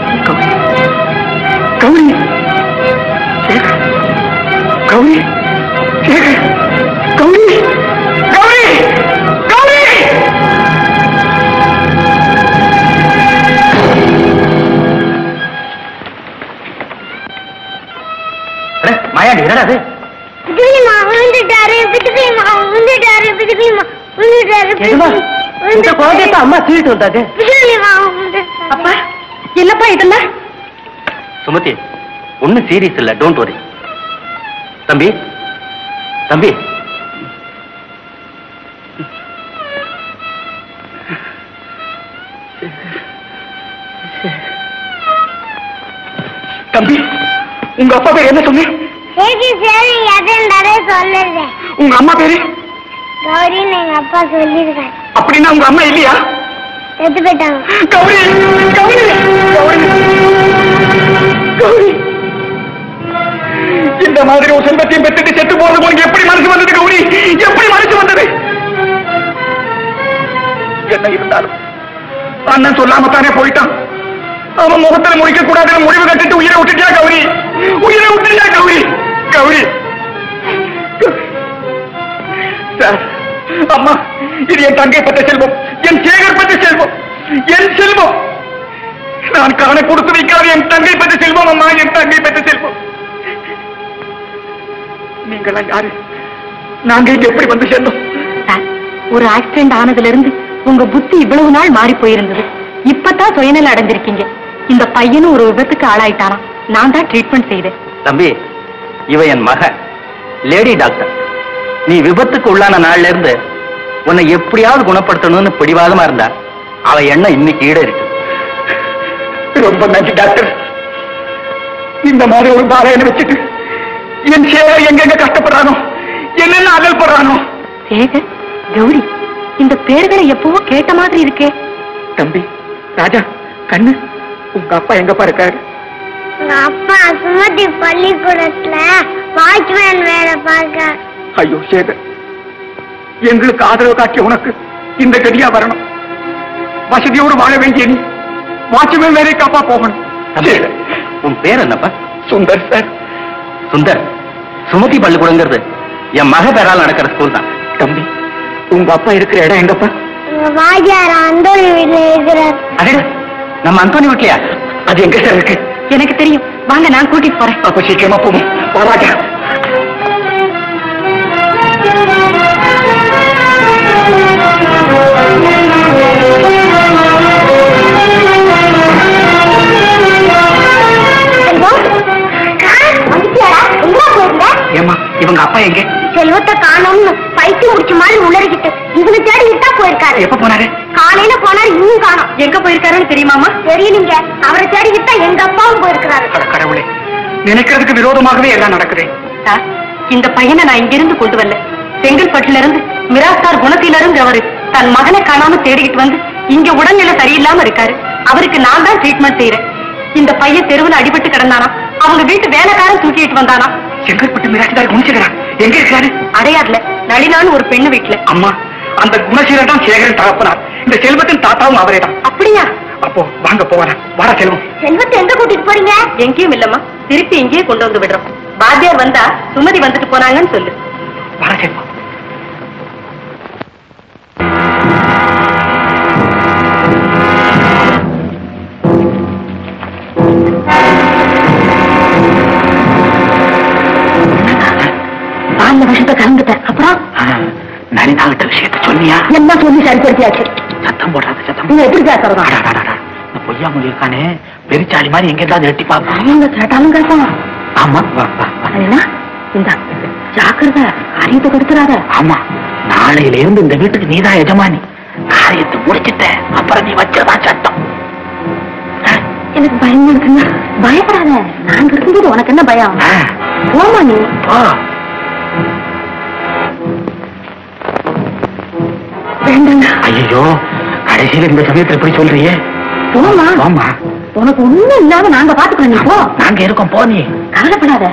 கௌரி. சேகர். கௌரி. சேகர். கௌரி. கௌரி. கௌரி. என்னடா அது? பிஜிலிமா விழுந்துட்டாரு, பிஜிலிமா விழுந்துட்டாரு, பிஜிலிமா விழுந்துட்டாரு. இந்த குழந்தைய அம்மா தூக்கிட்டு வந்தாங்க. பிஜிலிமா விழுந்துட்டாரு. அப்பா என்னப்பா இதெல்லாம்? சுமதி, ஒன்னும் சீரியஸ் இல்ல, டோன்ட் வரி. தம்பி தம்பி, தம்பி, உங்க அப்பா பேர் என்ன சொன்னேன்? சரி சரி, எதுன்றதே சொல்லுங்க. உங்க அம்மா பேரு? கௌரின்னு எங்க அப்பா சொல்லிருக்காரு. அப்படின்னா உங்க அம்மா இல்லையா? செத்து போயிட்டாங்க. கௌரி கௌரி கௌரி கௌரி, இந்த மாதிரி ஒரு செல்வத்தையும் பெற்றுட்டு செத்து போறது உங்களுக்கு எப்படி மனசு வந்தது கௌரி? எப்படி மனசு வந்தது? என்ன இருந்தாலும் அண்ணன் சொல்லாம தானே போயிட்டான். அவன் முகத்தில் முடிக்க கூடாதுன்னு முடிவு கட்டிட்டு உயிரை விட்டுட்டியா கௌரி? உயிரை விட்டுட்டியா கௌரி? கௌரி சார், அம்மா, இது என் தங்கை பற்ற செல்வம், என் சேகர் பற்ற செல்வம், என் செல்வம். நான் காண கொடுத்து வைக்காத என் தங்கை பற்ற செல்வம். அம்மா, என் தங்கை பற்ற செல்வம். நீங்களாம் யாரு? நாங்க இங்க எப்படி வந்து சேர்ந்தோம்? ஒரு ஆக்சிடென்ட் ஆனதுல இருந்து உங்க புத்தி இவ்வளவு நாள் மாறி போயிருந்தது. இப்பதான் சுயநலம் அடைஞ்சிருக்கீங்க. இந்த பையனும் ஒரு விபத்துக்கு ஆளாயிட்டானா. நான் தான் ட்ரீட்மெண்ட் செய்தேன். தம்பி, இவ என் மகன், லேடி டாக்டர். நீ விபத்துக்கு உள்ளான நாள்ல இருந்து உன்னை எப்படியாவது குணப்படுத்தணும்னு பிடிவாதமா இருந்தா அவ எண்ணம் இன்னைக்கு ஈட இருக்கு. ரொம்ப நன்றி டாக்டர். இந்த மாதிரி ஒரு பாலையனை வச்சுட்டு என் சேவை எங்கெங்க கஷ்டப்படுறானோ, என்னென்ன அகல்படுறானோ. சேகர், கௌரி, இந்த பேர்களை எப்பவோ கேட்ட மாதிரி இருக்கே. தம்பி, ராஜா, கண்ணு, உங்க அப்பா எங்கப்பா இருக்காரு? எங்க அப்பா சுமதி பள்ளிக்கூடத்துல வாட்ச்மேன் வேலை பார்க்க. ஐயோ சேகர், எங்களுக்கு ஆதரவு காட்டிய உனக்கு இந்த கதியா வரணும். வசதியோடு வாழ வேண்டிய நீ வாட்ச்மேன் வேலை காப்பா போகணும். உன் பேர் என்னப்பா? சுந்தர் சார். சுந்தர், சுமதி பள்ளிக்கூடங்கிறது என் மக பேரால் நடக்கிற ஸ்கூல் தான். தம்பி, உங்க அப்பா இருக்கிற இடம் எங்கப்பா? எங்க வாஜார் அந்தோணி வீட்டுல இருக்கிறார். அடே, நம்ம அந்தோணி வீட்லயா? அது எங்க சார் இருக்கு? எனக்கு தெரியும், வாங்க நான் கூட்டிட்டு போறேன். அப்ப சீக்கிரமா போவோம். வாராஜா. ஏமா, இவங்க அப்பா எங்க? செல்வத்தை காணோம்னு பைத்தியம் முடிச்ச மாதிரி உளறிக்கிட்டு இவனை தேடிக்கிட்டா போயிருக்காரு. எப்ப போனாரு? காலையில போனாரு, இன்னும் காணோம். எங்க போயிருக்காருன்னு தெரியுமாமா? தெரியலீங்க. அவரை தேடிக்கிட்டா எங்க அப்பாவும் போயிருக்கிறாரு. கடவுளே, நினைக்கிறதுக்கு விரோதமாகவே எல்லாம் நடக்குது. சார், இந்த பையனை நான் இங்கிருந்து கொண்டு வரல. செங்கல்பட்டுல இருந்து மிராஸ்தார் குணத்தில இருந்து அவரு தன் மகனை காணாம தேடிக்கிட்டு வந்து இங்க உடல்நிலை சரியில்லாம இருக்காரு. அவருக்கு நான் தான் ட்ரீட்மெண்ட் செய்யறேன். இந்த பையன் தெருவில் அடிபட்டு கிடந்தானா, அவங்க வீட்டு வேலைக்காரன் தூக்கிட்டு வந்தானா. செங்கல்பட்டு மிராஸ்தார் குணசேகரன் எங்க இருக்காரு? அடையாறுல நளினான்னு ஒரு பெண்ணு வீட்டுல. அம்மா, அந்த குணசீலன் தான் சேகரன் தகப்பனார். இந்த செல்வத்தின் தாத்தாவும் அவரே தான். அப்படியா? அப்போ வாங்க போவாரா? வாடா செல்வம். செல்வத்தை எங்க கூட்டிட்டு போறீங்க? எங்கேயும் இல்லம்மா, திருப்பி இங்கேயே கொண்டு வந்து விடுறோம். பாத்தியார் வந்தா சுமதி வந்துட்டு போனாங்கன்னு சொல்லு. வாடா செல்வம். பால்ல விஷத்தை கலந்துட்டேன். அப்புறம் நளினாகிட்ட விஷயத்த சொன்னியா? என்ன சொல்லி சரிப்படுத்தியாச்சு. சத்தம் போடுறாத சத்தம். நீங்க எப்படி பேசுறதா? இந்த பொய்யா மொழி இருக்கானே, பெருச்சாளி மாதிரி எங்க இருந்தாலும் எட்டி பார்ப்போம். அவங்க கேட்டாலும் கேட்பாங்க. ஆமா, வா வா. என்ன இந்த ஜாக்கிரதை, காரியத்தை கொடுத்துறாத. ஆமா, நாளையில இருந்து இந்த வீட்டுக்கு நீதான் எஜமானி. காரியத்தை முடிச்சிட்ட அப்புறம் நீ வச்சதான் சட்டம். எனக்கு பயமா இருக்குங்க. பயப்படாத, நாங்க இருக்கும்போது உனக்கு என்ன பயம்? போமா நீ. வேண்டாங்க. ஐயோ, கடைசியில இந்த சமயத்துல எப்படி சொல்றியே? போமா. ஆமா, உனக்கு ஒண்ணும் இல்லாம நாங்க பாத்துக்கிறோம். நீ போ. நாங்க இருக்கோம், போ. நீ கவலைப்படாத.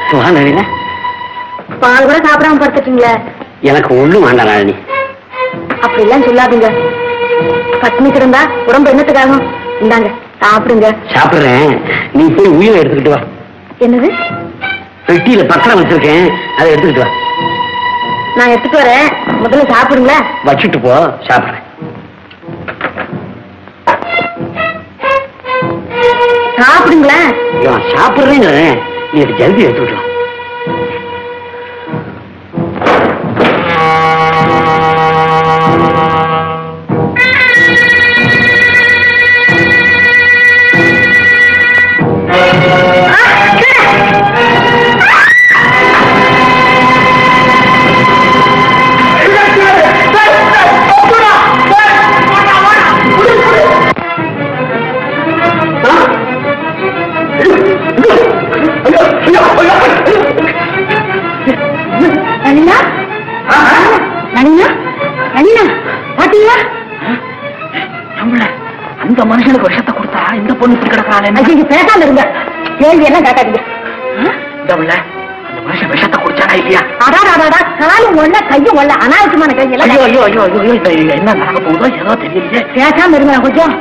நளினி, பால் கூட சாப்பிடாம படுத்துட்டீங்களே. எனக்கு ஒண்ணும் வேண்டாம் நளினி. அப்படி எல்லாம் சொல்லாதீங்க. பட்டினி கிடந்தா உடம்பு என்னத்துக்காகும்? இந்தாங்க சாப்பிடுங்க. சாப்பிடுறேன், நீ போய் உயிரை எடுத்துக்கிட்டு வா. என்னது? பெட்டியில பத்திரம் வச்சிருக்கேன், அதை எடுத்துக்கிட்டு வா. நான் எடுத்துட்டு வரேன், முதல்ல சாப்பிடுங்களா. வச்சுட்டு போ, சாப்பிடுறேன். சாப்பிடுங்களா. சாப்பிடுறேங்கிறேன், நீ அதை ஜல்தி எடுத்துக்கிட்டு வா. அந்த மனுஷனுக்கு விஷத்தை கொடுத்தா இந்த பொண்ணு இப்படி கிடக்குறாள். பேசாம இருங்க, கேள்வி எல்லாம் கேட்காதீங்க. அந்த மனுஷன் விஷத்தை குடிச்சானா இல்லையா? அடாடாடா, காலும் ஒண்ண கையும் ஒண்ண, அனாவசியமான கையில் ஐயோ ஐயோ ஐயோ ஐயோ, என்ன நடக்க போகுதோ ஏதோ தெரியலையே. பேசாம இருங்க கொஞ்சம்.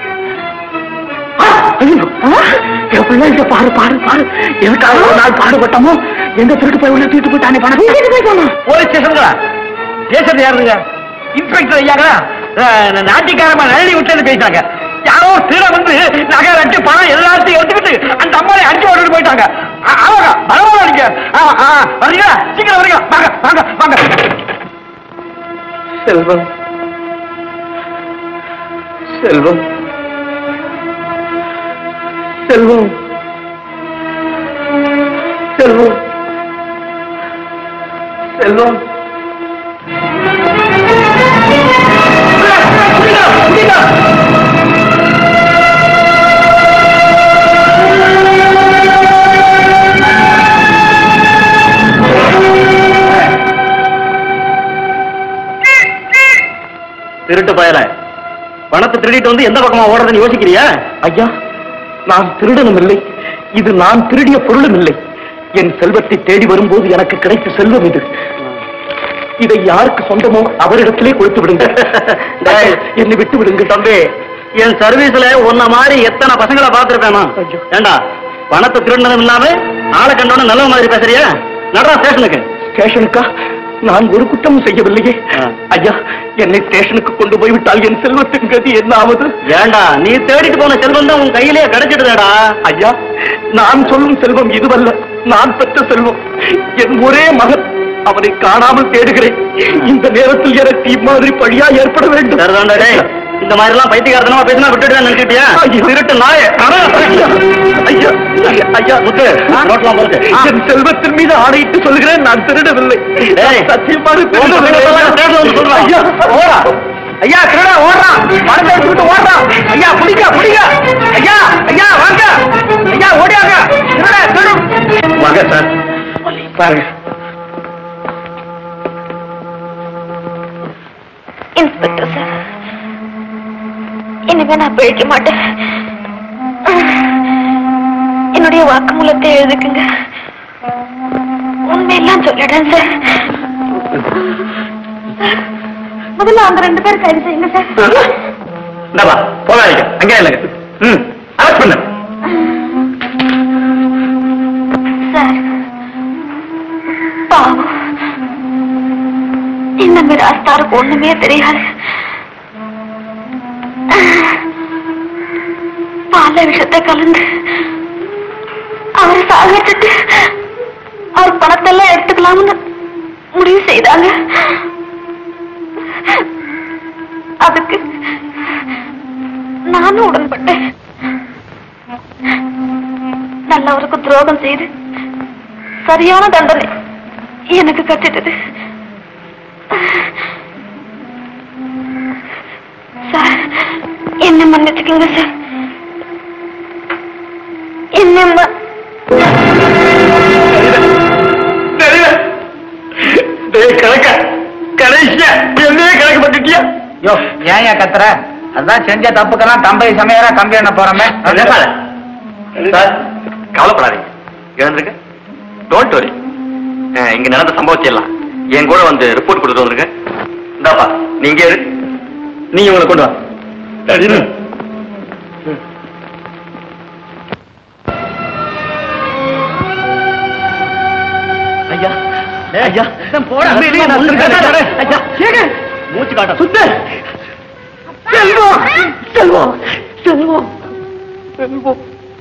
பாரு பாரு பாரு, எதுக்காக ஒரு நாள் பாடுபட்டமோ எந்த திருட்டு போய் உள்ள தூக்கிட்டு போயிட்டானே பணம். போலீஸ் ஸ்டேஷனுங்களா? பேசுறது யாருங்க? இன்ஸ்பெக்டர் ஐயாங்களா? நாட்டிக்காரமா நழனி விட்டு பேசிட்டாங்க. யாரோ திருட வந்து நகை அடிச்சு பணம் எல்லாத்தையும் எடுத்துக்கிட்டு அந்த அம்மாவை அடிச்சு ஓடிட்டு போயிட்டாங்க. அவங்க பரவாயில்ல, நீங்க வரீங்களா? சீக்கிரம் வரீங்க, வாங்க வாங்க வாங்க. செல்வம், செல்வம், செல்வம், செல்வம், செல்வம். திருட்டு பயல, பணத்தை திருடிட்டு வந்து எந்த பக்கமா ஓடுறதுன்னு யோசிக்கிறியா? ஐயா, நான் திருடனும் இல்லை, இது நான் திருடிய பொருளும் இல்லை. என் செல்வத்தை தேடி வரும்போது எனக்கு கிடைத்த செல்வம் இது. இதை யாருக்கு சொந்தமோ அவரிடத்திலே கொடுத்து விடுங்க. என்னை விட்டு விடுங்க. தம்பி, என் சர்வீஸ்ல உன்ன மாதிரி எத்தனை பசங்களை பார்த்திருப்பேனா? ஏண்டா, பணத்தை திருடினதும் இல்லாம ஆளை கண்டோன்னு நல்ல மாதிரி பேசுறியா? நடரா ஸ்டேஷனுக்கு. ஸ்டேஷனுக்கா? நான் ஒரு குற்றமும் செய்யவில்லையே. ஐயா, என்னை ஸ்டேஷனுக்கு கொண்டு போய்விட்டால் என் செல்வத்தின் கதி என்ன ஆவது? ஏண்டா, நீ தேடிட்டு போன செல்வம் தான் உன் கையிலேயே கிடைச்சிடுதேடா. ஐயா, நான் சொல்லும் செல்வம் இதுவல்ல, நான் பெற்ற செல்வம். என் ஒரே மகன், அவனை காணாமல் தேடுகிறேன். இந்த நேரத்தில் எனக்கு இம்மாதிரி பழியா ஏற்பட வேண்டும். இந்த மாதிரி எல்லாம் பைத்தியக்காரத்தனமா பேசினா விட்டுட்டு நினைச்சிட்டியா? திருட்டு நாய. ஐயா, ஐயா, முத்து, என் செல்வத்தின் மீது ஆணையிட்டு சொல்கிறேன், நான் திருடவில்லை. சத்தியமாக திருடவில்லை. ஐயா, ஓடா ஐயா, திருட ஓடுறான், பணத்தை எடுத்துக்கிட்டு ஓடுறான். ஐயா, பிடிக்க பிடிக்க. ஐயா ஐயா, வாங்க ஐயா, ஓடியாங்க. திருட திருடும். வாங்க சார், பாருங்க. இன்ஸ்பெக்டர் சார், இனிமே நான் பிழைக்க மாட்டேன். என்னுடைய வாக்குமூலத்தை எழுதுக்குங்க, உண்மையெல்லாம் சொல்லிடுறேன் சார். முதல்ல அவங்க 2 பேரும் கைது செய்யுங்க சார். போகாதீங்க, அங்கே இல்லைங்க. அரெஸ்ட் பண்ணு சார். பாவம், இந்த மிராஸ்தாருக்கு ஒண்ணுமே தெரியாது. பால விஷத்தை கலந்து அவரை சாகடிச்சுட்டு அவர் பணத்தெல்லாம் எடுத்துக்கலாம்னு முடிவு செய்தாங்க. அதுக்கு நானும் உடன்பட்டேன். நல்லவருக்கு துரோகம் செய்து சரியான தண்டனை எனக்கு கட்டிட்டது சார். என்ன மன்னிச்சுக்கோங்க சார். என்ன கடைசியா என்னையே கணக்கு பண்ணிட்டியா? யோ, ஏன் கத்துற? அதான் செஞ்ச தப்புக்கெல்லாம் தம்பை சமையரா கம்பி என்ன போறமே. சார், கவலைப்படாதீங்க. எழுந்திருக்க. Don't worry. இங்க நடந்த சம்பவத்தை எல்லாம் என் கூட வந்து ரிப்போர்ட் கொடுத்து வந்துருங்க. இந்தாப்பா நீங்க நீங்க உங்களை கொண்டு வா. ஐயா ஐயா போட மூச்சு காட்ட சுத்த செல்வம் செல்வம் செல்வம் செல்வம்.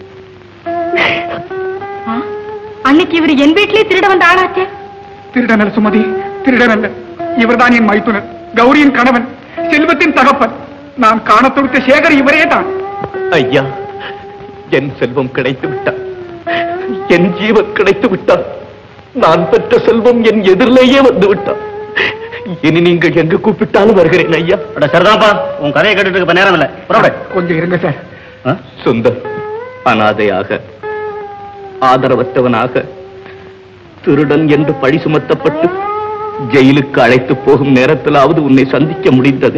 அன்னைக்கு இவர் என் வீட்டிலே திருட வந்த ஆளாச்சே. திருடனல்ல சுமதி, திருடனல்ல. இவர்தான் என் மைத்துனர், கௌரியின் கணவன், செல்வத்தின் தகப்பன். நான் காண தொடுத்த சேகர் இவரே தான். ஐயா, என் செல்வம் கிடைத்து விட்டார், என் ஜீவன் கிடைத்து விட்டார். நான் பெற்ற செல்வம் என் எதிரிலேயே வந்து விட்டார். இனி நீங்கள் எங்க கூப்பிட்டாலும் வருகிறேன் ஐயா. சரிதான்ப்பா, உன் கதையை கேட்டுட்டு நேரம் இல்லை. கொஞ்சம் இருங்க சார். சுந்தர் அனாதையாக, ஆதரவற்றவனாக, திருடன் என்று பழி சுமத்தப்பட்டு ஜெயிலுக்கு அழைத்து போகும் நேரத்திலாவது உன்னை சந்திக்க முடிந்ததே.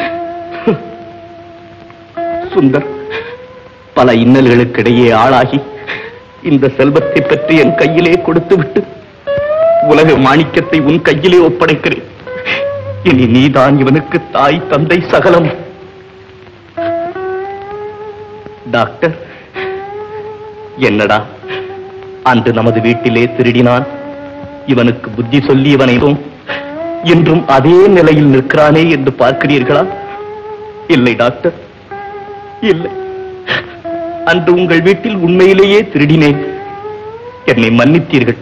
சுந்தர், பல இன்னல்களுக்கிடையே ஆளாகி இந்த செல்வத்தை பற்றி என் கையிலே கொடுத்துவிட்டு உலக மாணிக்கத்தை உன் கையிலே ஒப்படைக்கிறேன். இனி நீதான் இவனுக்கு தாய் தந்தை சகலம். டாக்டர், என்னடா அன்று நமது வீட்டிலே திருடினான், இவனுக்கு புத்தி சொல்லி இவனை இன்றும் அதே நிலையில் நிற்கிறானே என்று பார்க்கிறீர்களா? இல்லை டாக்டர், இல்லை. அன்று உங்கள் வீட்டில் உண்மையிலேயே திருடினேன், என்னை மன்னித்தீர்கள்.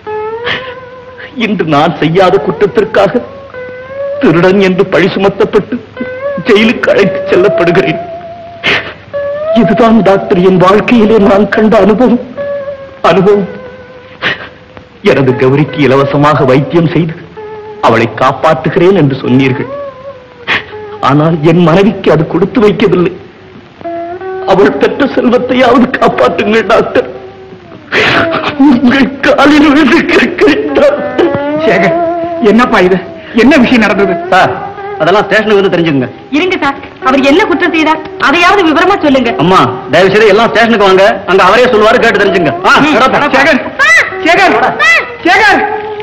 இன்று நான் செய்யாத குற்றத்திற்காக திருடன் என்று பழி சுமத்தப்பட்டு ஜெயிலுக்கு அழைத்து செல்லப்படுகிறேன். இதுதான் டாக்டர் என் வாழ்க்கையிலே நான் கண்ட அனுபவம். எனது கௌரிக்கு இலவசமாக வைத்தியம் செய்து அவளை காப்பாற்றுகிறேன் என்று சொன்னீர்கள். ஆனால் என் மனைவிக்கு அது கொடுத்து வைக்கவில்லை. அவள் பெற்ற செல்வத்தையாவது காப்பாற்றுங்கள் டாக்டர். உங்கள் காலில் விழுந்து கேட்கிறேன் டாக்டர். சேகர், என்னப்பா இது? என்ன விஷயம் நடந்தது? சார், அதெல்லாம் ஸ்டேஷனுக்கு வந்து தெரிஞ்சுங்க. இருங்க சார், அவர் என்ன குற்றம் செய்தார் அதையாவது விவரமா சொல்லுங்க. அம்மா, தயவு செய்து எல்லாம் ஸ்டேஷனுக்கு வாங்க, அங்க அவரே சொல்லுவாரு, கேட்டு தெரிஞ்சுங்க. சேகர், சேகர், சேகர்.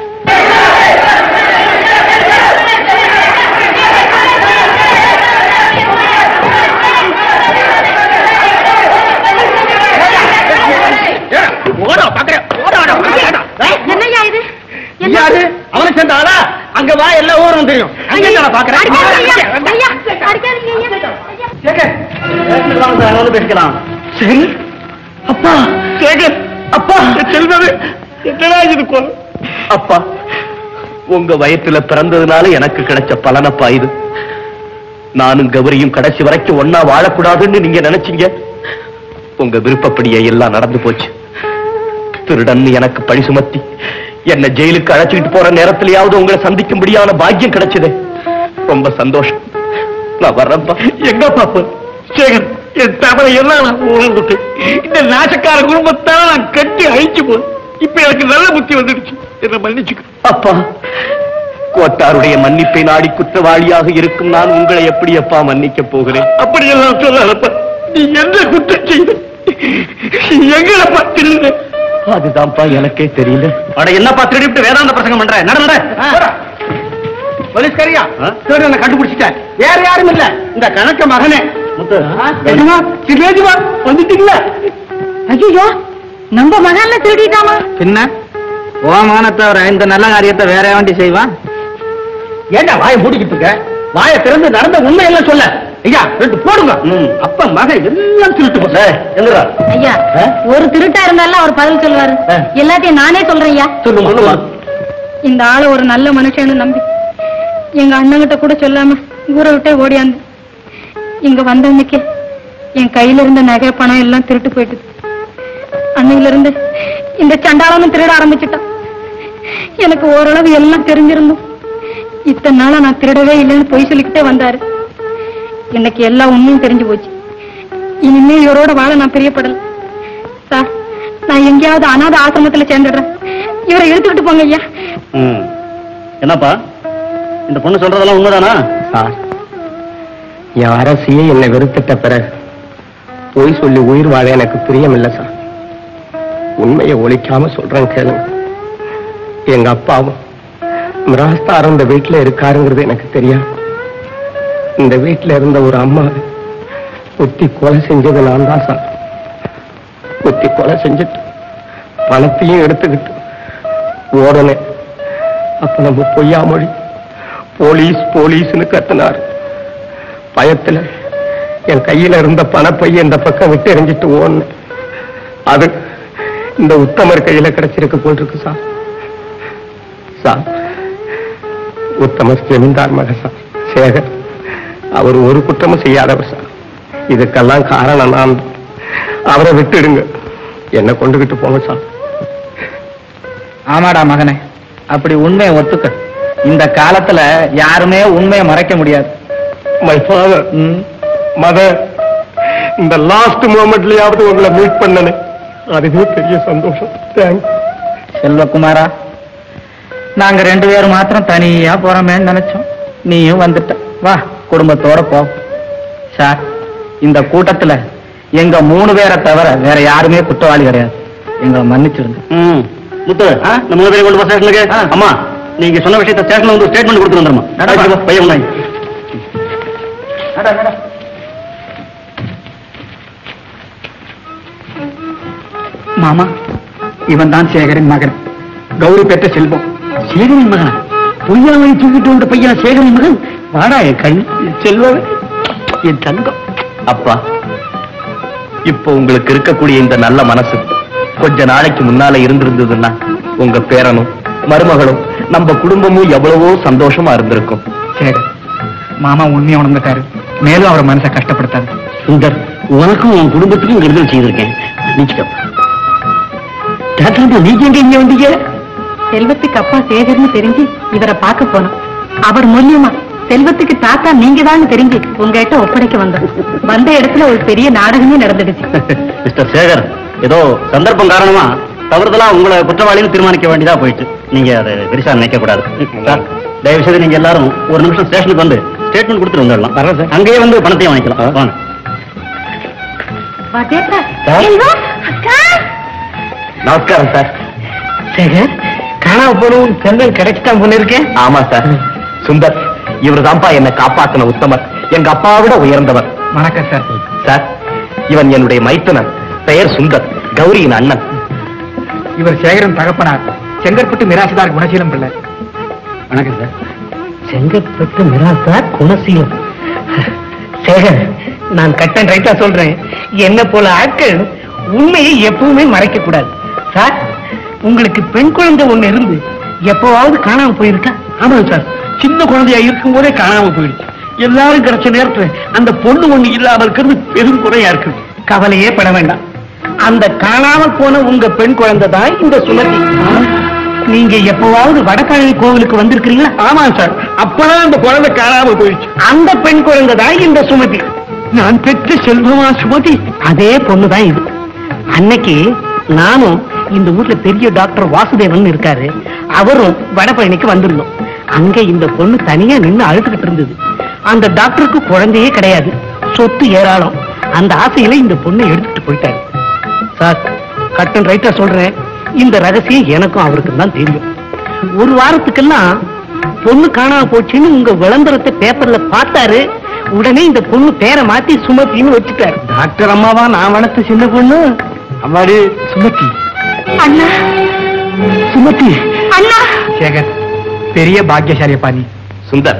என்னையா இது? யாரு அவனை சேர்ந்த ஆளா? அங்க வா, எல்லா ஊரும் தெரியும். அங்க பாக்குறேன். பேசிக்கலாம். சரி அப்பா. சேகர் அப்பா, செல்வமே என்னடா இது கொலை? அப்பா, உங்க வயிற்றுல பிறந்ததுனால எனக்கு கிடைச்ச பலனப்பா இது. நானும் கௌரியும் கடைசி வரைக்கும் ஒன்னா வாழக்கூடாதுன்னு நீங்க நினைச்சீங்க. உங்க விருப்பப்படியே எல்லாம் நடந்து போச்சு. திருடன் எனக்கு பழி சுமத்தி என்ன ஜெயிலுக்கு அழைச்சிட்டு போற நேரத்திலேயாவது உங்களை சந்திக்கும்படியான பாக்கியம் கிடைச்சது. ரொம்ப சந்தோஷம். நான் வர்றேன்ப்பா. எங்க பாப்பா? சேகர், என் தவறை எல்லாம் நான் உணர்ந்துட்டேன். இந்த நாசக்கார குடும்பத்தால நான் கட்டி அழிச்சு போ. இப்ப எனக்கு நல்ல புத்தி வந்துடுச்சு. என்ன மன்னிச்சுக்க அப்பா. கோட்டாருடைய மன்னிப்பை நாடி குற்றவாளியாக இருக்கும் நான் உங்களை எப்படி அப்பா மன்னிக்க போகிறேன்? அப்படியெல்லாம் சொல்லாதப்பா. நீ என்ன குற்றம் செய்த? எங்களப்பா திருந்த? அதுதான்ப்பா எனக்கே தெரியல. அட என்னப்பா திருடிவிட்டு வேதாந்த பிரசங்கம் பண்ற? நட போலீஸ்காரியா, திருடனை கண்டுபிடிச்சிட்டேன். வேற யாரும் இல்ல, இந்த கணக்க மகனே. வந்துட்டீங்களா? ஐயோ, நம்ம மகன்ல திருடிட்டாமா? பின்ன ஓமான தவிர இந்த நல்ல காரியத்தை வேற வேண்டி செய்வான். ஏண்டா வாயை மூடிக்கிட்டு இருக்க? வாயை திறந்து நடந்த உண்மையெல்லாம் சொல்ல. ஐயா, ரெண்டு போடுங்க. அப்ப மகன் எல்லாம் திருட்டு போட்ட. ஐயா, ஒரு திருட்டா இருந்தாலும் அவர் பதில் சொல்லுவாரு. எல்லாத்தையும் நானே சொல்றேன் ஐயா. சொல்லுமா. இந்த ஆளை ஒரு நல்ல மனுஷன்னு நம்பி எங்க அண்ணங்கிட்ட கூட சொல்லாம ஊரை விட்டே ஓடியாந்து இங்க வந்தன்னைக்கு என் கையில இருந்த நகை பணம் எல்லாம் திருட்டு போயிட்டு அன்னையில இருந்து இந்த சண்டாளனும் திருட ஆரம்பிச்சுட்டான். எனக்கு ஓரளவு எல்லாம் தெரிஞ்சிருந்தோம். இத்தனை நாளா நான் திருடவே இல்லைன்னு பொய் சொல்லிக்கிட்டே வந்தாரு. எனக்கு எல்லா உண்மையும் தெரிஞ்சு போச்சு. இனிமே இவரோட வாழ நான் பிரியப்படல. சார், நான் எங்கேயாவது அனாதை ஆசிரமத்துல சேர்ந்துடுறேன். இவரை எடுத்துக்கிட்டு போங்க ஐயா. என்னப்பா, இந்த பொண்ணு சொல்றதெல்லாம் உண்மைதானா? சார், என் அரசியே என்னை வெறுத்துட்ட பிறகு பொய் சொல்லி உயிர் வாழ எனக்கு பிரியமில்லை சார். உண்மையை ஒழிக்காம சொல்றேன் கேளுங்க. எங்க அப்பாவும் மிராஸ்தாரம் இந்த வீட்டுல இருக்காருங்கிறது எனக்கு தெரியாது. இந்த வீட்டுல இருந்த ஒரு அம்மா குத்தி கொலை செஞ்சது நான் தான் சார். குத்தி கொலை செஞ்சுட்டு பணத்தையும் எடுத்துக்கிட்டு ஓடனே. அப்ப நம்ம பொய்யா மொழி போலீஸ் போலீஸ்னு கத்துனாரு. பயத்துல என் கையில இருந்த பணப்பைய இந்த பக்கம் விட்டு எறிஞ்சிட்டு ஓடனேன். அது இந்த உத்தமர் கையில கிடைச்சிருக்கு போல் இருக்கு சார். சார், உத்தமர் ஜமீன்தார் மக சார் சேகர். அவர் ஒரு குற்றமும் செய்யாதவர் சார். இதுக்கெல்லாம் காரணம் நான். அவரை விட்டுடுங்க, என்ன கொண்டுகிட்டு போங்க சார். ஆமாடா மகனே, அப்படி உண்மையை ஒத்துக்க. இந்த காலத்துல யாருமே உண்மையை மறைக்க முடியாது. மை ஃபாதர், மதர், இந்த லாஸ்ட் மோமெண்ட்லயாவது உங்களை மீட் பண்ணனே, அதுவே பெரிய சந்தோஷம். தேங்க்ஸ். செல்வகுமாரா, நாங்க 2 பேரும் மாத்திரம் தனியா போறோமேன்னு நினைச்சோம். நீயும் வந்துட்ட. வா, குடும்பத்தோட போ. சார், இந்த கூட்டத்துல எங்க 3 பேரை தவிர வேற யாருமே குற்றவாளி கிடையாது. எங்களை மன்னிச்சிருங்க. முத்து, நம்ம 3 பேரும் கொண்டு போ ஸ்டேஷனுக்கு. அம்மா, நீங்க சொன்ன விஷயத்த ஸ்டேஷன்ல வந்து ஸ்டேட்மெண்ட் கொடுத்து வந்துருமா? பையன் மாமா, இவன் தான் சேகரின் மகன், கௌரி பெற்ற செல்வம். சேகரின் மகனா? பொய்யாவை தூக்கிட்டு வந்த பையன் சேகரின் மகன்? வாடா என் கண் செல்வம், என் தங்கம். அப்பா, இப்போ உங்களுக்கு இருக்கக்கூடிய இந்த நல்ல மனசு கொஞ்ச நாளைக்கு முன்னால இருந்திருந்ததுன்னா உங்க பேரனும் மருமகளும் நம்ம குடும்பமும் எவ்வளவோ சந்தோஷமா இருந்திருக்கும். சேகர், மாமா உண்மையை உணர்ந்துட்டாரு. மேலும் அவர் மனசை கஷ்டப்படுத்தாரு. சுந்தர், உனக்கும் உன் குடும்பத்துக்கும் விடுதலை செய்திருக்கேன். நீங்க எங்க இங்க வந்தீங்க? செல்வத்துக்கு அப்பா சேகர்னு தெரிஞ்சு இவரை பார்க்க போனோம். அவர் மூலியமா செல்வத்துக்கு தாத்தா நீங்க தான் தெரிஞ்சு உங்ககிட்ட ஒப்படைக்க வந்தோம். வந்த இடத்துல ஒரு பெரிய நாடகமே நடந்துடுச்சு. மிஸ்டர் சேகர், ஏதோ சந்தர்ப்பம் காரணமா தவறுதலா உங்களை குற்றவாளின்னு தீர்மானிக்க வேண்டியதா போயிட்டு. நீங்க அதை பெருசா நினைக்க கூடாது. தயவு செய்து நீங்க எல்லாரும் ஒரு நிமிஷம் ஸ்டேஷனுக்கு வந்து ஸ்டேட்மெண்ட் கொடுத்துட்டு வந்துடலாம். அங்கேயே வந்து பணத்தையும் வாங்கிக்கலாம். வாங்க. நமஸ்காரம் சார். சேகர், காணாம போனவும் செல்வம் கிடைச்சிட்டான் போல இருக்கேன். ஆமா சார். சுந்தர், இவர் தான்ப்பா என்னை காப்பாத்தின உத்தமர். எங்க அப்பாவை விட உயர்ந்தவர். வணக்கம் சார். சார், இவன் என்னுடைய மைத்துனன். பெயர் சுந்தர், கௌரியின் அண்ணன். இவர் சேகரன் தகப்பனார், செங்கற்பட்டு மிராசுதார் குணசீலம் பிள்ளை. வணக்கம் சார். செங்கற்பட்டு மிராசுதார் குணசீலம். சேகர், நான் கட்டன் ரைட்டா சொல்றேன். என்ன போல ஆட்கள் உண்மையை எப்பவுமே மறைக்க கூடாது. சார், உங்களுக்கு பெண் குழந்தை ஒண்ணு இருந்து எப்பவாவது காணாம போயிருக்கா? ஆமா சார், சின்ன குழந்தையா இருக்கும் போதே காணாம போயிடுச்சு. எல்லாரும் கிடைச்ச நேரத்துல அந்த பொண்ணு ஒண்ணு இல்லாம இருக்கிறது பெரும் குறையா இருக்கு. கவலையே பட வேண்டாம். அந்த காணாம போன உங்க பெண் குழந்தை தான் இந்த சுமதி. நீங்க எப்பவாவது வடபழனி கோவிலுக்கு வந்திருக்கிறீங்களா? ஆமா சார், அப்பதான் அந்த குழந்தை காணாம போயிடுச்சு. அந்த பெண் குழந்தை தான் இந்த சுமதி. நான் பெற்ற செல்வமா சுமதி? அதே பொண்ணுதான் இது. அன்னைக்கு நானும் இந்த ஊர்ல பெரிய டாக்டர் வாசுதேவன் இருக்காரு, அவரும் வடபழனிக்கு வந்திருந்தோம். அங்க இந்த பொண்ணு தனியா நின்னு அழுதுகிட்டு இருந்தது. அந்த டாக்டருக்கு குழந்தையே கிடையாது, சொத்து ஏராளம். அந்த ஆசையில இந்த பொண்ணை எடுத்துட்டு போயிட்டாரு. சார், கட்டன் ரைட்டா சொல்றேன், இந்த ரகசியம் எனக்கும் அவருக்கும் தான் தெரியும். ஒரு வாரத்துக்கெல்லாம் பொண்ணு காணாம போச்சுன்னு உங்க விளம்பரத்தை பேப்பர்ல பார்த்தாரு. உடனே இந்த பொண்ணு பேரை மாத்தி சுமத்தின்னு வச்சுட்டாரு. டாக்டர் அம்மாவா நான் வளர்த்த சின்ன பொண்ணு? அம்மாடி சுமதி. அண்ணா, சுமதி. அண்ணா. சேகர், பெரிய பாக்கியசாலி பாணி. சுந்தர்,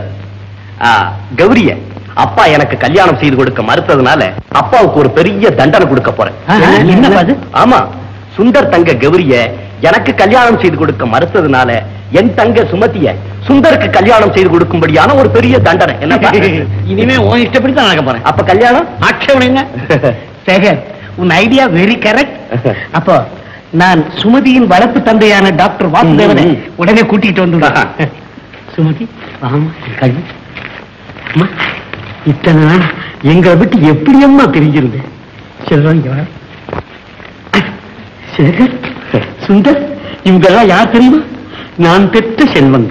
கௌரிய அப்பா எனக்கு கல்யாணம் செய்து கொடுக்க மறுத்ததுனால அப்பாவுக்கு ஒரு பெரிய தண்டனை கொடுக்க போறேன். என்ன? ஆமா, சுந்தர் தங்க கௌரிய எனக்கு கல்யாணம் செய்து கொடுக்க மறுத்ததுனால என் தங்க சுமதிய சுந்தருக்கு கல்யாணம் செய்து கொடுக்கும்படியான ஒரு பெரிய தண்டனை. என்ன? இனிமே உன் இஷ்டப்படி தான் நடக்க போறேன். அப்ப கல்யாணம் ஆட்சேபனைங்க. சேகர், உன் ஐடியா வெரி கரெக்ட். அப்போ நான் சுமதியின் வளர்ப்பு தந்தையான டாக்டர் வாசுதேவனை உடனே கூட்டிட்டு வந்துடுறேன். சுமதி, ஆமா கல்வி. அம்மா, இத்தனை நாள் எங்களை விட்டு எப்படி அம்மா தெரிஞ்சிருந்து? செல்வம், சேகர், சுந்தர், இவங்கெல்லாம் யார் தெரியுமா? நான் பெற்ற செல்வங்க.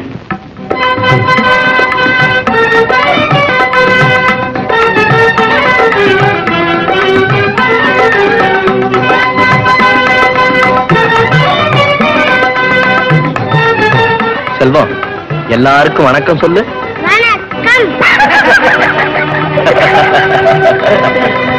செல்வம், எல்லாருக்கும் வணக்கம் சொல்லு. வணக்கம்.